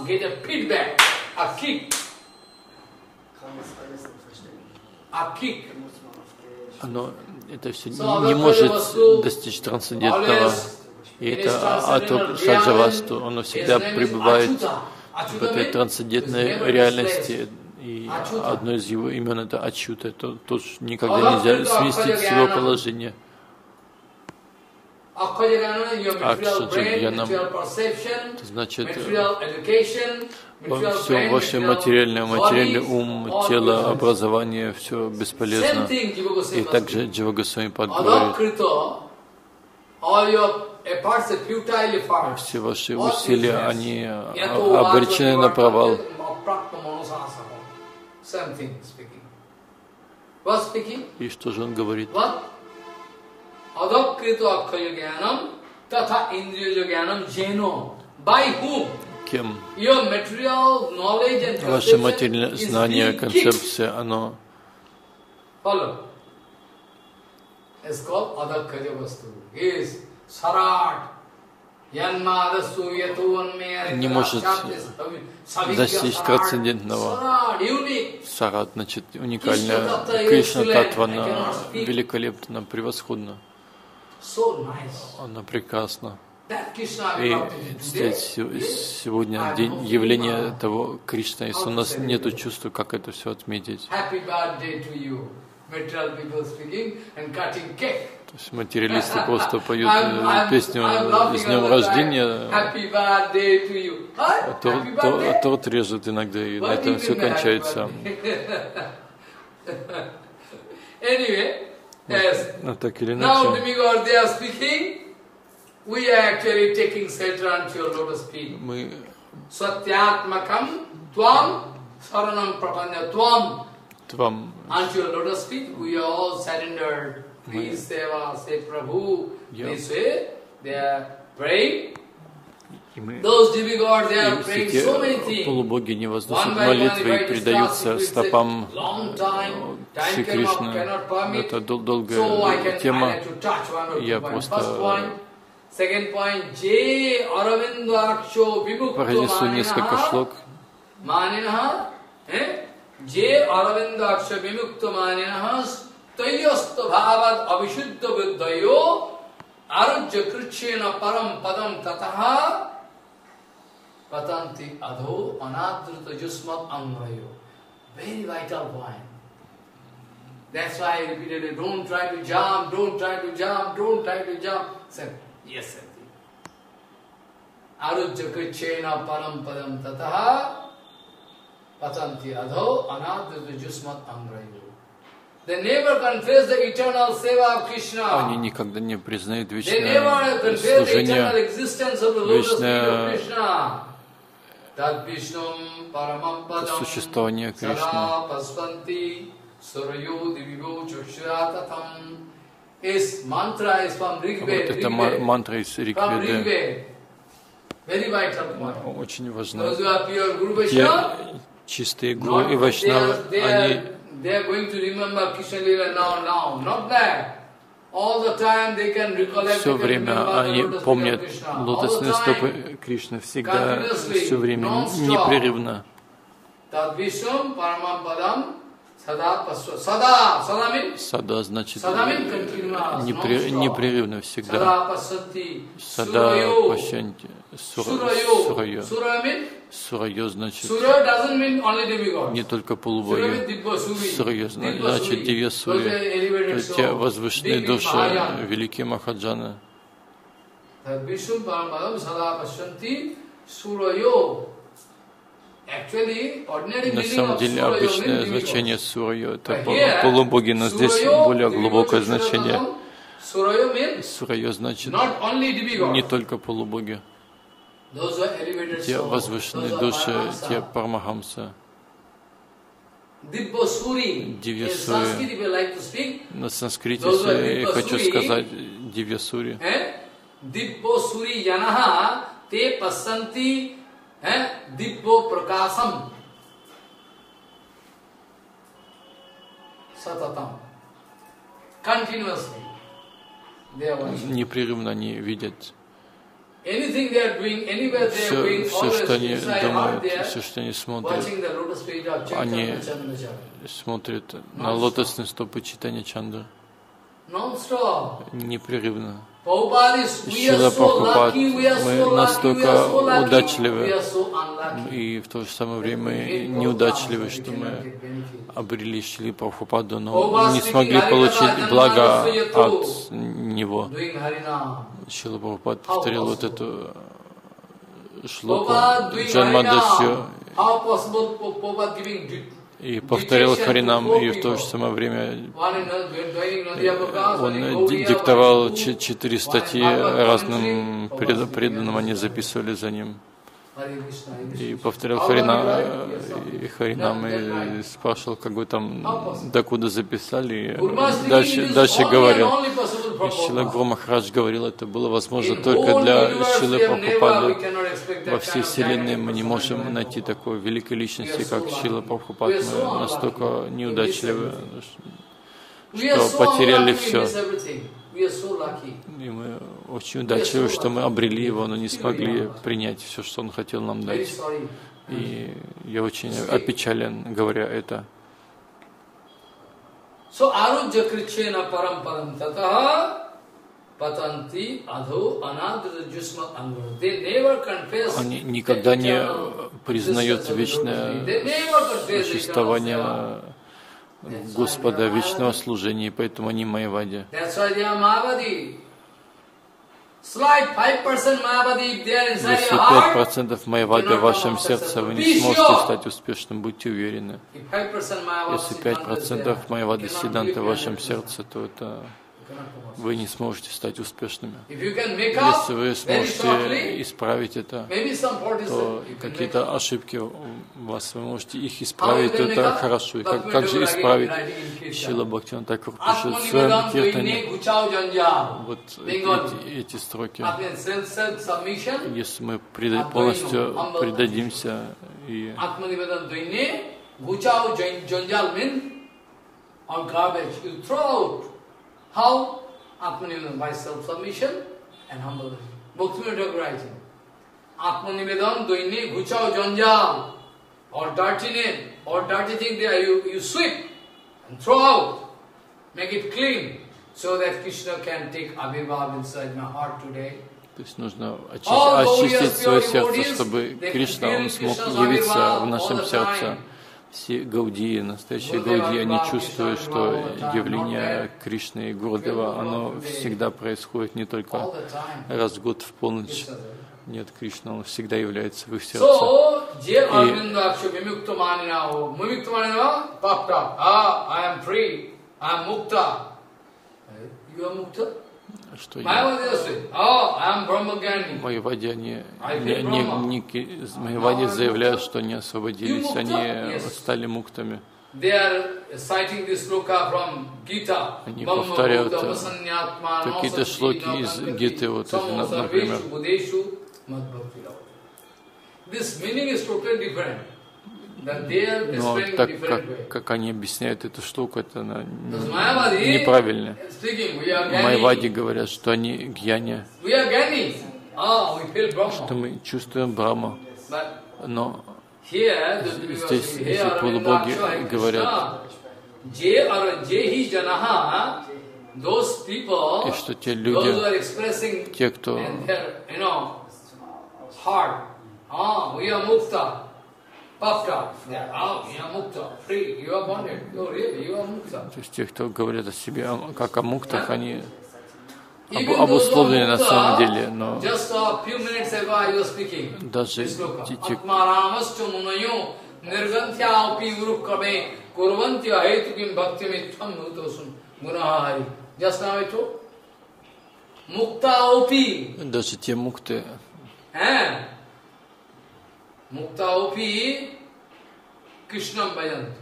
оно это все не может достичь трансцендентного. И это Адхокшаджа Васту, оно всегда пребывает в этой трансцендентной реальности. И одно из его имен это Ачюта, это тоже никогда нельзя сместить с его положения. Акшаджанам, это значит, все ваше материальный ум, тело, образование, все бесполезно. И также Джива Госвами Пад говорит, все ваши усилия, они обречены на провал. И что же он говорит? Кем? Ваше материальное знание, концепция, оно Follow. It's called Adakkaja Vastu. Is Sarat. Не может достичь трансцендентного. Сарат, значит, уникальная. Кришна Татва, она великолепна, превосходна. Она прекрасна. И сегодня день явления того Кришны. Если у нас нет чувства, как это все отметить? То есть материалисты просто поют песню «С днем рождения», а торт режет иногда, и на этом все кончается. Но так или иначе, мы Твам. Unto your lotus feet, we are all surrendered. Please seva, say Prabhu. This way, they are praying. Those demigods, they are praying so many things. Полубоги не возносят молитвы и предаются стопам Шри Кришны. Это долгая тема. Я просто произнесу несколько шлок. Je Aravinda Aksha Vimukta Maninaha Tayyasta Bhavad Abhishuddha Viddayo Arujya Krichena Param Padam Tataha Patanti Adho Anadruta Jusmat Angrayo. Very vital point. That's why I repeated it. Don't try to jump, don't try to jump, don't try to jump. Said, yes, Arujya Krichena Param Padam Tataha Patanti adho anadrita jusmat angrayu. They never confess the eternal seva of Krishna. Они никогда не признают вечное служение, вечное существование Кришны. Вот это мантра из Ригведы. Очень важно. Те чистые гуру и вайшнавы, они все время они помнят лотосные стопы Кришны, всегда, все время, непрерывно. Сада значит непрерывно всегда. Сада пашанти. Сурайо. Сурайо значит не только полубоги. Сурайо значит Дивья Сурья. Те возвышенные души, великие Махаджаны. На самом деле обычное значение Сурайо — это полубоги, но здесь более глубокое значение. Сурайо значит не только полубоги. Те возвышенные души, те парамахамсы. Дивья-сури. На санскрите, если я хочу сказать Дивья-сури. Диббо-сури янаха те пассанти диббо пракасам сататам. Continuously. Непрерывно они видят. Все, что они думают, все, что они смотрят, они смотрят на лотосные стопы Чайтанья Чандры непрерывно. Шрила Прабхупад, мы настолько удачливы, и в то же самое время неудачливы, что мы обрели Шрили Прабхупаду, но не смогли получить благо от него. Шрила Прабхупад повторил вот эту шлоку Джанмадасью и повторил Харинам, и в то же самое время он диктовал 4 статьи разным преданным, они записывали за ним. И повторял Харинам, и спрашивал, как вы там, докуда записали, и дальше говорил. И Шрила Гуру Махарадж говорил, это было возможно только для Шрилы Прабхупады. Во всей вселенной мы не можем найти такой великой личности, как Шрила Прабхупад. Мы настолько неудачливы. что потеряли все. И мы очень удачливы, что мы обрели его, но не смогли принять все, что он хотел нам дать. И я очень опечален, говоря это. Они никогда не признают вечное существование Господа, вечного служения, поэтому они майявади. Если 5% майявады в вашем сердце, вы не сможете стать успешным, будьте уверены. Если 5% майявады сиддханты в вашем сердце, то это вы не сможете стать успешными. Если вы сможете исправить это, то какие-то ошибки у вас, вы можете их исправить, то это хорошо. И как же исправить? Шрила Бхактивинода Тхакур пишет в своем киртане вот эти строки. Если мы полностью предадимся и how? Atmanivedana, by self-submission and humble. Bhaktivinoda Thakur writing. Atmanivedana doine guchao janjal, or dirty thing there, you sweep and throw out, make it clean, so that Krishna can take Abhibhav inside my heart today. То есть нужно очистить свое сердце, чтобы Кришна, он смог явиться в нашем сердце. Все гаудии, настоящие гаудии, они чувствуют, что явление Кришны и Гурудева, оно всегда происходит не только раз в год в полночь. Нет, Кришна, он всегда является в их сердце. Что майявади, майявади заявляют, что они освободились, они стали муктами. Они повторяют какие-то шлоки из Гиты, вот, например. Но так как они объясняют эту штуку, это неправильно. Майявади говорят, что они гьяни, что мы чувствуем Брахму. Но здесь эти полубоги говорят, и что те люди, те, кто то есть те, кто говорят о себе как о муктах, они обусловлены на самом деле, но даже те, даже те мукты, Mukta-opi Krishnam bhajanti.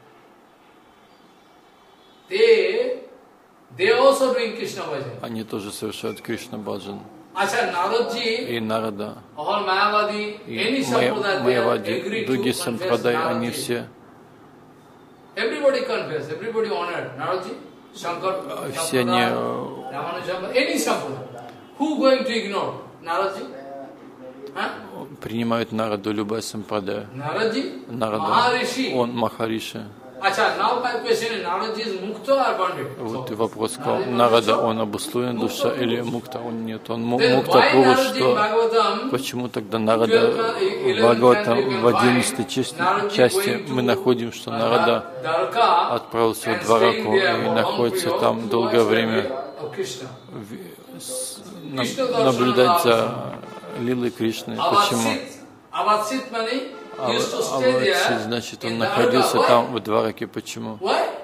They also doing Krishna bhajan. Они тоже совершают Кришна баджан. Acha Naradji, и Нарада, all Mayavadi, any Sampradaya, Майявади, другие сампрадай, они все. Everybody confess, everybody honored. Naradji, Shankar, все они Ramanujamba, any Sampradaya. Who going to ignore? Naradji? Принимают Нараду, любая сампрадая. Нарада, он Махариши. Вот и вопрос, Нарада, он обусловлен душа или мукта, он нет, он мукта Пуруш, что почему тогда Нарада в Бхагаватам в 11 части мы находим, что Нарада отправился в Двараку и находится там долгое время, наблюдать за Лилой Кришны. Почему? Аватсит, значит, он находился там в Двараке. Почему?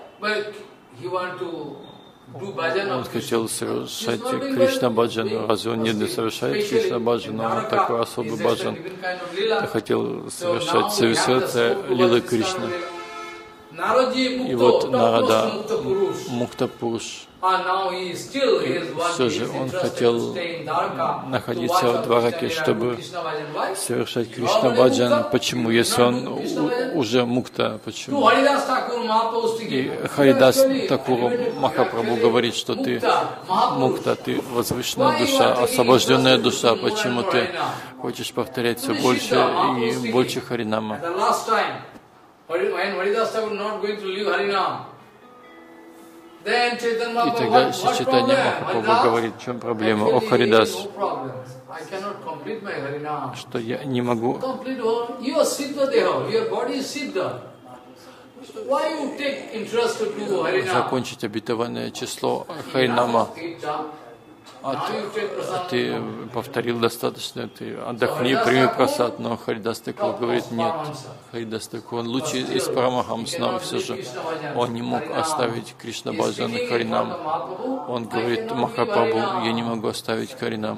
Он хотел совершать Кришна баджан. Разве он не совершает Кришна баджан? Но он такой особый баджан. Он хотел совершать Сависрата Лилы Кришны. И вот Нарада Мукта Пуруш. Все же он хотел находиться в Двараке, чтобы совершать Кришна Баджан. Почему? Если он уже мукта, почему? И Харидас Такуру Махапрабху говорит, что ты мукта, ты возвышенная душа, освобожденная душа. Почему ты хочешь повторять все больше и больше Харинама? И тогда Чайтанья Махапрабху говорит, в чем проблема? О Харидас, что я не могу закончить обетованное число Харинама. Ты повторил достаточно, ты отдохни, прими прасад. Но Харидас Такур говорит, нет. Харидас Такур, он лучший из Парамахамс, но все же он не мог оставить Кришна Баджан и Харинам. Он говорит, Махапрабху, я не могу оставить Харинам.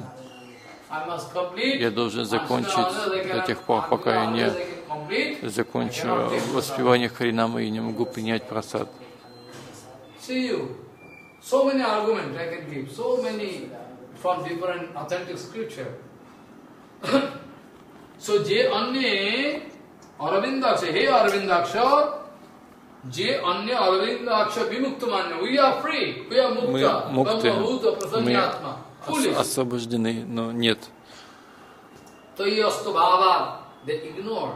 Я должен закончить до тех пор, пока я не закончу воспевание Харинама и не могу принять прасад. So many arguments I can give, so many from different authentic scripture. So, Je Anye Aravindaksha, hey Aravindaksha, Je Anye Aravindaksha Vimuktamanya, we are free, we are mukta, Brahma-bhuta Prasannatma, fully. Освобождены, но нет. Tayastu Bhava, they ignore.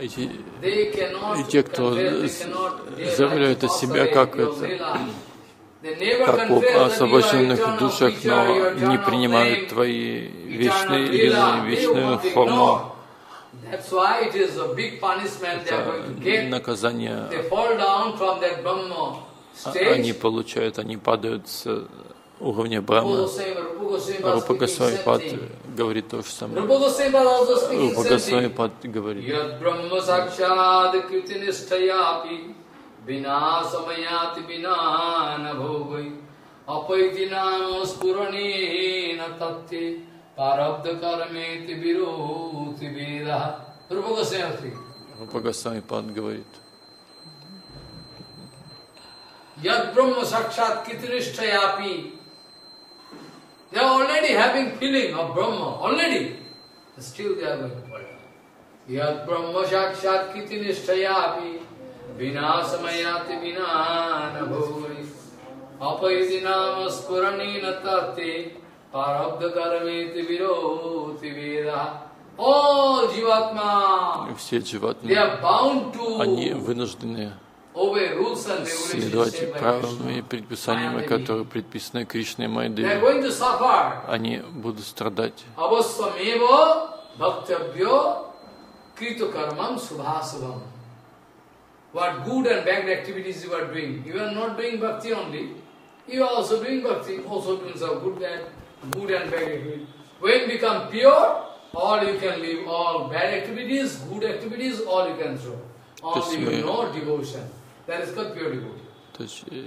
И те, кто заявляют о себе как это, как об освобожденных душах, но не принимают твои вечные лилы, вечную форму. Это наказание они получают, они падают с уровня Брахмы. Рупа Госвами Пад говорит то же самое. Рупа Госвами Пад говорит, Bina samayati bina na bhogoi apaiti namo spurani na tatte parabdha karmeti viruti veda. Rupa Goswami Pad говорит, Yad Brahma Sakshat Kitinishtayapi. They are already having feeling of Brahma, already. Still they are going to fall down. Yad Brahma Sakshat Kitinishtayapi. Bina samayati bina na bhogoi apaiti nama spurani na tate parabdha karmeti viroti veda. All Jivatma, все дживатмы, they are bound to они вынуждены следовать правилам и предписаниям, которые предписаны Кришной Майдеве. Они будут страдать. What good and bad activities you are doing. You are not doing bhakti only. You are also doing bhakti, also doing some good and bad activities. When you become pure, all you can leave, all bad activities, good activities, all you can throw. Only you know devotion. That is called pure devotee. То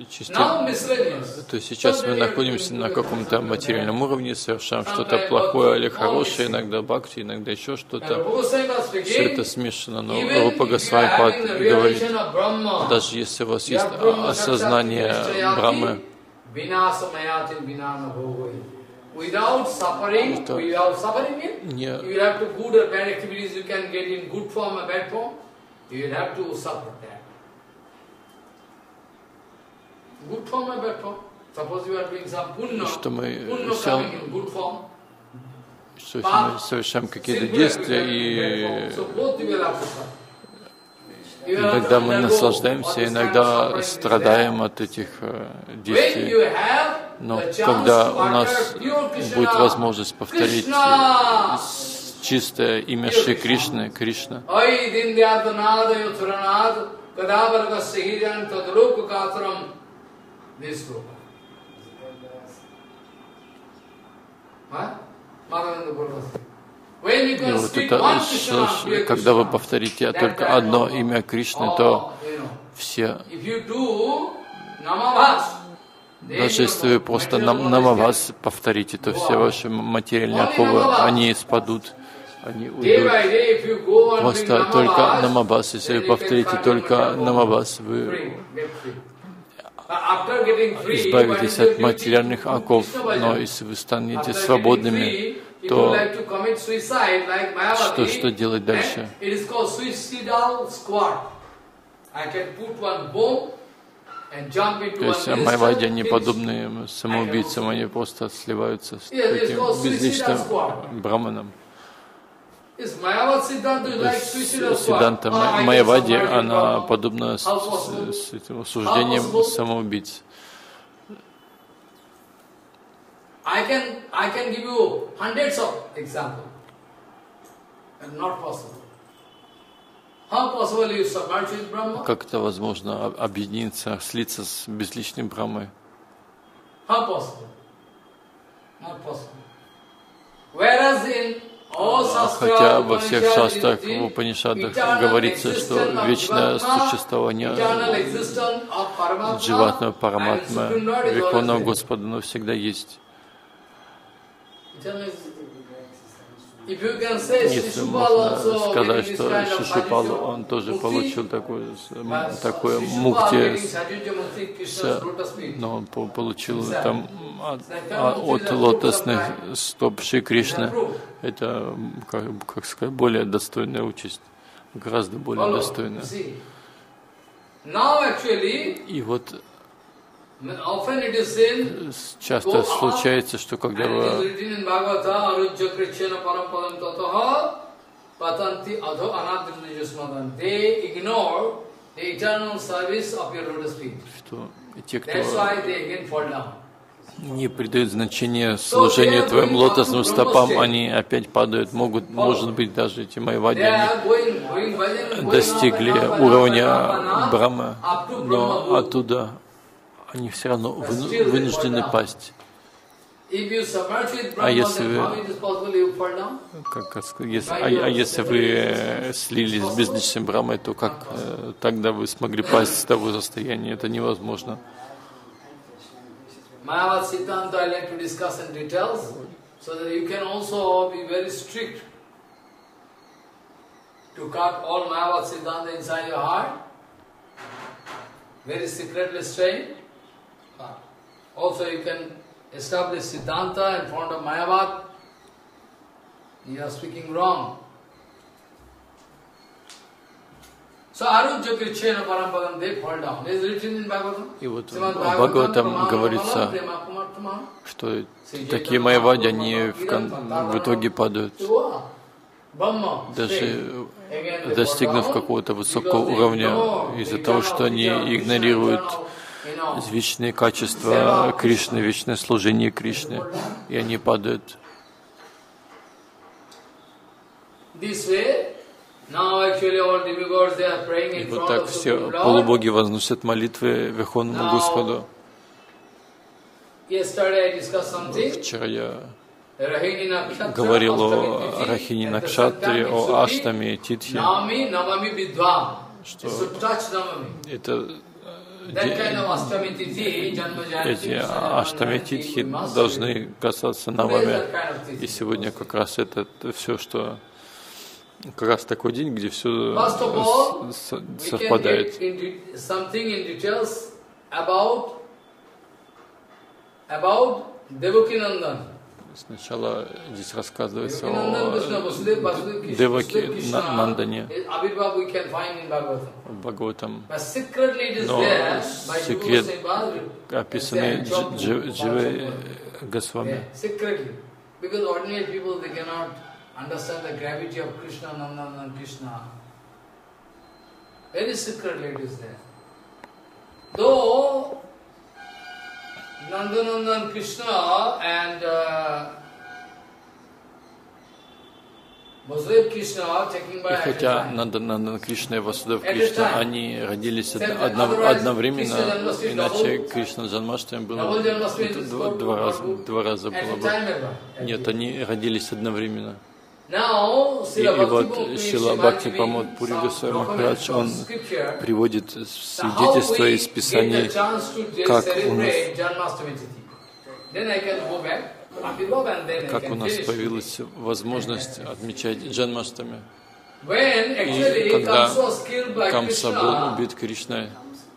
есть сейчас мы находимся на каком-то материальном уровне, совершаем что-то плохое или хорошее, иногда бхакти, иногда еще что-то. Все это смешано, но Рупа Госвами Пад говорит, даже если у вас есть осознание Брахмы, что мы совершаем какие-то действия, и иногда мы наслаждаемся, иногда страдаем от этих действий. Но когда у нас будет возможность повторить чистое имя Шри Кришны, Кришна, и вот это, когда вы повторите только одно имя Кришны, то все, даже если вы просто намавас повторите, то все ваши материальные оковы, они спадут, они уйдут. Просто только намабас, если вы повторите только намабас, вы избавитесь от материальных оков, но если вы станете свободными, то что делать дальше? То есть майявади, они подобны самоубийцам, они просто сливаются с таким безличным браманом. Сиддханта майявади, она подобна с этим осуждением самоубийц. I can give you hundreds of examples, but not possible. How possible you submerge with Brahma? Как это возможно объединиться, слиться с безличным Брахмой? How possible? Not possible. Whereas in all Shastra, хотя во всех шастрах, в Упанишадах говорится, что вечное существование Дживатмы, Параматмы, Верховного Господа, оно всегда есть. Если можно сказать, что Шишупалу, он тоже получил такое мукти, но он получил там от лотосных стоп Шри Кришны. Это, как сказать, более достойная участь, гораздо более достойная. И вот часто случается, что когда вы что те, кто не придают значения служению твоим лотосным стопам, они опять падают, может быть, даже эти майявади, они достигли уровня Брахмы, но оттуда они все равно вынуждены пасть. А если вы слились с безличным Брахмой, то как тогда вы смогли пасть с того состояния? Это невозможно. Mayavad Siddhanta I like to discuss in details, so that you can also be very strict to cut all Mayavad Siddhanta inside your heart, very secretly strained. Also you can establish Siddhanta in front of Mayavad. You are speaking wrong. So Arujya Krichena Parampadam, they fall down. It is written in Bhagavatam. И вот в Бхагаватам говорится, что такие майявади, они в итоге падают. Даже достигнув какого-то высокого уровня, из-за того, что они игнорируют вечные качества Кришны, вечное служение Кришны, и они падают. И вот так все полубоги возносят молитвы Верховному Господу. Вчера я говорил о Рахини Накшатре, о Аштаме Титхи, что это эти Аштаме Титхи должны касаться Навами. И сегодня как раз это все, что как раз такой день, где все совпадает. Сначала здесь рассказывается о Деваки Нандане в Бхагаватам, но секрет описанный Дживой Госвами. Understand the gravity of Krishna, Nandananda Krishna. Very secretly it is there. Though Nandananda Krishna and Vasudeva Krishna taking by и хотя Нандананда Кришна и Васудев Кришна, они родились одновременно, иначе Кришна Джанмаштами было два раза было бы. Нет, они родились одновременно. И вот Шрила Бхакти Прамод Пури Госвами Махарадж, он приводит свидетельства из Писаний, как у нас как у нас появилась возможность отмечать Джанмаштами. И когда Камса был убит Кришной,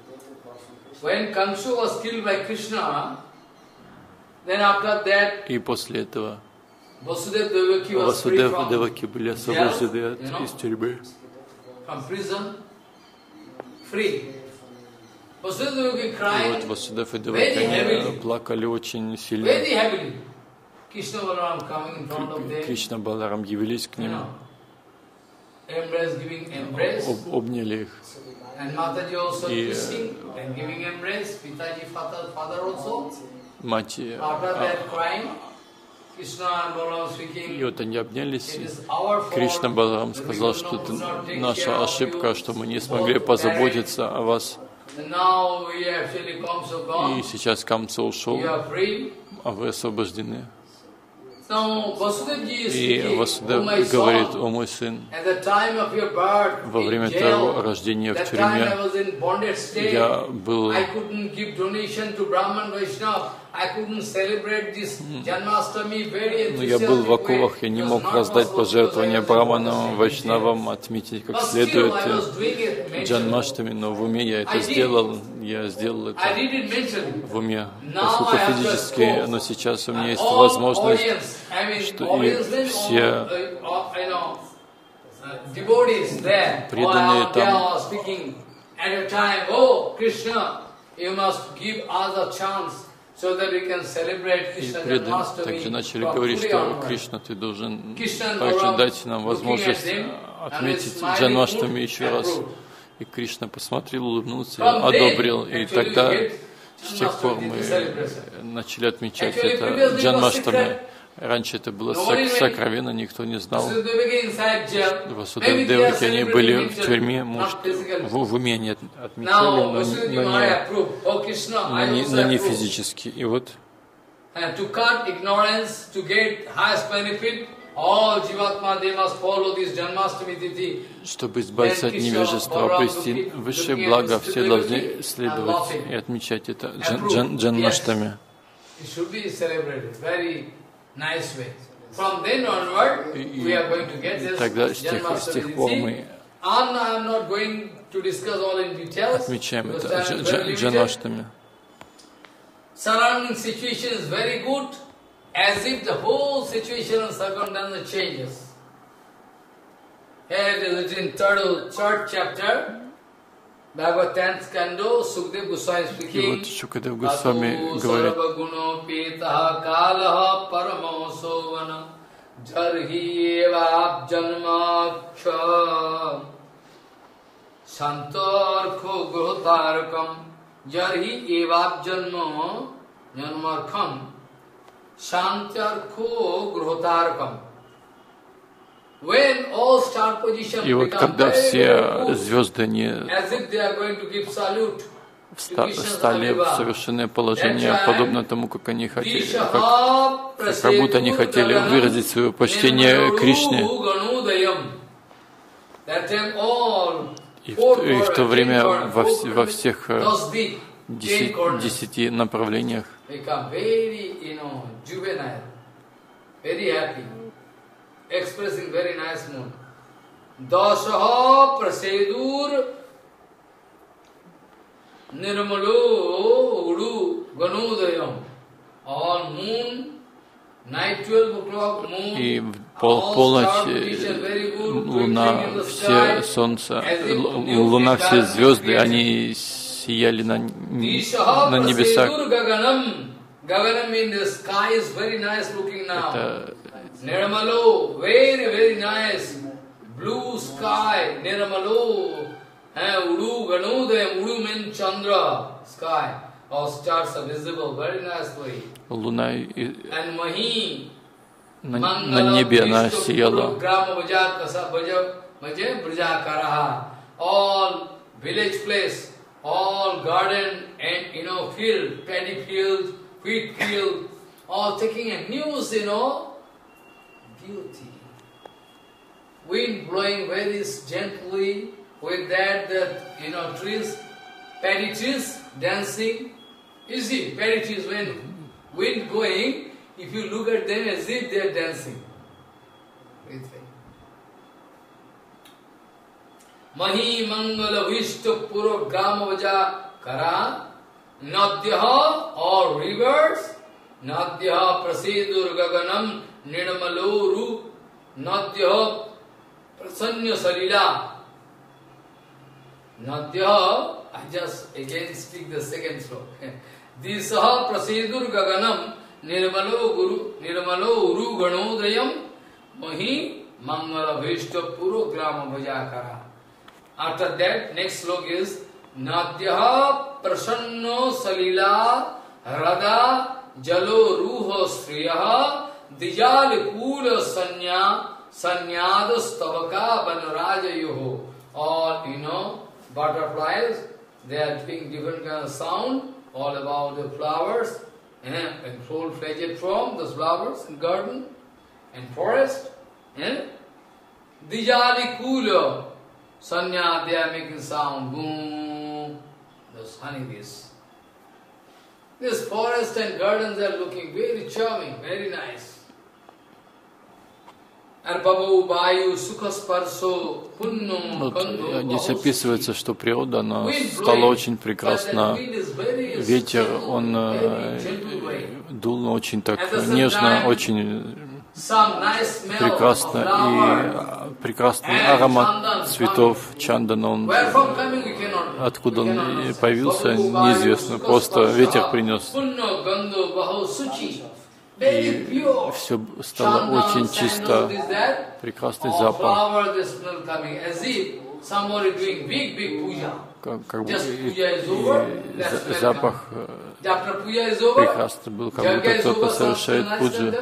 и после этого Vasudeva Devaki были освобождены из тюрьмы. И вот Васудев и Деваки плакали очень сильно. Кришна Баларам явились к ним, обняли их. И мать, и вот они обнялись. Кришна Баларам сказал, что это наша ошибка, что мы не смогли позаботиться о вас. И сейчас Камса ушел, а вы освобождены. И Васудев говорит: о мой сын, во время твоего рождения в тюрьме я был но я был в оковах, я не мог раздать пожертвования браманам, вайшнавам, отметить как следует Джанмаштами, но в уме я это сделал, это в уме, поскольку физически, но сейчас у меня есть возможность, что и все преданные там и преданные также начали говорить, что Кришна, ты должен также дать нам возможность отметить Джанмаштами еще раз. И Кришна посмотрел, улыбнулся, одобрил, и тогда с тех пор мы начали отмечать это Джанмаштами. Раньше это было сокровенно, никто не знал. Васудев Деваки, они были в тюрьме, может, в уме они отмечали, но не физически. И вот, чтобы избавиться от невежества, обрести высшее благо, все должны следовать и отмечать это Джанмаштами. И тогда с тех пор мы отмечаем это Джанмаштами. Surrounding situation is very good, as if the whole situation and circumstance changes. Here it is in third chapter, Bhagavad 10th Skando, Sukdev Goswami speaking. И вот Шукадев Госвами говорит: Jarhi evab janma janmarkham shantyarkho gruhotarkam. When all star positions и вот когда все звезды они встали в совершенное положение, подобно тому, как они хотели, как будто они хотели выразить свое почтение Кришне. И в то время во всех 10 направлениях Dasaha prasedur nirmalo udu ganudayam. On moon, night 12 o'clock, moon, и полночь, луна, все солнце, луна, все звезды, они сияли на небесах. Gaganam in the sky is very nice looking now. Это Nirmalo, very, very nice. Blue sky, Nirmalo, Udu, Ganudayam, Udu means Chandra, sky. All stars are visible, very nicely. Луна And Mahi, на небе она сияла. All village place, all garden and field, paddy field, wheat field, all taking a news, beauty. Wind blowing very gently, with that trees, paddy trees dancing. You see, paddy trees, when wind going, if you look at them as if they are dancing. Mahi Mangala Vishtu Puro Gramavaja Kara Nadyaha or rivers Nadyaha Prasidur Gaganam Nidamaloru Nadyaha Prasanya Sarila Nadyaha, I just again speak the second sloka. Disaha Prasidur Gaganam Nirmalo Uru Ganodayam Mahi Mangala Vishtu Puro Gramavaja Kara. After that, next sloka is Nadyaha Prasanno Salila Rada Jalo Ruho Sriyaha Dijal Kula Sanyada Stavaka Banaraja Yoho. All, butterflies, they are doing different kind of sound, all about the flowers, and full-fledged from those flowers in garden and forest. Dijali Kula Sanya, they are making sound, boom, those honeybees. This forest and gardens are looking very charming, very nice. Здесь описывается, что природа, она стала очень прекрасна. Ветер, он дул очень так нежно, очень прекрасно. И прекрасный аромат цветов чандана, он, откуда он появился, неизвестно. Просто ветер принес. И все стало очень чисто, прекрасный запах. Как бы и запах прекрасный был, как будто кто-то совершает пуджу.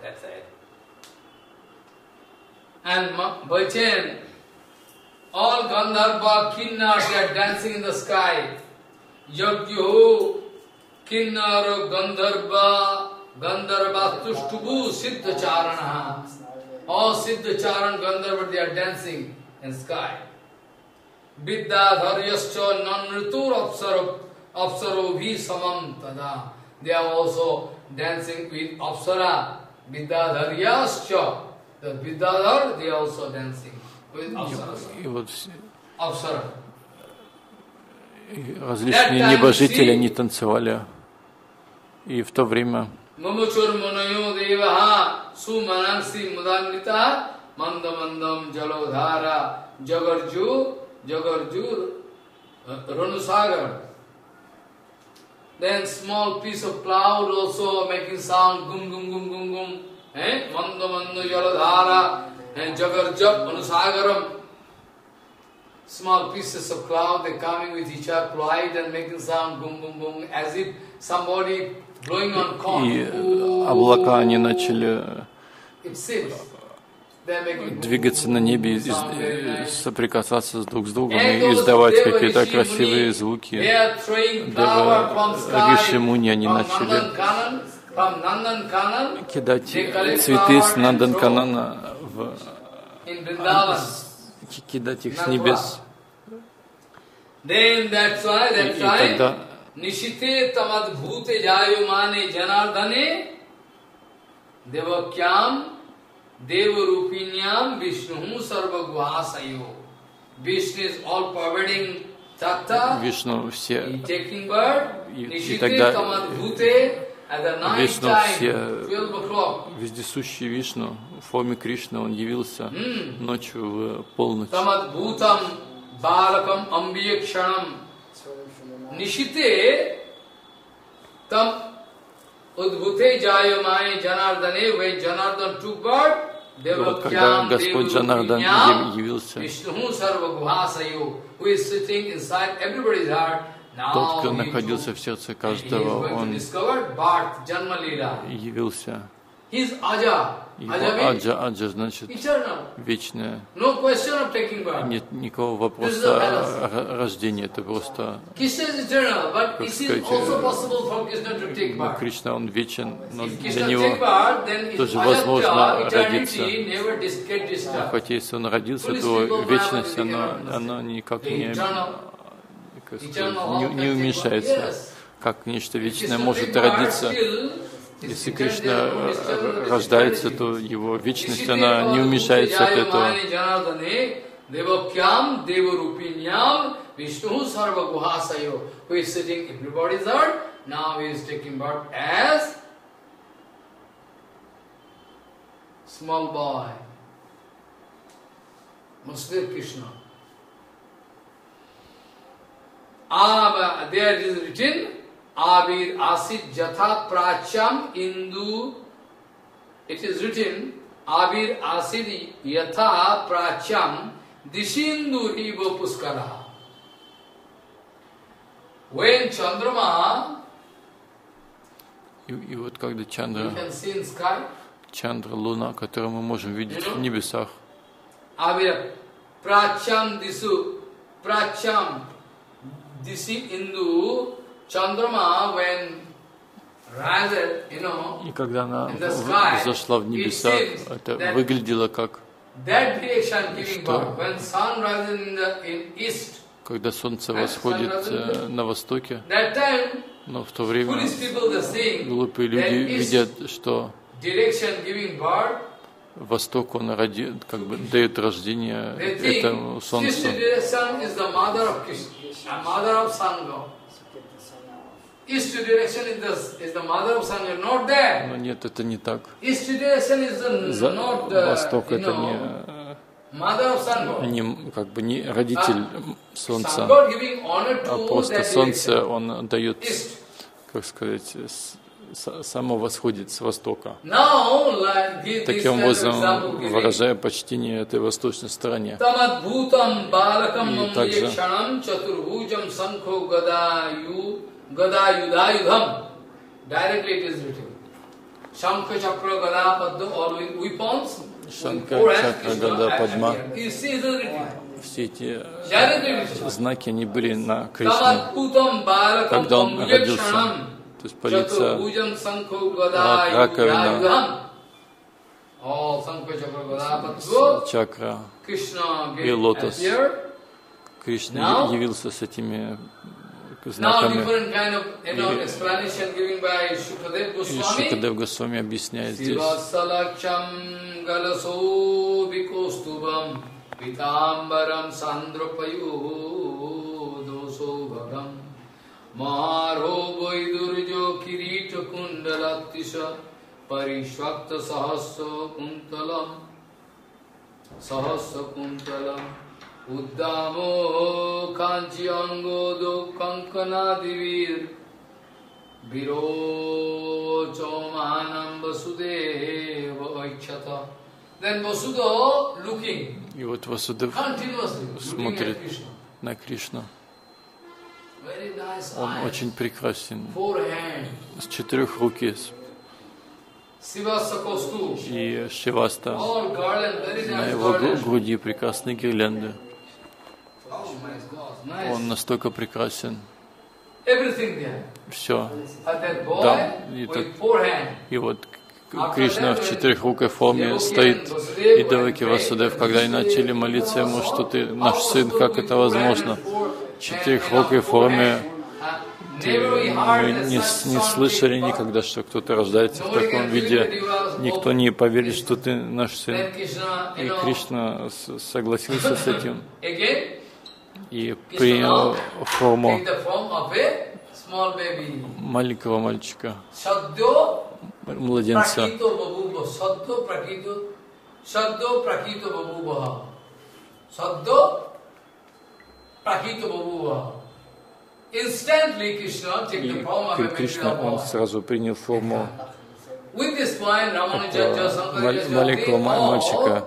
All Gandharva, Kinnar, they are dancing in the sky. Yagyo, Kinnar, Gandharva, Gandharva, Tushtubu, Siddha Charana. All Siddha Charan, Gandharva, they are dancing in sky. Vidya Dharyascha, Nanritur Apsaro Bhi Samam Tada. They are also dancing with Apsara. Vidya Dharyascha. The Vidyadhar, they are also dancing with Apsara. Различные небожители, они танцевали. И в то время Mamuchur Munayo Devaha Sumanansi Mudanita Mandamandam Jalodhara Jagarjur Ranusagar. Then small piece of cloud also making sound gum gum gum gum gum. Mandamanda Jalodhara and Jagarjab Anusagaram. Small pieces of cloud, they coming with each other, collide and making sound boom, boom, boom, as if somebody blowing on corn. И облака, они начали двигаться на небе, соприкасаться друг с другом и издавать какие-то красивые звуки. Риши Муни, они начали кидать цветы с Нанданканана кидать их с небес. И тогда Nishite tamad bhute jayumane janardhane devakyam devarupinyam Vishnu sarvagvasayo. Vishnu is all pervading tattva, taking birth. Nishite tamad bhute at the night time, 12 o'clock. Вездесущий Вишну в форме Кришны, он явился ночью в полночь. Tamad bhutam balakam ambiyakshanam Nishite tam udbhute jayamaye janardhane, when Janardhan took birth, devakyam devarupinyam Vishnu sarvagvasayo, who is sitting inside everybody's heart. Тот, кто находился в сердце каждого, он явился. Его Аджа значит вечное. Нет никакого вопроса о рождении, это просто, как сказать, Кришна, он вечен, но для него тоже возможно родиться. Хотя если он родился, то вечность, она никак не уменьшается. Как нечто вечное может родиться, Если Кришна рождается, то его вечность, она не уменьшается от этого. Devakyam Devarupinyam Vishnu Sarva Guhasayo, who is sitting in everybody's heart, now he is taking birth as small boy, Vasudeva Krishna. There it is written, Abir Asit Jatha Pracham Indu. It is written, Abir Asit Yatha Pracham Dishindu Ivo Puskara. When Chandrama, И вот когда you Чандра, can see in sky, Чандра, Луна, которую мы можем видеть в небесах, Abir Pracham Disu Pracham Disi Indu Chandrama, when rises, и когда она in the sky, зашла в небесах, это выглядело как, that direction giving birth. When sun rises in east, когда солнце восходит на востоке, that time но в то время foolish people they think глупые люди that east видят, что direction giving birth, Восток, он как бы дает рождение they think этому east солнцу. direction is the mother of Krishna, mother of sun god. East direction is the mother of sun god, not that. Но нет, это не так. East direction is not the, Восток это mother of sun god. не как бы не родитель солнца, Sun god giving honor а to просто that солнце, direction. он дает, East. как сказать, само восходит с востока. Now, like this Таким kind of образом, example giving. выражая почтение этой восточной стороне. Tamadbhutam balakam И также mamyakshanam chaturbhujam sankho gadayudayudham. Directly it is written. Shankha chakra gada padma, all with weapons. Шанка, Four hands, Чакра, Krishna Гада, Падма, appeared. You see, it is written. все эти Directly written. знаки, они были на Кришне, Tamadbhutam balakam когда он родился. mamyakshanam То есть полиция, chaturbhujam sankho раковина, gadayudayudham. All sankha chakra gada padma. чакра Krishna и лотос. appeared. Кришна явился с этими Now знаками. different kind of explanation given by Shukadev И Goswami. Шукадев Госвами объясняет здесь. Sivasalaksham galaso vikostubam pitambaram sandrapayu doso bhagam Maro vaidurjo kirita kundalatisha parishvakta sahasya kuntalam Uddamo kanchi angodo kankana divir Virocho manam vasudeva vaikshata. Then Vasudha looking И вот Васудев continuously, looking смотрит at Krishna. на Кришну. Very nice Он eyes, очень прекрасен, 4 hands. с 4 руки, Sivasa kostu, и Шиваста, all garland, very на nice его garland. груди прекрасные гирлянды. Oh my God, nice. Он настолько прекрасен. Everything there. Все. But that boy Да, и with 4 hands. И вот Кришна в 4-рукой форме стоит, и Деваки Васудев, когда они начали молиться ему, что ты наш сын, как это возможно? В 4-рукой форме мы не слышали никогда, что кто-то рождается в таком виде. Никто не поверит, что ты наш сын. И Кришна согласился с этим и принял форму маленького мальчика, младенца. И Кришна, он сразу принял форму маленького мальчика.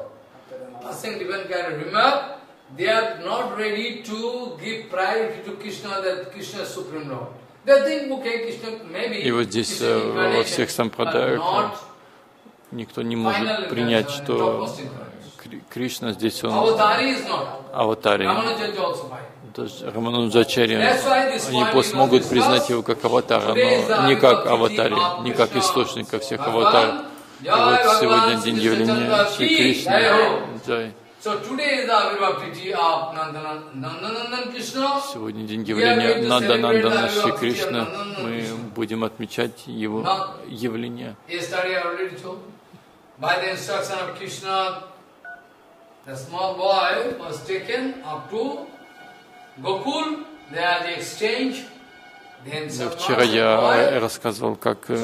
They are not ready to give priority to Krishna, that Krishna is Supreme Lord. They think, okay, Krishna maybe. И вот здесь во всех сампрадаях никто не может принять, что Кришна здесь он аватари. Даже Рамануджачарья, они смогут признать его как аватара, но не как аватари, не как источника всех аватаров. И вот сегодня день явления Шри Кришны. Джай. So today is the Avirbhav Tithi of Nandanandan Krishna. Сегодня день явления Нанда-Нандана Шри Кришна. Мы будем отмечать его явление. Yesterday I already told. By the instruction of Krishna, the small boy was taken up to Gokul. There the exchange. Вчера я рассказывал, как то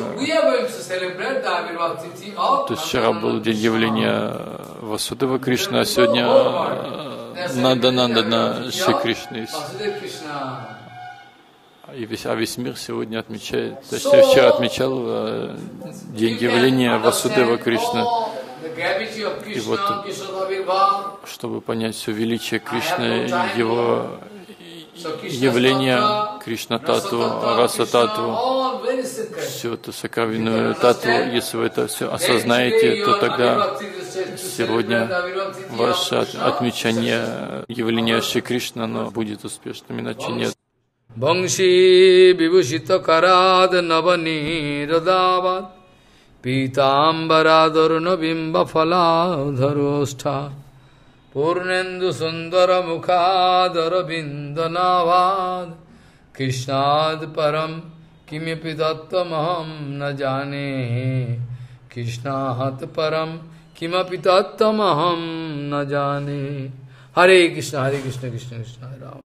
есть вчера был день явления Васудева Кришны, а сегодня Нанда-Нандана Шри Кришны. А весь мир сегодня отмечает, точнее вчера отмечал день явления Васудева Кришны. И вот, чтобы понять все величие Кришны, его явление Кришна-татву, Раса-татву, всю эту сокровенную татву, если вы это все осознаете, то тогда сегодня ваше отмечание явления Шри Кришны, оно будет успешным, иначе нет. Bangshi vibhushita karad navani radavad Pitambaradharuna bimba phaladharostha Purnendu sundara mukhadara bindanavad Krishnad param kimyapi tattamaham na jane Krishnad param kimapi tattamaham na jane Hare Krishna, Krishna Krishna, Hare Rama.